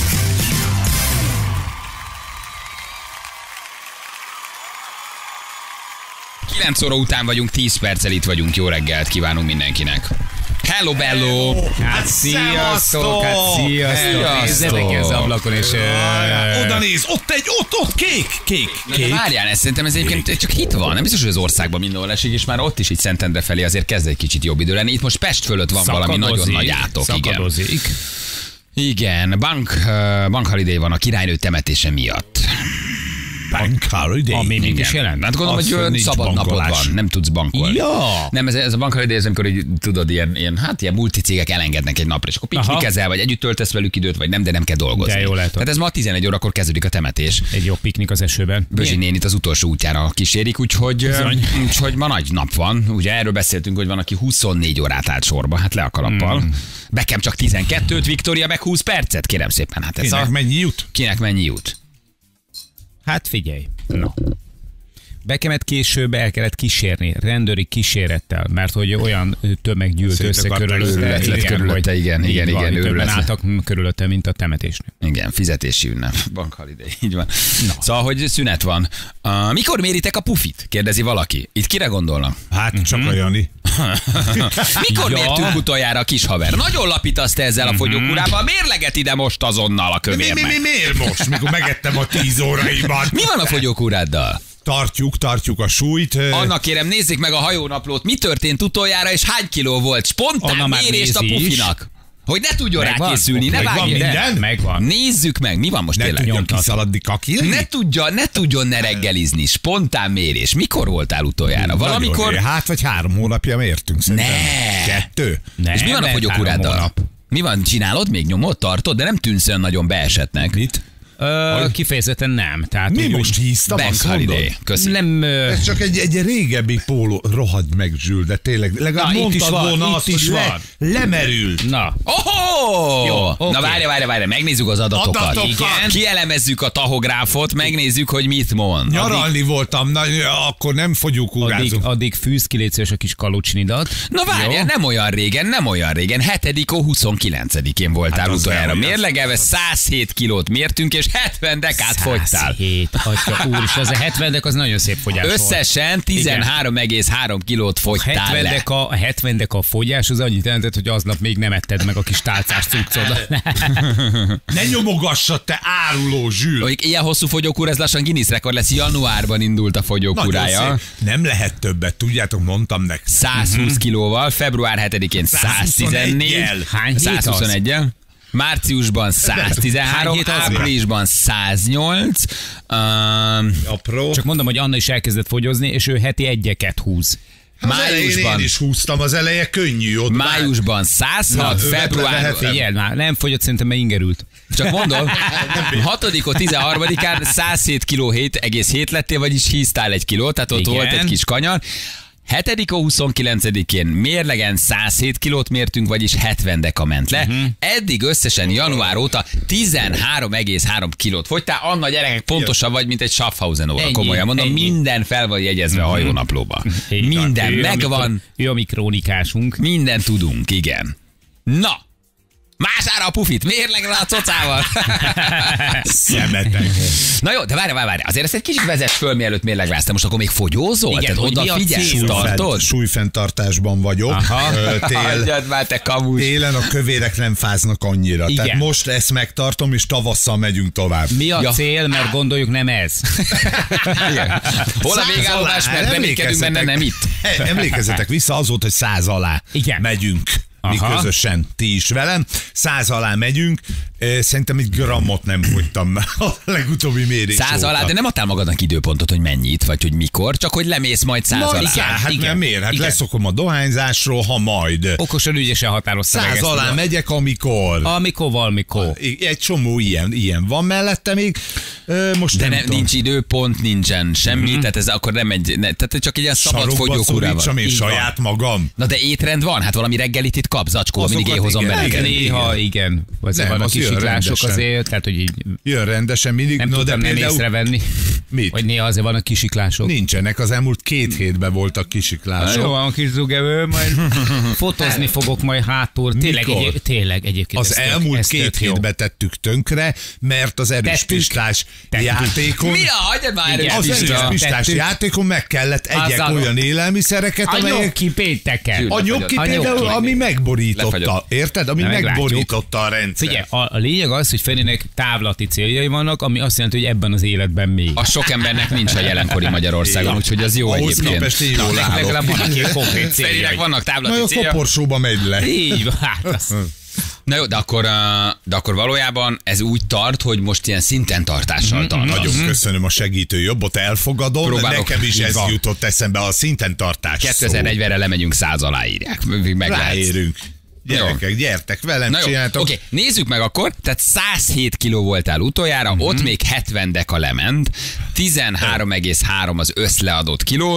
kilenc óra után vagyunk, tíz perccel itt vagyunk. Jó reggelt kívánunk mindenkinek. Hello, bello! Hát sziasztok, hát sziasztok. Sziasztok. Nézzetek ki az ablakon, és... ö, Oda néz, ott egy, ott, ott, kék, kék, De kék. várjál, ez szerintem ez egyébként csak hit van. Nem biztos, hogy az országban mindenhol esik, és már ott is így Szentendre felé azért kezd egy kicsit jobb idő lenni. Itt most Pest fölött van valami nagyon nagy átok. Igen. Szakadozik. Igen, bank, uh, bank holiday van a királynő temetése miatt. Bank holiday. Ami mit is jelent? Hát gondolom, Az, hogy olyan nincs szabad napod bankolás. van, nem tudsz bankolni. Ja. Nem, ez, ez a bank holiday, ez amikor, hogy tudod, ilyen, ilyen, hát ilyen multicégek elengednek egy napra, és akkor piknikezel, vagy együtt töltesz velük időt, vagy nem, de nem kell dolgozni. De jól lehet. Tehát ez ma tizenegy órakor kezdődik a temetés. Egy jó piknik az esőben. Bözsi nénit az utolsó útjára kísérik, úgyhogy, Bizony. úgyhogy ma nagy nap van. Ugye erről beszéltünk, hogy van, aki huszonnégy órát állt sorba, hát le a kalappal. Mm. Beckham csak tizenkettőt, Viktória meg húsz percet, kérem szépen. Hát ez Kinek a... mennyi jut? Kinek mennyi jut? Hát figyelj. No. Bekemet később el kellett kísérni, rendőri kísérettel, mert hogy olyan tömeg gyűlt össze körülötte. Őrület lett körülötte, igen, igen, igen. Többen álltak körülötte, mint a temetésnél. Igen, fizetési ünnep. Bankholiday, így van. No. Szóval, hogy szünet van. Uh, mikor méritek a pufit? Kérdezi valaki. Itt kire gondolnak? Hát uh-huh. csak a Jani. Mikor Ja. mértünk utoljára a kis haver? Nagyon lapítasz te ezzel a fogyókúrával. Mérleget ide most azonnal a Mi, mi, kövérnek. mi, miért most, mikor megettem a tíz óraiban? Mi van a fogyókúráddal? Tartjuk, tartjuk a súlyt. Annak kérem, nézzék meg a hajónaplót. Mi történt utoljára, és hány kiló volt? Spontán Anna már mérést a nézi is. pufinak. Hogy ne tudjon Megvan? rákészülni, ne Megvan vágj. minden? Megvan. Nézzük meg, mi van most Ne tényleg? tudjon nyomtat. kiszaladni kakilni? Ne tudja, ne tudjon ne reggelizni. Spontán mérés. Mikor voltál utoljára? Valamikor... Nagyon, hát vagy három hónapja mértünk szerintem. Ne. Kettő? Nem, És mi van a mert három fogyókúráddal? hónap. Mi van, csinálod még, nyomod, tartod, de nem tűnsz olyan nagyon beesetnek. Mit? Ö, kifejezetten nem. Tehát, Mi hogy- most híztam, Bank azt mondod? Holiday. Köszi. Nem, ö, Ez csak egy, egy régebbi póló. Rohadj meg, Zsül, de tényleg. Legalább Na, itt is mondtad van, volna itt azt, is hogy le, van. lemerült. na, Oh! Jó, Na oké. várj, várj, várj, megnézzük az adatokat. Adatokat. Igen. Kielemezzük a tahográfot, megnézzük, hogy mit mond. Nyaralni voltam, na, akkor nem addig, fogyókúrázunk. addig fűz ki légy szíves a kis kalucsnidat. Na várjál, nem olyan régen, nem olyan régen. hetedikén huszonkilencedikén voltál Hát az utoljára. nem olyan. Mérlegelve száz hét kilót mértünk, és hetven dekát fogytál. hét, atya úr, és az a hetvenek az nagyon szép fogyás volt. Összesen tizenhárom egész három kilót fogytál hetven le. deka, a hetven deka fogyás az annyit jelentett, hogy aznap még nem etted meg a kis tálcás cuccod. Ne nyomogassad, te áruló Zsül. Hogy ilyen hosszú fogyókúra, ez lassan Guinness rekord lesz. Januárban indult a Nagyon fogyókúrája. szép. Nem lehet többet, tudjátok, mondtam nektek. százhúsz kilóval, február hetedikén száz tizennégy, százhuszonegyel. Hány hét az? száz huszonegyel, márciusban száz tizenhárom, Hány hét az? áprilisban száz nyolc, um, Apró. Csak mondom, hogy Anna is elkezdett fogyozni, és ő heti egyeket húz. Az elején májusban, én is húztam, az eleje könnyű. Ott már- májusban száz hat, Na, február, övetlevehetem. Figyelj már, nem fogyott, szerintem mert ingerült. csak mondom, hatodikon tizenharmadikán száz hét kiló hét egész hét lettél, vagyis híztál egy kilót, tehát ott Igen. volt egy kis kanyar. hetedikén huszonkilencedikén mérlegen száz hét kilót mértünk, vagyis hetven deka ment le. Uh-huh. Eddig összesen január óta tizenhárom egész három kilót fogytál. Anna, gyerekek, pontosan vagy, mint egy Schaffhausen óra. Ennyi, Komolyan mondom, ennyi. minden fel van jegyezve a hajónaplóba. Így van. Minden Ő a megvan, mikro- Ő a mi krónikásunk. minden tudunk, igen. Na! Mására a pufit, mérlegre a cocával. Szemetek. Na jó, de várj, várj, várj. Azért ezt egy kicsit vezess föl, mielőtt mérlegláztál. Most akkor még fogyózol? Igen, Tehát hogy mi oda a figyelsz, cél? tartod? Súlyfenntartásban vagyok. Aha. Ö, Tél, Hagyjad már, te kamus. télen a kövérek nem fáznak annyira. Igen. Tehát most ezt megtartom, és tavasszal megyünk tovább. Mi a Ja. cél, mert gondoljuk nem ez. Igen. Hol a Száz végállomás, alá, mert reménykedünk benne, nem itt. Emlékezzetek vissza, az volt, hogy száz alá Igen. megyünk. Mi Aha. közösen, ti is velem. Száz alá megyünk. Ö, Szerintem egy grammot nem fogytam a legutóbbi mérés Száz óta. alá, de nem adtál magadnak időpontot, hogy mennyit, vagy hogy mikor, csak hogy lemész majd száz Na, alá. igen, hát igen, nem miért? Hát igen. leszokom a dohányzásról, ha majd. Okosan, ügyesen határozta meg Száz ezt. alá megyek, amikor. Amikor, valamikor. Egy csomó ilyen, ilyen van mellette még. Ö, Most De nem ne, tudom. nincs időpont, nincsen semmi, Mhm. tehát ez akkor nem egy, ne, tehát csak egy ilyen szabad Sarokba fogyókúrával. szorítsam én Így van. saját magam. Na de étrend van, hát valami reggelit itt kap, zacskóval mindig Azokat éhozom igen, benneket. igen. Néha, igen. Vagy Nem, vannak az jön kisiklások rendesen. azért, tehát hogy így Jön rendesen mindig. nem No, tudtam de nem például észrevenni. Mit? Hogy néha azért vannak kisiklások. Nincsenek, az elmúlt két hétben voltak Jó kisiklások. van, kis zugevő, majd fotózni fogok majd hátul. Tényleg, Mikor? egyéb, tényleg egyébként Az ez tök- elmúlt ez két tök jó. hétben tettük tönkre, mert az erős Tettük. pistás Tettük. játékon... Mi a? Hagyjad már Igen. erős Az Pista. erős Pista. pistás Tettük. játékon meg kellett egyek Azzal- olyan élelmiszereket, A amelyek... nyokki pénteken. A nyokki A például, nyokki. ami megborította. Lefagyott. Érted? Ami Na, meglátjuk. megborította a rendszer. Figyelj, a, a lényeg az, hogy Ferinek távlati céljai vannak, ami azt jelenti, hogy ebben az életben még. A sok embernek nincs a jelenkori Magyarországon, Ja. úgyhogy az jó Ahhoz egyébként. képest én jól Na, állok. legalább vannak Neki konkrét Ferinek céljai. vannak Na, távlati a célja. koporsóba megy le. Így van, hát az. Na jó, de akkor, uh, de akkor valójában ez úgy tart, hogy most ilyen szinten tartással tart. Nagyon köszönöm a segítő jobbot, elfogadom. Próbálok. Nekem is Így ez van. jutott eszembe, a szinten tartás szó. kétezer-negyvenre lemegyünk, száz alá írják. Meg lehetsz. Ráérünk. Gyerekek, gyertek velem, Na jó, csináltok. oké, nézzük meg akkor. Tehát száz hét kiló voltál utoljára, uh-huh. ott még hetven deka lement, tizenhárom egész három az összleadott kilód,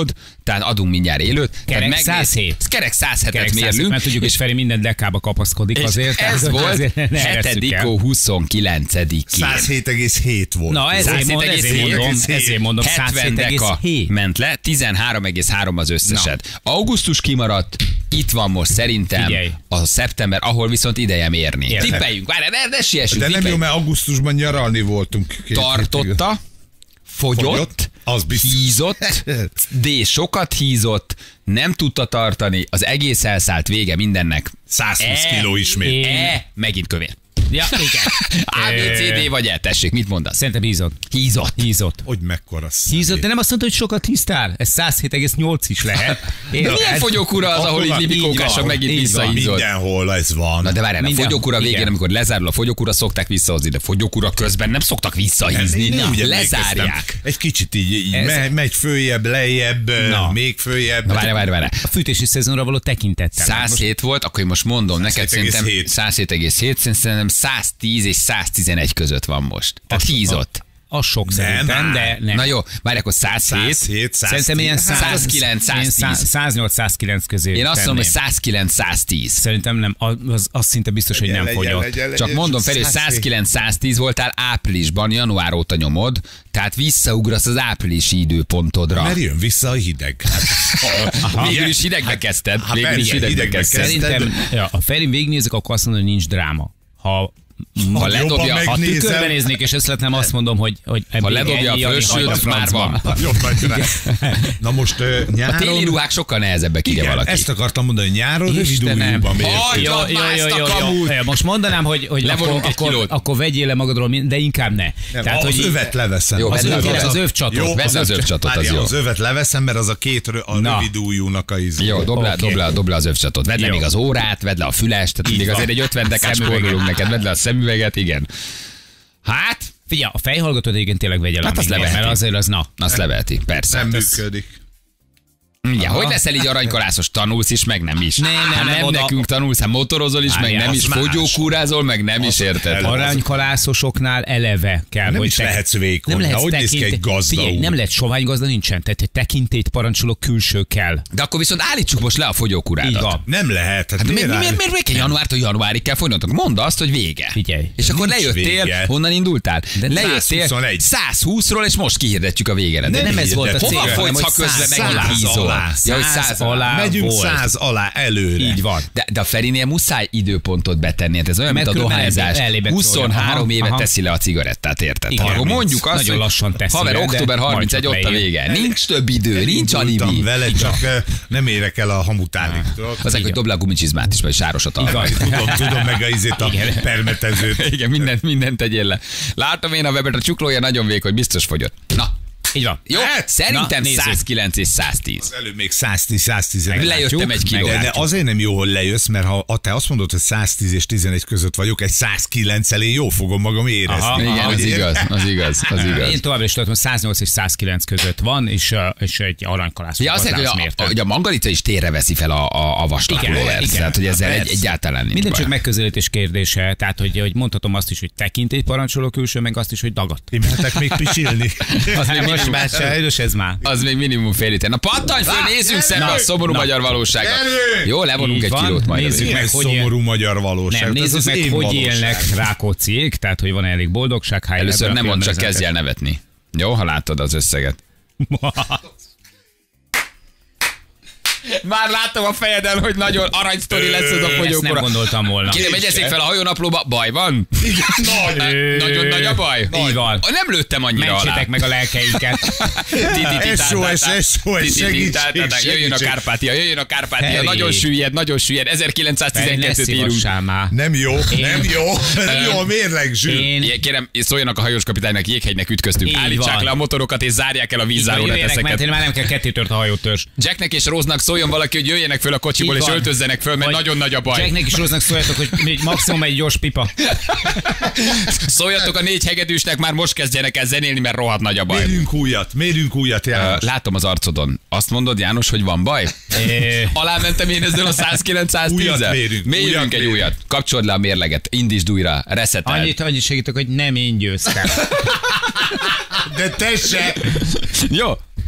tehát adunk mindjárt élőt. Kerek Tehát száz hét. Kerek száz hetet Kerek száz hét, mérlünk. mert tudjuk, hogy Feri minden dekába kapaszkodik és azért. ez tehát volt azért ne eresszük hetedik el. huszonkilencedikén. száz hét egész hét volt. Na, ezért, mond, ezért mondom, ezért mondom, hetven deka ment le, tizenhárom egész három az összesed. Augusztus kimaradt, itt van most szerintem Figyelj. a szeptember, ahol viszont ideje mérni. Érted. Tippeljünk, várj, ne, ne siessünk, De nem jó, tippeljünk. mert augusztusban nyaralni voltunk. Két Tartotta, fogyott, Fogyott, az biztos. hízott, D sokat hízott, nem tudta tartani, az egész elszállt, vége mindennek. száz húsz E, kiló ismét. E, megint kövér. Ja, igen. A, B, C, D vagy E, tessék, mit mondasz? Szerintem hízott. Hízott. Hízott. Hogy mekkora személy. Hízott, de nem azt mondta, hogy sokat híztál? Ez száz hét egész nyolc is lehet. De milyen fogyókúra az, ahol így libikókások megint visszahízott? Mindenhol ez van. Na de várjál, a Minden- fogyókúra végén, igen. amikor lezárul a fogyókúra, szokták visszahozni, de fogyókúra közben nem szoktak visszahízni. Nem, ugye Lezárják. megkezdtem. Egy kicsit így, így Ez- megy, megy följebb, lejjebb, Na. még följebb. Na várjál, várjál, várjál. A fűtési szezonra való tekintettel. száz hét volt, akkor én most mondom neked, száz hét egész szerintem hét. száz hét egész hét, szerintem száz tíz és száz tizenegy között van most. Tehát hízott. Az sok szerintem, áll. de nem. Na jó, várj, akkor száz hét. száz hét, száz Szerintem ilyen tíz. száz kilenc, száz tíz. száz nyolc száz kilenc közé. Én azt mondom, hogy tenném. száz kilenc száz tíz. Szerintem nem, az, az szinte biztos, hogy nem Legyen, fogyott. legyen, legyen, Csak legyen. mondom fel, hogy száz hét. száz kilenc száz tíz voltál áprilisban, január óta nyomod, tehát visszaugrasz az áprilisi időpontodra. Mert jön vissza a hideg. Hát, Végül is hidegbe kezdted. hát Végül is persze, hidegbe hidegbe kezdted. kezdted. Szerintem, ja, ha Ferin végignézek, akkor azt mondom, hogy nincs dráma. Ha Ha ledobja, jobban ha Ha Nézem. tükörbenéznék és összletnem, azt mondom, hogy, hogy Ha ledobja a ennyi, Jani, fölsőt, hagyd a már francba. van. Jobb vagy rá. Na most uh, A nyáron... téli ruhák sokkal nehezebbek, ide Igen, valaki. ezt akartam mondani, hogy nyáron rövid Istenem. ujjúban Haj, mértünk. Jó, Jó, jó, már jó, ezt a jó, kamut. jó, jó. Most mondanám, hogy, hogy Levonunk akkor, egy akkor, kilót. akkor vegyél le magadról, de inkább ne. Nem, Tehát, az hogy övet leveszem. Jó, az, vedd le öv, az az övet. övcsatot. Jó, Vedd le az övcsatot, az Várjál, jó. az övet leveszem, mert az a két rö, a Na. rövid ujjúnak a izé. Jó, dob le, Oké. dob le, dob le az övcsatot. Vedd le Jó. még az órát, vedd le a fülest, tehát Így még van. azért egy ötven dekás Szemüveget. fordulunk neked, vedd le a szemüveget, igen. Hát, Figyelj, a fejhallgatót egyébként tényleg vegye le, Hát azt amíg van, leveheti. mert azért az na. azt leveheti, persze. Nem Hát ez- működik. Ja, hogy leszel így aranykalászos, tanulsz is, meg nem is. Nem, nem, Hát nem, nem oda- nekünk tanulsz, hát motorozol is, meg Várjál, nem az is, más. fogyókúrázol, meg nem is, érted? el- Aranykalászosoknál eleve kell, Nem hogy is lehetsz vékony. Nem Na, lehetsz hogy néz ki egy tekintély- gazda Figyelj, úr? nem lehet sovány gazda, nincsen. Tehát egy tekintélyt parancsoló külső kell. De akkor viszont állítsuk most le a fogyókúrádat. Így van. Nem lehet. Hát Hát miért, miért, miért, miért, miért kell januártól januárig kell folynatok? Mondd azt, hogy vége. Figyelj. És akkor Nincs lejöttél, vége. honnan indultál? De lejöttél száz huszonegyről. száz húszról, és most kihirdetjük a végeredményt. De nem ez volt a Hova cél, hanem, folysz, ha hogy közben száz megint alá. hízol? Száz Ja, hogy Száz száz alá. alá. Megyünk volt. száz alá előre. Így van. De, de a Ferinél muszáj időpontot betenni, hát ez olyan, Mert mint a különben dohányzás. ellébe- ellébe huszonhárom szólja. éve Aha. teszi le a cigarettát, érted? Igen. Akkor mondjuk azt, Nagyon hogy lassan teszi haver, le, de október majd harmincegy, csak ott a leír. vége. Nincs több idő, nincs Indultam alibi. vele, csak eh, nem érek el a hamutálig. Azok, hogy dobd le a gumicsizmát is, vagy sárosat alá. Tudom, tudom meg a izét a Igen. permetezőt. Igen, mindent, mindent tegyél le. Látom én a webet, a csuklója nagyon vékony, biztos fogyott. Na, Így van. jó, Hát, szerintem na, nézzük. száz kilenc és száz tíz. Előbb még száz tíz száz tizenegy. Lejöttem egy kilót. De, de azért nem jó, hogy lejössz, mert ha ha te azt mondod, hogy száz tíz és tizenegy között vagyok, egy száz kilenccel én jó fogom magam érezni. Aha, Igen, Ahogy az ér- igaz, az igaz, az igaz. Én továbbra is tartom, hogy száz nyolc és száz kilenc között van, és, uh, és egy aranykalász. Ja, azt mondják, hogy a, hogy a mangalica is térre veszi fel a, a, a vastag Igen, pulóvert. igen. Tehát, hogy ezzel egy, Persze. egyáltalán nincs Minden baj. csak megközelítés kérdése, tehát hogy, hogy mondhatom azt is, hogy tekintélyt parancsoló külső, meg azt is, hogy dagat. Én mehetek még pisilni. Az még még most minimum. már sajnos ez már. Az még minimum fél liter. Na pattanj föl, nézzünk szembe a szomorú na. magyar valóságot. Gyerünk! Jó, levonunk Így egy van, kilót majd. nézzük azért. meg, Milyen hogy él- szomorú magyar valóság. Nem, Ez nézzük az meg, én hogy valóság. élnek Rákócziék, tehát hogy van elég boldogság. Ha Először ebben a nem mondd, csak filmben kezdj el nevetni. Jó, ha látod az összeget. Már látom a fejeden, hogy nagyon aranysztori lesz ez a Ezt nem fogyókúra. gondoltam volna. Kérem, egyezzék fel a hajónaplóba, baj van? Nagy. Nagyon nagy a baj? Így van. Nem lőttem annyira alá. Mentsétek meg a lelkeinket. es o es, es o es, segítség, Jöjjön a segítség. Kárpátia, jöjjön a Kárpátia, Feri. nagyon süllyed, nagyon süllyed, Feri, ne ezerkilencszáztizenkettőt írunk. szívassál már. Nem jó, nem jó, nem jó a mérleg zsűr. Én Ilyen, Kérem, szóljanak a hajós kapitánynak, jéghegynek ütköztünk. Így Állítsák van. le a motorokat és zárják el a vízzáró jöjjenek, mert reteszeket. én már nem kell kettétört a hajótörs. Jacknek és Róznak szóljon valaki, hogy jöjjenek föl a kocsiból Így és van. öltözzenek föl, mert Vagy nagyon nagy a baj. Jacknek is Róznak szóljatok, hogy még maximum egy gyors pipa. Szóljatok a négy hegedűsnek, már most kezdjenek el zenélni, mert rohadt nagy a baj. Mérjünk újat, mérjünk újat, Ö, János. Látom az arcodon. Azt mondod, János, hogy van baj? É, Alámentem én ezzel a száz kilenc száz tízzel? Újat mérünk, Mérjünk újat egy mérünk. újat. Kapcsold le a mérleget, indítsd újra, resetel. Annyit, annyit segítek, hogy nem én győztem. De te se. Jó?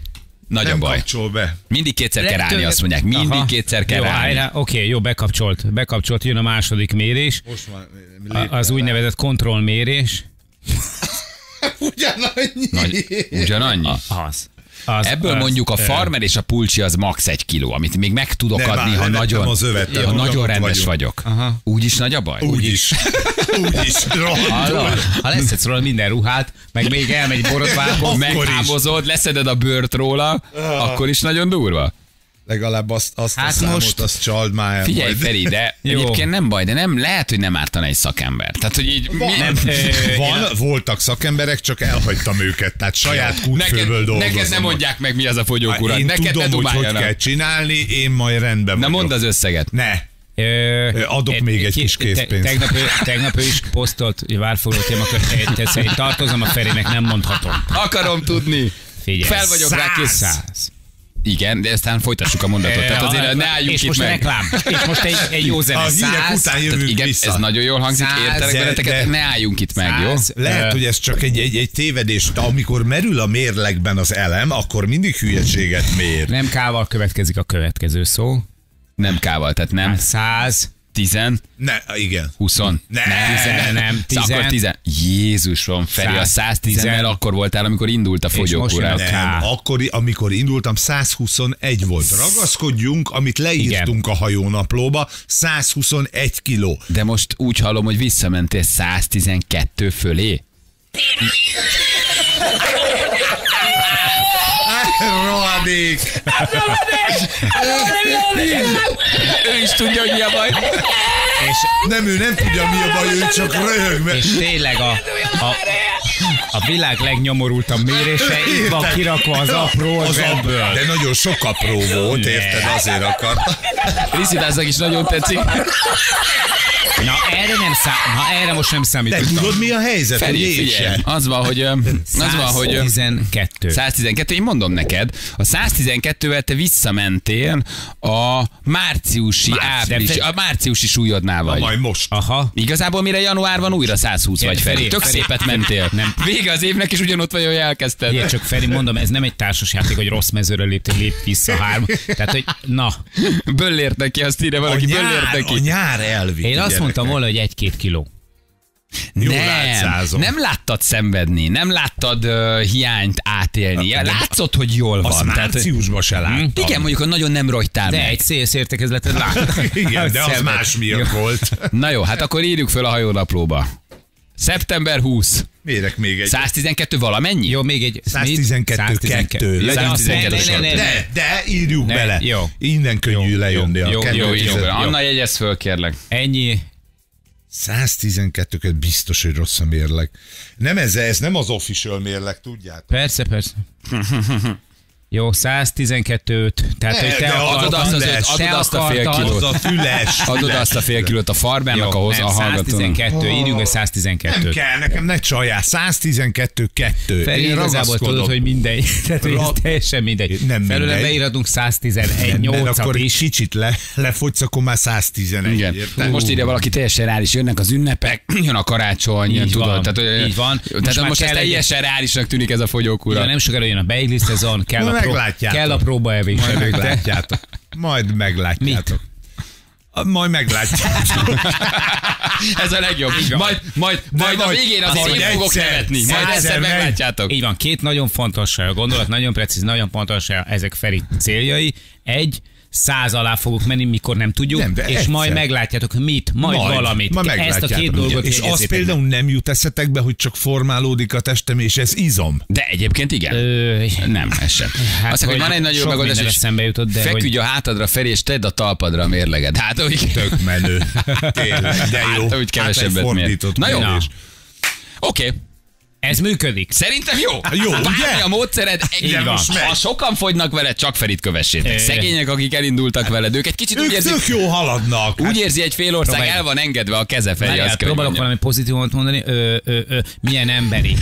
Nagy a Nem baj. kapcsol be. Mindig kétszer kell Lehetőleg- állni, azt mondják. Mindig Aha. kétszer kell Jó, állni. állj, Oké, jó, bekapcsolt. Bekapcsolt, jön a második mérés. Most már A- Az úgynevezett kontrollmérés. ugyanannyi. Nagy, ugyanannyi. Az. az Ebből az, mondjuk a ö, farmer és a pulcsi az max egy kiló, amit még meg tudok Nem, adni, már ha nem, nagyon, nem az övet, ha nem, nagyon ott rendes vagyok. vagyok. Úgy is nagy a baj? Úgy is. Úgy is. rohadtul. Hallod? Ha leszedsz róla minden ruhát, meg még elmegy borotvába, meg Meghámozod, leszeded a bőrt róla, akkor is nagyon durva. Legalább azt, azt Hát a számot, most- azt csald már el Figyelj, majd. Feri, de Jó. egyébként nem baj, de nem lehet, hogy nem ártana egy szakember. Tehát, hogy így... mi- Nem, ö, Van, voltak szakemberek, csak elhagytam őket, tehát saját kútfőből Neked, dolgozom. neked nem mondják meg, mi az a fogyókúra. Én Neked ne tudom, hogy hogy dubáljanak. kell csinálni, én majd rendben Na vagyok. mondd az összeget. Ne. Ö, Adok még egy kis készpénzt. Tegnap, ő- tegnap ő is posztolt, hogy várfogló témakör, tesz, én tartozom a Ferinek, nem mondhatom. Akarom tudni. Figyelj. Fel vagyok rá kész. Száz. Igen, de aztán folytassuk a mondatot. Tehát azért ne álljunk és itt most meg. reklám. És most egy, egy jó zene. A hírek Száz. után Tehát jövünk igen, vissza. ez nagyon jól hangzik, Száz, értelek de- veleteket, de- ne álljunk itt meg, jó? Száz. Lehet, Ö, hogy ez csak egy, egy, egy tévedés, de amikor merül a mérlegben az elem, akkor mindig hülyeséget mér. Nem kával következik a következő szó. Nem kával, tehát nem Száz. tizen, Ne, igen. huszon, Ne, Tizen, nem, Szóval tizen. akkor tizen. Jézusom, Feri, a Száz, száztízennel tizen. akkor voltál, amikor indult a most fogyókúrát. jön a Nem, K. akkor, amikor indultam, százhuszonegy volt. Ragaszkodjunk, amit leírtunk a hajónaplóba, százhuszonegy kiló. De most úgy hallom, hogy visszamentél száztizenkettő fölé. Rohadék! Ő is tudja, hogy mi a baj. És, Nem, ő nem tudja, mi a baj, ő csak röhög. mert- és tényleg a, a, a világ legnyomorultabb mérése itt van Érted? kirakva az apró Az a, zsebből. de nagyon sok apró volt, érted, azért akart. Riszidáznak is nagyon tetszik. Na erre nem szám, na erre most nem De számítottam. tudod, mi a helyzet, hogy Feri, én figyelj, se? az van, hogy, ö, az van, hogy ö, száztizenkettő. száztizenkettő, én mondom neked, a száztizenkettővel te visszamentél a márciusi április, de- a márciusi súlyodnál vagy. Majd most. Aha. Igazából mire január van, újra százhúsz vagy, Feri. Feri, Tök Feri. szépet mentél. Nem. Vége az évnek, és ugyanott vagy, hogy elkezdted. Igen, csak Feri, mondom, ez nem egy társasjáték, hogy rossz mezőről léptél, lép vissza három. Tehát, hogy na, Böllért neki, azt írja A valaki, böllért nyár, neki. a nyár elvitt. én azt mondtam volna, hogy egy-két kiló. Jó, Nem, látszázom. nem láttad szenvedni, nem láttad uh, hiányt átélni. De- Látszott, hogy jól Azt van. Tehát, márciusban se láttam. igen, mondjuk, hogy nagyon nem rogytál De meg. egy szélsz értekezletet láttam. Igen, de az Szenved. más miatt volt. Na jó, hát akkor írjuk föl a hajónaplóba. szeptember huszadika. Mérek még egy. száztizenkettő valamennyi? Jó, még egy... száztizenkettő kettő. Legyen azt, ne, ne, ne, ne, ne. De, de írjuk Ne, bele. jó. Innen könnyű Jó, lejönni jó, a jó, kettő Jó, így tized- jó. Anna, jegyez föl, kérlek. Ennyi. száztizenkettő biztos, hogy rossz a mérleg. Nem ez, ez nem az official mérleg, tudjátok? Persze, persze. Jó, száztizenkettőt. Tehát, Ne, hogy te de akartad, Adod azt, az, Füles. adod te azt a fél akartad. kilót. Az a füles. Adod füles. azt a fél kilót a farmernak, Jó, ahhoz nem, a hallgatónak. száztizenkettő, írjunk be Nem száztizenkettőt. kell, nekem ne csaljál. száztizenkettő kettő. Feri, Én igazából ragaszkodom. tudod, hogy mindegy. Tehát, hogy ez Ra- teljesen mindegy. Nem Felőle mindegy. beíratunk száztizenegy, Mert nyolcat akkor is. kicsit le, lefogysz, akkor már száztizenegy. Igen. érted? Most írja valaki teljesen reális, jönnek az ünnepek, jön a karácsony, jön, Így tudod. van, Tehát, hogy- így van. Tehát Most most, már most ez kell egy- teljesen reálisnak tűnik ez a fogyókúra. Igen, nem sokára jön a beigli szezon, kell, Na, a, pró- meglátjátok. kell a próbaevés Majd előtte. meglátjátok. Majd meglátjátok. A- Majd meglátjátok. Ez a legjobb. Majd, majd, majd a majd- végén azért majd én fogok egyszer- nevetni. Majd egyszer egyszer meg- meglátjátok. Így van, két nagyon fontos gondolat, nagyon precíz, nagyon pontos ezek Feri céljai. Egy, száz alá fogok menni, mikor nem tudjuk, Nem, de és egyszer. majd meglátjátok mit, majd, majd valamit. Ma Ezt a meglátjátok. két dolgot És az jegyezzétek meg. például nem jut eszetekbe, hogy csak formálódik a testem, és ez izom. De egyébként igen. Ö, Nem, ez sem. Hát, Azt mondja, hogy van egy nagyon sok megoldás, minden hogy eszembe jutott, de feküdj hogy... a hátadra, Feri, és tedd a talpadra a mérleged. Hát, úgy, Tök menő. Tényleg, de jó. Hát, úgy kevesebbet egy mér. fordított Na jó. mérés. Oké. Okay. Ez működik. Szerintem jó. Jó, Bármi ugye? a módszered, Így van. most ha sokan fogynak veled, csak Ferit kövessétek. Ö. Szegények, akik elindultak veled, ők egy kicsit úgy Ők érzik, tök jó haladnak. úgy érzi egy fél ország, Próbálj. el van engedve a keze Feri. Várjál, azt kell, hogy próbálok mondjam. valami pozitívot mondani. Ö, ö, ö, milyen emberi.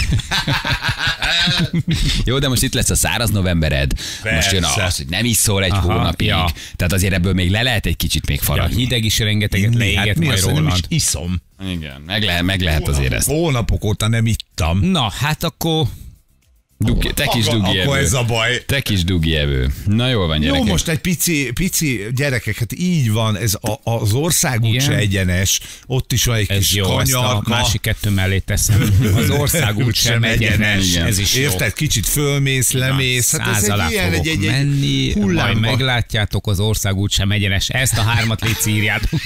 Jó, de most itt lesz a száraz novembered. Most jön Persze. az, hogy nem iszol egy Aha, hónapig. ja. Tehát azért ebből még le lehet egy kicsit még A faradni. hideg is rengeteget Inni, leéget hát mi majd az, hogy nem is rólad. iszom. Igen, meg lehet, meg lehet azért ezt. Hónapok óta nem ittam. Na, hát akkor Dugi, te kis dugi Akkor evő. ez a baj. Te kis dugi evő. Na jól van, gyerekek. Jó, most egy pici, pici gyerekek, hát így van, ez a, az országút Igen. se egyenes, ott is van egy Ez kis jó, ezt a kanyarka. másik kettő mellé teszem. Az országút sem egyenes. Igen. Ez is jó. Érted, kicsit fölmész, lemész, hát ez Száz alá egy ilyen, fogok egy, egy, egy menni, majd hullámba. meglátjátok, az országút sem egyenes. Ezt a hármat légy írjátok.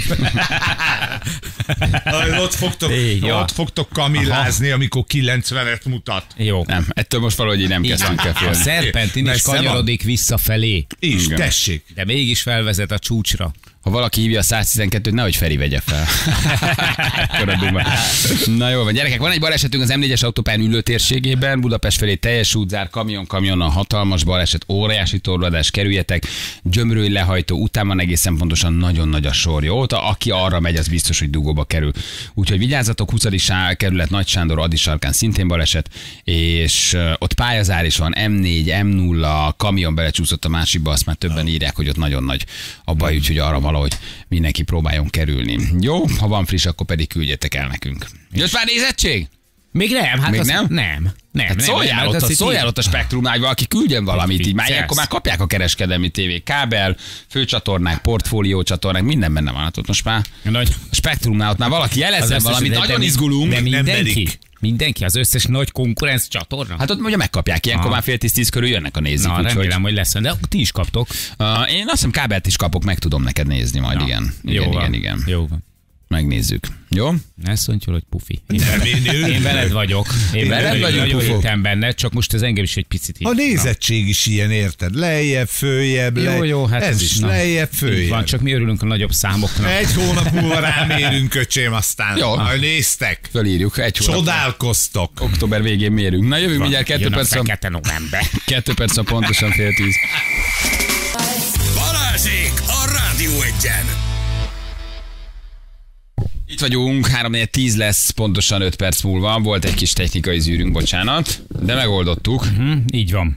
Ott fogtok, Ja. ott fogtok kamillázni, amikor kilencvenet mutat. Jó. Nem, ettől most valahogy így nem kezdtünk el A félni. szerpentin is Messze van. kanyarodik visszafelé, És Igen. tessék. de mégis felvezet a csúcsra. Ha valaki hívja a száz tizenkettőt, nehogy Feri vegye fel. Ekkora duma. Na jó van, gyerekek, van egy balesetünk az em négyes autópályán ülőtérségében, Budapest felé teljes útzár, kamion, kamionnal hatalmas baleset, óriási torlódás, kerüljetek, Gyömrői lehajtó után van egészen pontosan nagyon nagy a sor. Jó, aki arra megy, az biztos, hogy dugóba kerül. Úgyhogy vigyázzatok, huszadik kerület, Nagy Sándor, Adi sarkán szintén baleset, és uh, ott pályazár is van, em négy, em nulla, kamion belecsúszott a másikba, azt már többen írják, hogy ott nagyon nagy a baj, úgyhogy arra valahogy mindenki próbáljon kerülni. Jó, ha van friss, akkor pedig küldjetek el nekünk. Jött már nézettség? Még nem, hát Még az, nem? Nem. Nem, Hát nem, szóljál, nem, ott, azt a, itt szóljál így- ott a Spektrumnál, hogy valaki küldjön valamit, így már viccelsz. ilyenkor már kapják a kereskedelmi tévék, kábel, főcsatornák, portfólió csatornák, minden benne van, hát ott most már Nagy, a Spektrumnál ott már valaki jelezzen összes- valamit, de- nagyon de- izgulunk. De nem mindenki? merik. Mindenki, az összes nagy konkurenc csatorna? Hát ott ugye megkapják, ilyenkor Aha. már fél tíz-tíz körül jönnek a nézők. Na, úgyhogy- remélem, hogy lesz. De akkor ti is kaptok. Uh, én azt hiszem kábelt is kapok, meg tudom neked nézni majd, Na, igen. Igen, jó igen, van. igen. Jó van. Megnézzük. Jó? Ne szontyol, hogy pufi. Én, Nem, én én örülök. veled vagyok. Én veled veled vagyunk, nagyon pufok. hittem benne, csak most ez engem is egy picit hit. A nézettség is ilyen, érted? Lejjebb, följebb, Jó, lej... jó, hát ez most is na, lejjebb, így följebb. van, csak mi örülünk a nagyobb számoknak. Egy hónap múlva rámérünk, öcsém, aztán Jó. ha néztek. Fölírjuk. Egy hónap. Csodálkoztok. Október végén mérünk. Na jövünk mindjárt kettő Jön a perc. fekete november. Kettő perc, a pontosan fél tíz. Balázsék a Rádió Egyen! Itt vagyunk, három tíz lesz, pontosan öt perc múlva. Volt egy kis technikai zűrünk, bocsánat, de megoldottuk. Hm, így van.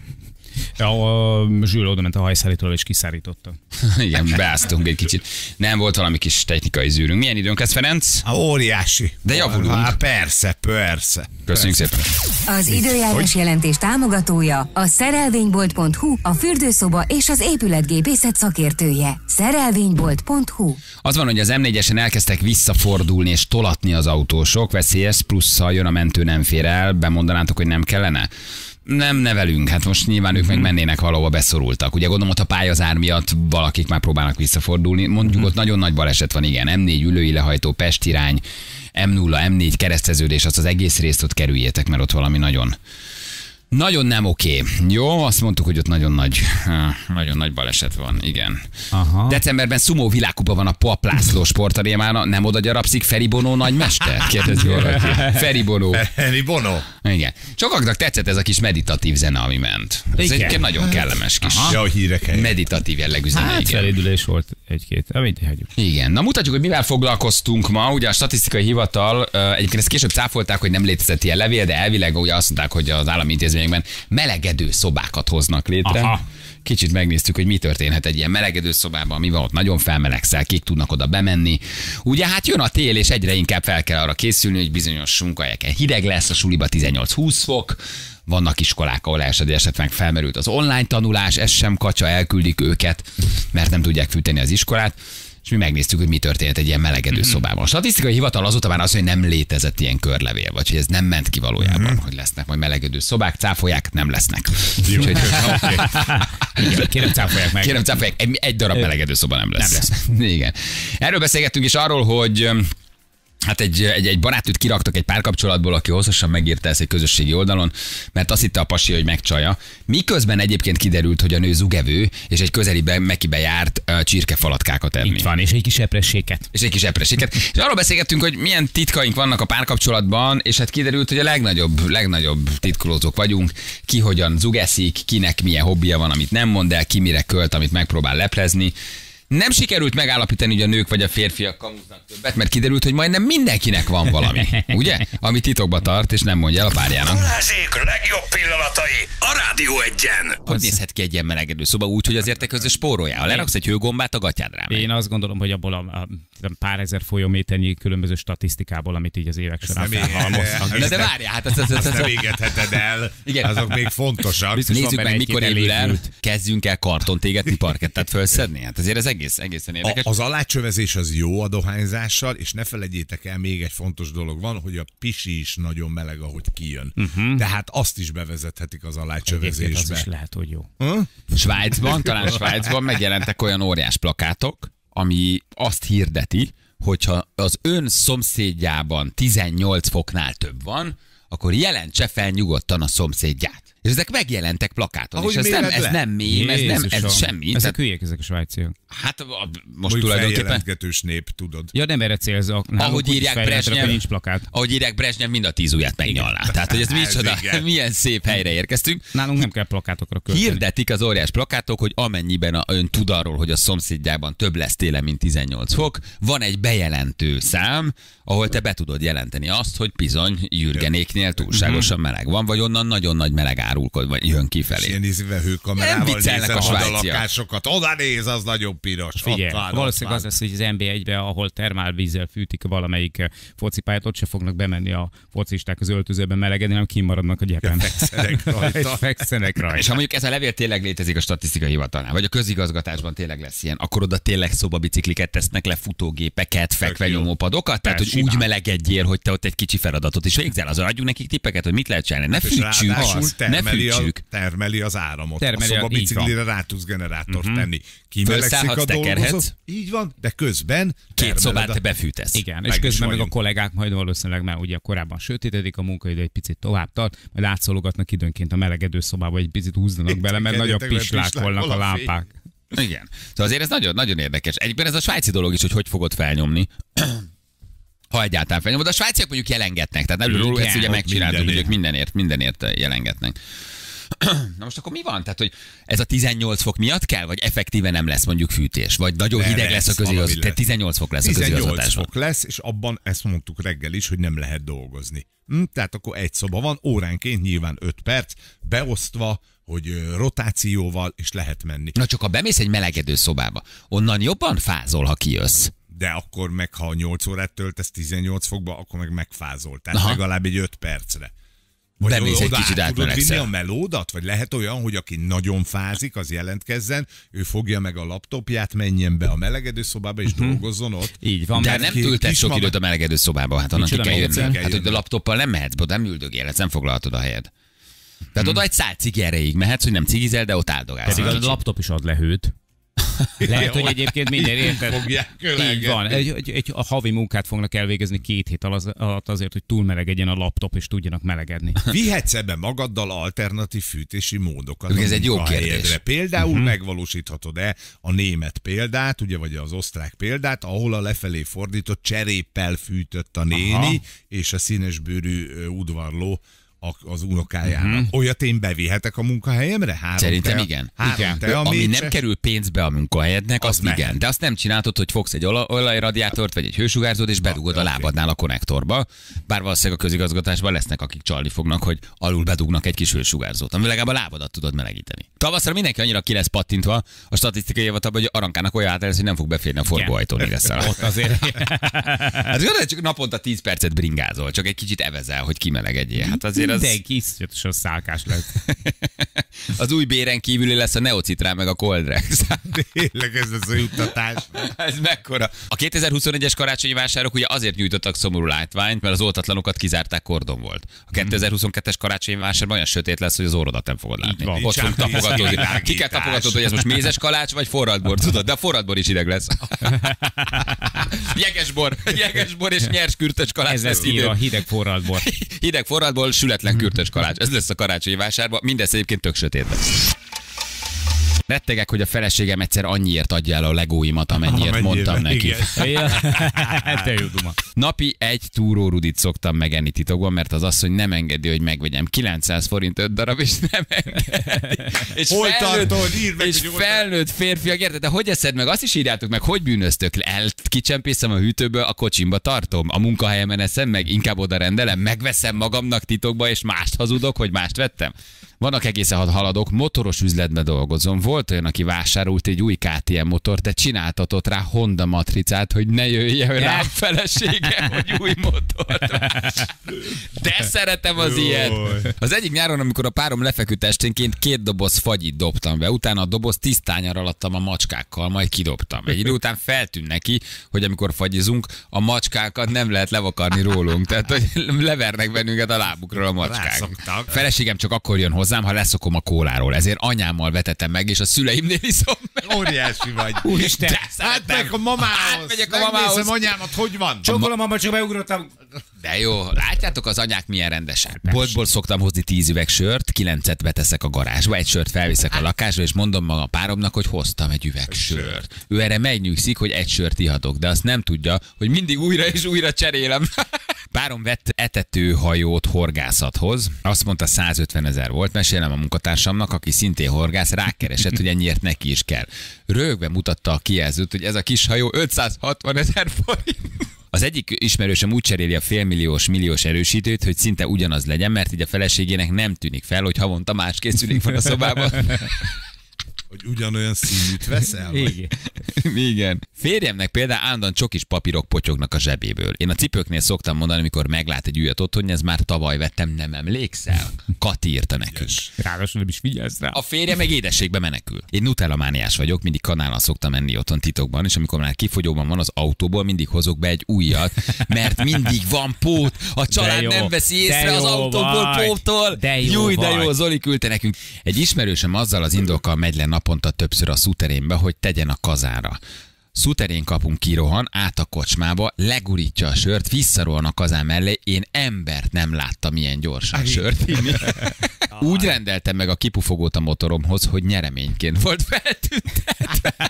A Zsül oda ment a hajszállítóval és kiszárította. Igen, beáztunk egy kicsit. Nem volt valami kis technikai zűrünk. Milyen időnk lesz, Ferenc? Há, óriási. De javulunk. Há, persze, persze. Köszönjük szépen. Az időjárás jelentés támogatója a szerelvénybolt pont hu, a fürdőszoba és az épületgépészet szakértője. szerelvénybolt pont hu. Az van, hogy az em négyesen elkezdtek visszafordulni és tolatni az autósok, veszélyes, plusszal jön a mentő, nem fér el, bemondanátok, hogy nem kellene? Nem nevelünk, hát most nyilván ők meg mennének valahova, beszorultak. Ugye gondolom, ott a pályazár miatt valakik már próbálnak visszafordulni. Mondjuk ott nagyon nagy baleset van, igen. em négy ülői lehajtó, Pest irány, em nulla, em négy kereszteződés, azt az egész részt ott kerüljétek, mert ott valami nagyon, nagyon nem oké. Jó, azt mondtuk, hogy ott nagyon nagy, nagyon nagy baleset van, igen. Aha. Decemberben szumó világkupa van a Pap László sportarémára, nem oda gyarapszik Feri Bonó nagymester? Kérdezi valaki. Feri Bonó. Eni Bono. Igen. Sokaknak tetszett ez a kis meditatív zene, ami ment. Ez Igen. egyébként nagyon kellemes kis Ja, a hírek helyett. meditatív jellegű zene. Hát Igen. felédülés volt egy-két. Amit hagyjuk. Igen. Na mutatjuk, hogy mivel foglalkoztunk ma. Ugye a statisztikai hivatal, uh, egyébként ezt később cáfolták, hogy nem létezett ilyen levél, de elvileg ugye azt mondták, hogy az állami intézményekben melegedő szobákat hoznak létre. Aha. Kicsit megnéztük, hogy mi történhet egy ilyen melegedő szobában, mi van ott, nagyon felmelegszel, kik tudnak oda bemenni. Ugye hát jön a tél, és egyre inkább fel kell arra készülni, hogy bizonyos munkahelyeken hideg lesz, a suliba tizennyolc-húsz fok, vannak iskolák, ahol esetleg esetleg felmerült az online tanulás, ez sem kacsa, elküldik őket, mert nem tudják fűteni az iskolát. És mi megnéztük, hogy mi történt egy ilyen melegedő szobában. A statisztikai hivatal azóta már azt mondja, hogy nem létezett ilyen körlevél, vagy hogy ez nem ment ki valójában, hogy lesznek majd melegedő szobák, cáfolják, nem lesznek. Úgyhogy, Igen, kérem, cáfolják meg. kérem, cáfolják, egy, egy darab melegedő szoba nem lesz. Nem lesz. Igen. Erről beszélgettünk is arról, hogy hát egy, egy, egy barátnőt kiraktak egy párkapcsolatból, aki hosszasan megírta ezt egy közösségi oldalon, mert azt hitte a pasi, hogy megcsalja. Miközben egyébként kiderült, hogy a nő zugevő, és egy közeliben Mekibe járt uh, csirkefalatkákat enni. Itt van, és egy kis epresséket. És egy kis epreséket. És arról beszélgettünk, hogy milyen titkaink vannak a párkapcsolatban, és hát kiderült, hogy a legnagyobb, legnagyobb titkolózók vagyunk. Ki hogyan zugeszik, kinek milyen hobbija van, amit nem mond el, ki mire költ, amit megpróbál leplezni. Nem sikerült megállapítani, hogy a nők vagy a férfiak kamuznak többet, mert kiderült, hogy majdnem mindenkinek van valami, ugye? Ami titokba tart, és nem mondja el a párjának. Balázsék legjobb pillanatai a Rádió Egyen. Hogy nézhet ki egy ilyen melegedő szoba úgy, hogy azért te közös spóroljál? Ha leraksz egy hőgombát, a gatyádra megy. Én azt gondolom, hogy abból a, a pár ezer folyóméternyi különböző statisztikából, amit így az évek során felhalmoztak. Na de várjál, hát ez, ez, ez, Azt ez, nem égetheted el, Igen. azok még fontosak. Biztos Nézzük van meg, benne mikor egy-két évül el, elévült. kezdjünk el kartont égetni, parkettát fölszedni. Hát azért ez egész, egészen érdekes. A, az alácsövezés az jó a dohányzással, és ne felejtjétek el, még egy fontos dolog van, hogy a pisi is nagyon meleg, ahogy kijön. Uh-huh. Tehát azt is bevezethetik az Egyébként alácsövezésbe. az is lehet, hogy jó. Hm? Svájcban, talán Svájcban megjelentek olyan óriás plakátok, ami azt hirdeti, hogyha az ön szomszédjában tizennyolc foknál több van, akkor jelentse fel nyugodtan a szomszédját. És ezek megjelentek plakáton, Ahogy és ez nem, méred ez le. nem mém, ez, nem, ez Jézusom. semmi. Ezek Tehát, hülyék, ezek a svájciak. hát a- most Mondjuk tulajdonképpen... feljelentgetős nép, tudod. Ja, nem erre célzok. Nálunk Ahogy úgyis írják feljelentenek, Brezsnyev, hogy nincs plakát. ahogy írják Brezsnyev, mind a tíz ujját megnyalná. Tehát, hogy ez micsoda, igen. milyen szép helyre érkeztünk. Nálunk nem kell plakátokra költeni. Hirdetik az óriás plakátok, hogy amennyiben a, ön tud arról, hogy a szomszédjában több lesz télen, mint tizennyolc fok, van egy bejelentő szám, ahol te be tudod jelenteni azt, hogy bizony Jürgenéknél túlságosan meleg van, vagy onnan nagyon nagy meleg árulkod, vagy jön És kifelé. ilyen ízve hőkamerával Nem viccelnek nézem a a svájciak. lakásokat. Oda néz, az nagyon piros. Figyelj, Ott van, ott valószínűleg az van. lesz, hogy az en bé egyben, ahol termálvízzel fűtik valamelyik eh, focipályát, ott se fognak bemenni a focisták az öltözőben melegedni, hanem kimaradnak a gyepen. Fekszenek rajta. És fekszenek rajta. És ha mondjuk ez a levél tényleg létezik a statisztikai hivatalnál, vagy a közigazgatásban tényleg lesz ilyen, akkor oda tényleg szobabicikliket tesznek le, futógépeket, fekvenyomópadokat, tehát hogy Persze, úgy simán. melegedjél, hogy te ott egy kicsi feladatot is végzel. Azon adjunk nekik tippeket, hogy mit lehet csinálni. Ne És fűtsük, ráadásul az, ne termeli, a, fűtsük. termeli az áramot. Termeli a a- szobabiciklire rá tudsz generátort tenni. Kimelegszik a Fölszállhatsz, dolgozó. tekerhetsz. Így van, de közben Két termeled szobát a- te befűtesz. Igen, Meg és is közben meg a vagyunk. kollégák majd valószínűleg már ugye korábban sötétedik a munkaidő, egy picit tovább tart, majd átszologatnak időnként a melegedő szobába, egy picit húzzanak bele, mert nagyobb Tekerjetek le, pislákolnak a pislákol a lámpák. Igen. Szóval azért ez nagyon, nagyon érdekes. Egyben ez a svájci dolog is, hogy hogy fogod felnyomni. Ha egyáltalán felnyomod. A svájciak mondjuk jelengetnek, tehát előről Igen, ezt ugye ott megcsináltuk, hogy mindenért. ők mindenért, mindenért jelengetnek. Na most akkor mi van? Tehát, hogy ez a tizennyolc fok miatt kell, vagy effektíve nem lesz mondjuk fűtés? Vagy nagyon De hideg lesz a lesz, valami közigazgatás? Tehát lesz. tizennyolc fok lesz a tizennyolc közigazgatásban. fok lesz, és abban ezt mondtuk reggel is, hogy nem lehet dolgozni. Hm? Tehát akkor egy szoba van, óránként nyilván öt perc, beosztva, hogy ö, rotációval, és lehet menni. Na csak ha bemész egy melegedő szobába, onnan jobban fázol, ha kijössz. De akkor meg, ha nyolc órát töltesz tizennyolc fokba, akkor meg megfázol. Tehát Aha. legalább egy öt percre. Bemész egy oda kicsit át tudod vinni átmelegszel. a melódat? Vagy lehet olyan, hogy aki nagyon fázik, az jelentkezzen, ő fogja meg a laptopját, menjen be a melegedő szobába, és Mhm. dolgozzon ott. Így van, De mert nem ki- töltesz kis sok maga- időt a melegedő szobába, hát onnan ki Micsoda kell jönni. módszer? Hát, hogy a laptoppal nem mehetsz, be, nem üldögélhetsz, nem foglalhatod a helyed. Tehát oda egy szál cigi erejéig mehetsz, hogy nem cigizel, de ott áldogálsz. pedig egy a kicsit. laptop is ad le hőt. Lehet, hogy egyébként minden érted. Fogják Így kölegetni. van. Egy, egy, egy a havi munkát fognak elvégezni két hét alatt azért, hogy túlmelegedjen a laptop, és tudjanak melegedni. Vihetsz ebbe magaddal alternatív fűtési módokat. Ez a egy jó munkahelyedre? kérdés. Például uh-huh. megvalósíthatod-e a német példát, ugye, vagy az osztrák példát, ahol a lefelé fordított cseréppel fűtött a néni, Aha. és a színesbőrű ö, udvarló a- az unokájának. Uh-huh. Olyat én bevihetek a munkahelyemre? Három Szerintem tea- igen. Három Igen. tea Ami mécse? nem kerül pénzbe a munkahelyednek, Az azt igen. mehet. De azt nem csináltod, hogy fogsz egy ola- olajradiátort, vagy egy hősugárzót, és bedugod a oké. lábadnál a konnektorba. Bár valószínűleg a közigazgatásban lesznek, akik csalni fognak, hogy alul bedugnak egy kis hősugárzót, ami legalább a lábadat tudod melegíteni. Tavaszra mindenki annyira ki lesz pattintva a statisztikai hivatalban, hogy Arankának olyan át lesz, hogy nem fog beférni a forgóajtón igazán. Ott azért. Hát gondolod, csak naponta tíz percet bringázol, csak egy kicsit evezel, hogy kimelegedjél. Hát azért az... Mindenki iszonyatosan szálkás lesz. Az új béren kívüli lesz a Neocitrán meg a Coldrex. Tényleg ez az a juttatás. Ez mekkora. A kétezer-huszonegyes karácsonyi vásárok ugye azért nyújtottak szomorú látványt, mert az oltatlanokat kizárták, kordon volt. A kétezer-huszonkettes karácsonyi vásárban olyan sötét lesz, hogy az orrodat nem fogod látni. van. Ott fog Nincs tapogatózni. átvilágítás. Ki kell tapogatod, hogy ez most mézes kalács vagy forradbor, tudod? De a forradbor is ideg lesz. Jegesbor, jegesbor és nyers kürtös kalács Ez lesz lesz írva, idő. hideg forradbor. Hideg forradból, sületlen kürtös kalács. Ez lesz a karácsonyi vásárban. Mindez egyébként tök sötétben. Rettegek, hogy a feleségem egyszer annyiért adja el a legóimat, amennyiért Amennyire, mondtam neki. igen. Te jó duma. Napi egy túrórudit szoktam megenni titokban, mert az asszony nem engedi, hogy megvegyem. kilencszáz forint öt darab, és nem engedi. És Hol felnőtt, tartod? Írd meg, és hogy hol felnőtt férfiak, érted? De hogy eszed meg? Azt is írjátok meg, hogy bűnöztök? Elkicsempészem a hűtőből, a kocsimba tartom, a munkahelyemen eszem meg, inkább oda rendelem, megveszem magamnak titokba, és mást hazudok, hogy mást vettem. Vannak egészen hat haladok, motoros üzletbe dolgozom. Volt olyan, aki vásárolt egy új ká té em motort, de csináltatott rá Honda matricát, hogy ne jöjjön rám feleségem, hogy új motort. De szeretem az ilyet. Az egyik nyáron, amikor a párom lefeküdt esténként, két doboz fagyit dobtam be, utána a doboz tisztányra alattam a macskákkal, majd kidobtam. Egy idő után feltűnt neki, hogy amikor fagyizunk, a macskákat nem lehet levakarni rólunk. Tehát, hogy levernek bennünket a lábukról a macskák. Rászoktak. Feleségem csak akkor jön hozzám, ha leszokom a kóláról. Ezért anyámmal vetettem meg, és a szüleimnél iszom meg. Óriási vagy. Úristen. De Hát szeretem. meg a mamához. Átmegyek a mamához. Megnézem anyámat, hogy van. Csókolom, mama, csak beugrottam. De jó, látjátok az anyák milyen rendesek. Boltból szoktam hozni tíz üveg sört, kilencet beteszek a garázsba, egy sört felviszek a lakásba, és mondom maga a páromnak, hogy hoztam egy üveg sört. Ő erre megnyugszik, hogy egy sört ihatok, de azt nem tudja, hogy mindig újra és újra cserélem. Párom vett etetőhajót horgászathoz, azt mondta százötven ezer volt, mesélem a munkatársamnak, aki szintén horgász, rákeresett, hogy ennyiért neki is kell. Rögve mutatta a kijelzőt, hogy ez a kis hajó ötszázhatvan ezer forint. Az egyik ismerősöm úgy cseréli a félmilliós, milliós erősítőt, hogy szinte ugyanaz legyen, mert így a feleségének nem tűnik fel, hogy havonta más készülék van a szobában. Hogy ugyanolyan színűt veszel? Igen. Igen. Férjemnek például állandóan csokis papírok potyognak a zsebéből. Én a cipőknél szoktam mondani, amikor meglát egy újat otthon, hogy ez már tavaly vettem, nem emlékszel? Kati írta nekünk. Ráadásul nem is figyelsz rá. A férje meg édességbe menekül. Én Nutella mániás vagyok, mindig kanállal szoktam menni otthon titokban, és amikor már kifogyóban van az autóból, mindig hozok be egy újat, mert mindig van pót. A család jó, nem veszi észre de az jó autóból vagy, póttól. de jó Júj, de jó, vagy. Zoli küldte nekünk. Egy ismerősöm azzal az indokkal megy le naponta többször a szuterénbe, hogy tegyen a kazára. Szuterén kapunk kirohan, át a kocsmába, legurítja a sört, visszarohan a kazán mellé, én embert nem láttam ilyen gyorsan sört inni. Úgy rendeltem meg a kipufogót a motoromhoz, hogy nyereményként volt feltüntetve.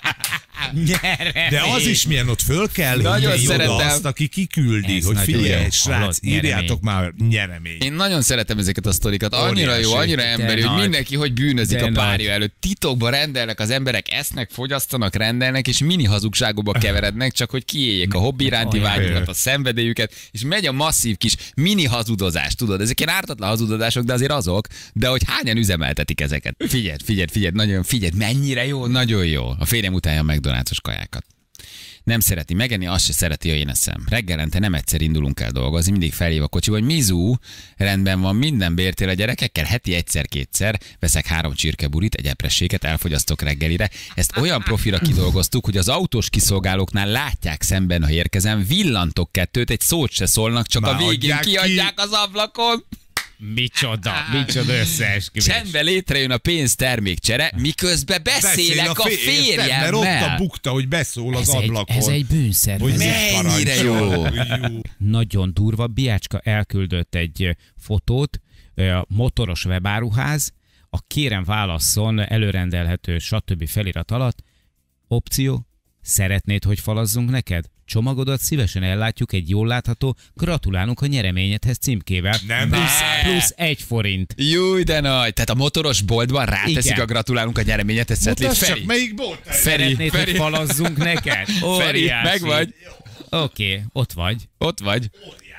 Gyere! De az is milyen, ott föl kell Nagyon hívni oda szeretem. azt, aki kiküldi, Ez hogy nagyon figyelj, jó. srác, Hallod, nyeremény. írjátok már nyeremény. Én nagyon szeretem ezeket a sztorikat. Annyira Óriási. jó, annyira emberi, De hogy nagy. mindenki hogy bűnözik De a párja nagy. előtt. Titokban rendelnek az emberek, esznek, fogyasztanak, rendelnek, és mini hazugságokba keverednek, csak hogy kiéljék a hobbi iránti Olyan. vágyukat, a szenvedélyüket, és megy a masszív kis mini hazudozás, tudod? Ezek ilyen ártatlan hazudozások, de azért azok, de hogy hányan üzemeltetik ezeket. Figyelj, figyelj, figyelj, nagyon figyelj, mennyire jó, nagyon jó. A férjem utálja a McDonald's-os kajákat. Nem szereti megenni, azt se szereti, hogy én eszem. Reggelente nem egyszer indulunk el dolgozni, mindig felhív a kocsi, hogy Mizu, rendben van, minden bértél a gyerekekkel, heti egyszer-kétszer, veszek három csirkeburit, egy eprességet, elfogyasztok reggelire. Ezt olyan profira kidolgoztuk, hogy az autós kiszolgálóknál látják szemben, ha érkezem, villantok kettőt, egy szót se szólnak, csak Már a végén adják ki. kiadják az ablakon. Micsoda, micsoda összeesküvés. Csendben létrejön a pénz-termékcsere, miközben beszélek a fér- Mert férjemmel. ott a bukta, hogy beszól az Ez egy, ablakon. ez egy bűnszervezet. Hogy Mennyire jó. jó. Nagyon durva. Biácska elküldött egy fotót, ö, motoros webáruház, a kérem válasszon előrendelhető stb. Felirat alatt. Opció, szeretnéd, hogy falazzunk neked? Csomagodat szívesen ellátjuk egy jól látható gratulálunk a nyereményedhez címkével. Nem. Plusz, Ne. plusz egy forint. Júj, de nagy. Tehát a motoros boltban ráteszik Igen. a gratulálunk a nyereményet, ezt Szetlit. Mutasd Feri. csak, melyik bolt? Feri, Szeretnéd, Feri, hogy falazzunk neked? Feri, Óriási. meg vagy. Oké, okay, ott vagy. Ott vagy.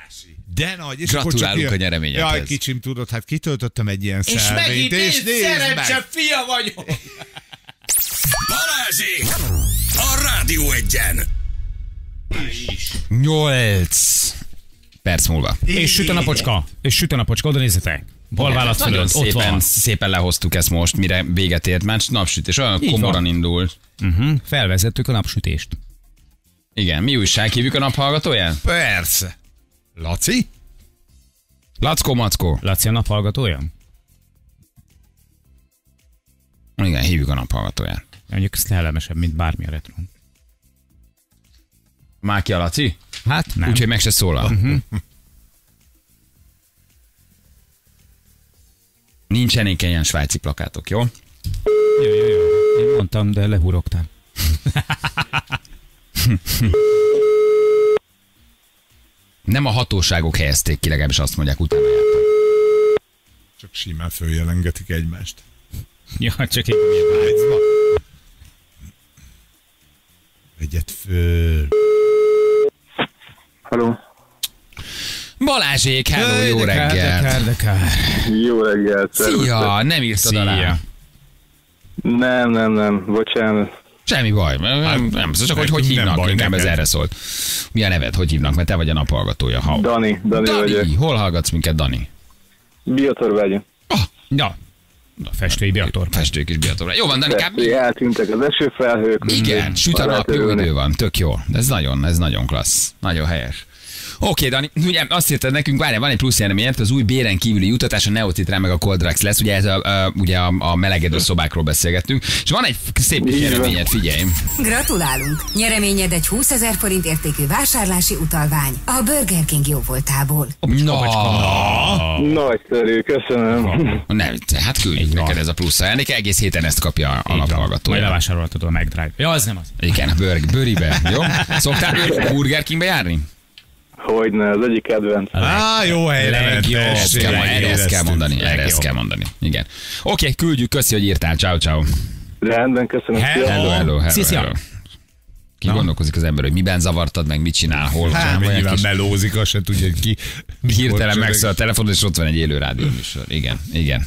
De nagy. És Gratulálunk akkor csak a ilyen- nyereményedhez. Jaj, kicsim, tudod, hát kitöltöttem egy ilyen szelvényt, és nézd meg! fia vagyok. Balázsék! A Rádió Egyen! Nyolc perc múlva. És süt a napocska. És süt a napocska, oda nézzetek. Bal válasz Nagyon fölött, ott szépen, van. szépen lehoztuk ezt most, mire véget ért, már napsütés, olyan Így komoran van. indul. Uh-huh. Felvezettük a napsütést. Igen, mi újság, hívjuk a naphallgatóján? Persze. Laci? Lackó, Mackó. Laci a naphallgatója? Igen, hívjuk a naphallgatóján. Mondjuk ez kellemesebb, mint bármi a retro. Máki a Laci? Hát nem. Úgyhogy meg se szólal. Uh-huh. Nincsenek ilyen svájci plakátok, jó? Jó, jó, jó. Én Mondtam, de lehurogtál. Nem a hatóságok helyezték ki, legalábbis azt mondják, utána jártam. Csak simán följelengetik egymást. Ja, csak egy Egyet föl. Hello. Balázsék, hello, jó de kár, de reggelt. kár, de kár. Jó reggelt. Szia, nem írtad Szia. alá. Nem, nem, nem. Bocsánat. Semmi baj, nem, nem, csak hogy hogy nem hívnak, baj inkább ez neked. erre szólt. Mi a neved, hogy hívnak, mert te vagy a naphallgatója. Ha... Dani, Dani, Dani, vagyok. hol hallgatsz minket, Dani? Biator vagyok. Ja, a festői Biator. Festők is Biatorra. Jó van, Danikám. Persze, eltűntek az esőfelhők. Igen, süt a nap, jó idő van, tök jó. Ez nagyon, ez nagyon klassz, nagyon helyes. Oké, Dani, ugye azt írtad nekünk, várjál, van egy plusz jelenményed, az új béren kívüli jutatás a Neocitrán meg a Coldrax lesz, ugye ez a, a, ugye a, a melegedő szobákról beszélgettünk, és van egy szép kis Így van. jelenményed, figyelj. Gratulálunk! Nyereményed egy húszezer forint értékű vásárlási utalvány a Burger King jóvoltából. Na, Nagyszerű, köszönöm. nem, hát küldjük neked ez a plusz ajándék, egész héten ezt kapja a Majd naphallgatója. levásárolhatod a McDrive. Ja, az nem az. Igen, a Burger, Bőribe, jó? Szoktál Burger Kingbe járni? Hogyne, az egyik kedvenc. Á, jó helyre ment, legjobb. Ezt tessék, kell, erre ezt kell éreztük. mondani, erre ezt Legjobb. kell mondani. Igen. Oké, küldjük, köszi, hogy írtál, ciao, ciao. Rendben, köszönöm. Hello. Szia. Hello, hello, hello, Szia. hello. Ki gondolkozik az ember, hogy miben zavartad meg, mit csinál, hol Hát, van, olyan mennyivel kis melózik, azt se tudja, hogy ki. mikor hirtelen csörög. megszól a telefon, és ott van egy élő rádióműsor. Igen, igen.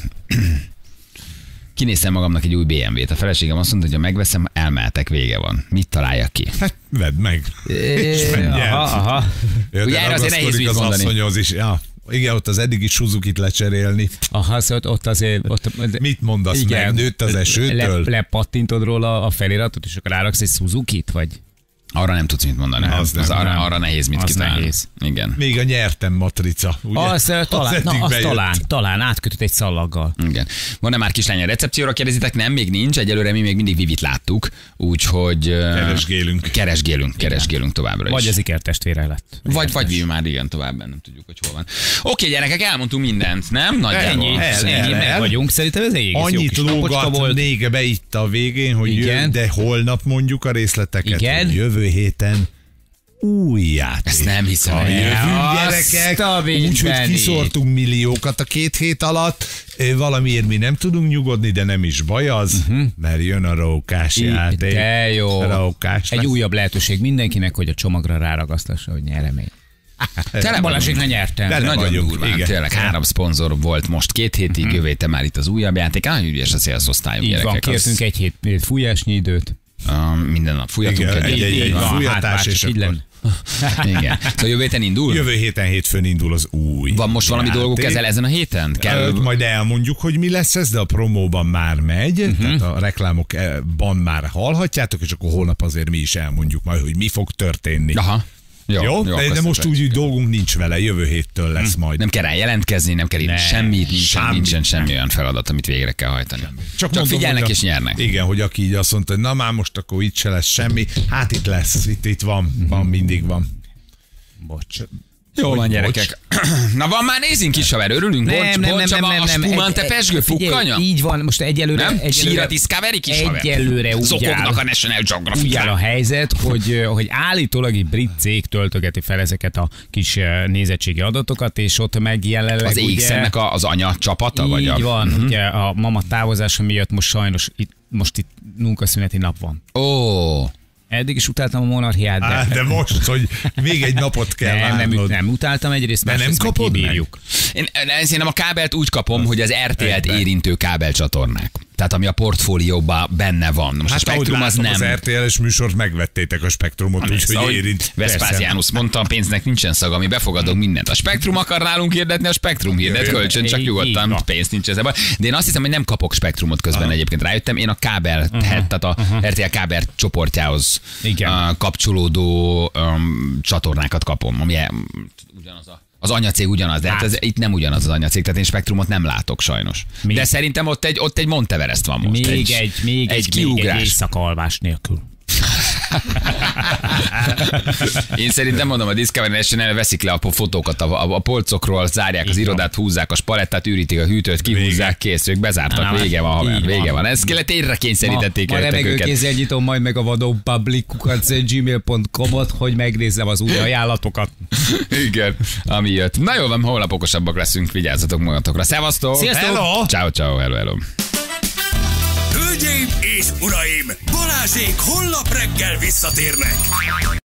Kinéztem magamnak egy új bé em vét. A feleségem azt mondta, hogy ha megveszem, elmehetek, vége van. Mit találjak ki? Hát, vedd meg. És menj el. Aha, aha. Ja, Ugye de erre azért nehéz ragaszkodik mit az mondani. asszonyhoz is. Ja. Igen, ott az eddigi Suzukit lecserélni. Aha, szóval ott azért... Ott, Mit mondasz, megnőtt az esőtől? Le, lepattintod róla a feliratot, és akkor ráraksz egy Suzukit, vagy? Arra nem tudsz mit mondani. Nem, Az, az az nem, arra, nem. arra nehéz mit Az kitalálni. nehéz. Igen. Még a nyertem matrica, ugye? Az, az talán, na, eddig az bejött. talán, talán átkötött egy szallaggal. Igen. Van-e már kislány a recepcióra? Kérdezitek, nem, még nincs. Egyelőre mi még mindig Vivit láttuk, úgyhogy... ö, Keresgélünk. Keresgélünk, keresgélünk továbbra is. Vagy az ikertestvére lett. Vagy, vagy Vivi már igen tovább, nem tudjuk, hogy hol van. Oké, gyerekek, elmondtunk mindent, nem? Nagyjából. Ennyi, El, el, ennyi, el. meg vagyunk. Szerintem ez egy egész jó Annyit kis napocska lógat volt. még beitta a végén, hogy Igen. jön, de holnap mondjuk a részleteket. Igen. hogy Jövő héten új játék. Ezt nem hiszem A el. jövő Azt gyerekek, a úgyhogy Benni. kiszortunk milliókat a két hét alatt. Ö, Valamiért mi nem tudunk nyugodni, de nem is baj az, uh-huh. mert jön a rókás játék. De jó. Rókás Egy lesz. újabb lehetőség mindenkinek, hogy a csomagra ráragasztassa, hogy nyeremény. Tele Balázsékra nyertem. De De nem nagyon vagyunk, durván, igen. tényleg három szponzor volt most két hétig, Mhm. jövő héten már itt az újabb játék. Nagyon ügyes a szélszosztályú Így van, gyerekek. kértünk egy hét fújásnyi időt. Uh, minden nap fújatunk Igen, egyet. egy- egy- Így egy van. fújatás, hát, és csak így akkor- lenne. Igen. Szóval jövő héten indul? Jövő héten hétfőn indul az új Van most valami játék. dolguk ezzel ezen a héten? Kell... Ö, Majd elmondjuk, hogy mi lesz ez, de a promóban már megy, Mhm. uh-huh. tehát a reklámokban már hallhatjátok, és akkor holnap azért mi is elmondjuk majd, hogy mi fog történni. Aha. Jó, Jó? jó, De, akkor de most szépen. úgy, úgy dolgunk nincs vele, jövő héttől lesz majd. Nem kell rá jelentkezni, nem kell írni Ne, semmit, nincsen, semmi. nincsen semmi olyan feladat, amit végre kell hajtani. Csak, mondom, figyelnek hogy a- és nyernek. Igen, hogy aki így azt mondta, hogy na már most akkor itt se lesz semmi, hát itt lesz, itt, itt van, van, mindig van. Bocs. Jó Hogy van, bocs? gyerekek. Na van már, nézzünk is, haver, örülünk. Bocs, bocs, a spumante pesgő fukkanya? Így van, most egyelőre... Nem? egyelőre Sír a Discovery kis haver? Egyelőre úgy Zokognak a áll, National úgy áll a Geographic. helyzet, hogy, hogy állítólag egy brit cég töltögeti fel ezeket a kis eh, nézettségi adatokat, és ott meg jelenleg Az ugye... Ékszennek a- az anya csapata? Vagy Így a... van, uh-huh. Ugye a mama távozása miatt most sajnos itt, most itt munkaszüneti nap van. Ó, Eddig is utáltam a monarchiát, de, Á, de most, hogy még egy napot kell nem, nem, várnod. nem, utáltam egyrészt, De nem másrészt meg kapod meg? kibírjuk. én, én szerintem a kábelt úgy kapom, hogy az er té el-t Egyben. érintő kábelcsatornák. Tehát ami a portfólióban benne van. Most Hát a ahogy Spektrum az látom, nem. az er té el-es műsort megvettétek a Spektrumot, úgyhogy Ahogy érint. Vespasianus mondta, a pénznek nincsen szaga, mi befogadunk mindent. A Spektrum akar nálunk hirdetni, a Spektrum hirdet kölcsön, csak Így- így nyugodtan, van. pénz nincs ezzel. De én azt hiszem, hogy nem kapok Spektrumot közben egyébként. Rájöttem, én a kábel, tehát a er té el kábel csoportjához Igen. uh, kapcsolódó um, csatornákat kapom, ami um, ugyanaz a az anyacég ugyanaz, de hát Hát. ez, itt nem ugyanaz az anyacég, tehát én Spektrumot nem látok sajnos. Még- De szerintem ott egy, ott egy Monteverest van most. Még egy, még egy, egy egy, még egy kiugrás. éjszaka alvás nélkül. Én szerintem mondom, a Discovery National veszik le a fotókat a, a, a polcokról, zárják az irodát, húzzák a spalettát, űrítik a hűtőt, kihúzzák, kész, ők bezártak, vége van, haver, vége van. Ezt kellett érre kényszerítették ma, ma őket. remegőkézzel nyitom majd meg a vadópublikukat gmail pont com-ot, hogy megnézzem az új ajánlatokat. Igen, ami jött. Na jó van, holnap okosabbak leszünk, vigyázzatok magatokra. Szevasztok! Sziasztok! Hello! Ciao, ciao, hello, hello. Hölgyeim és uraim, Balázsék holnap reggel visszatérnek.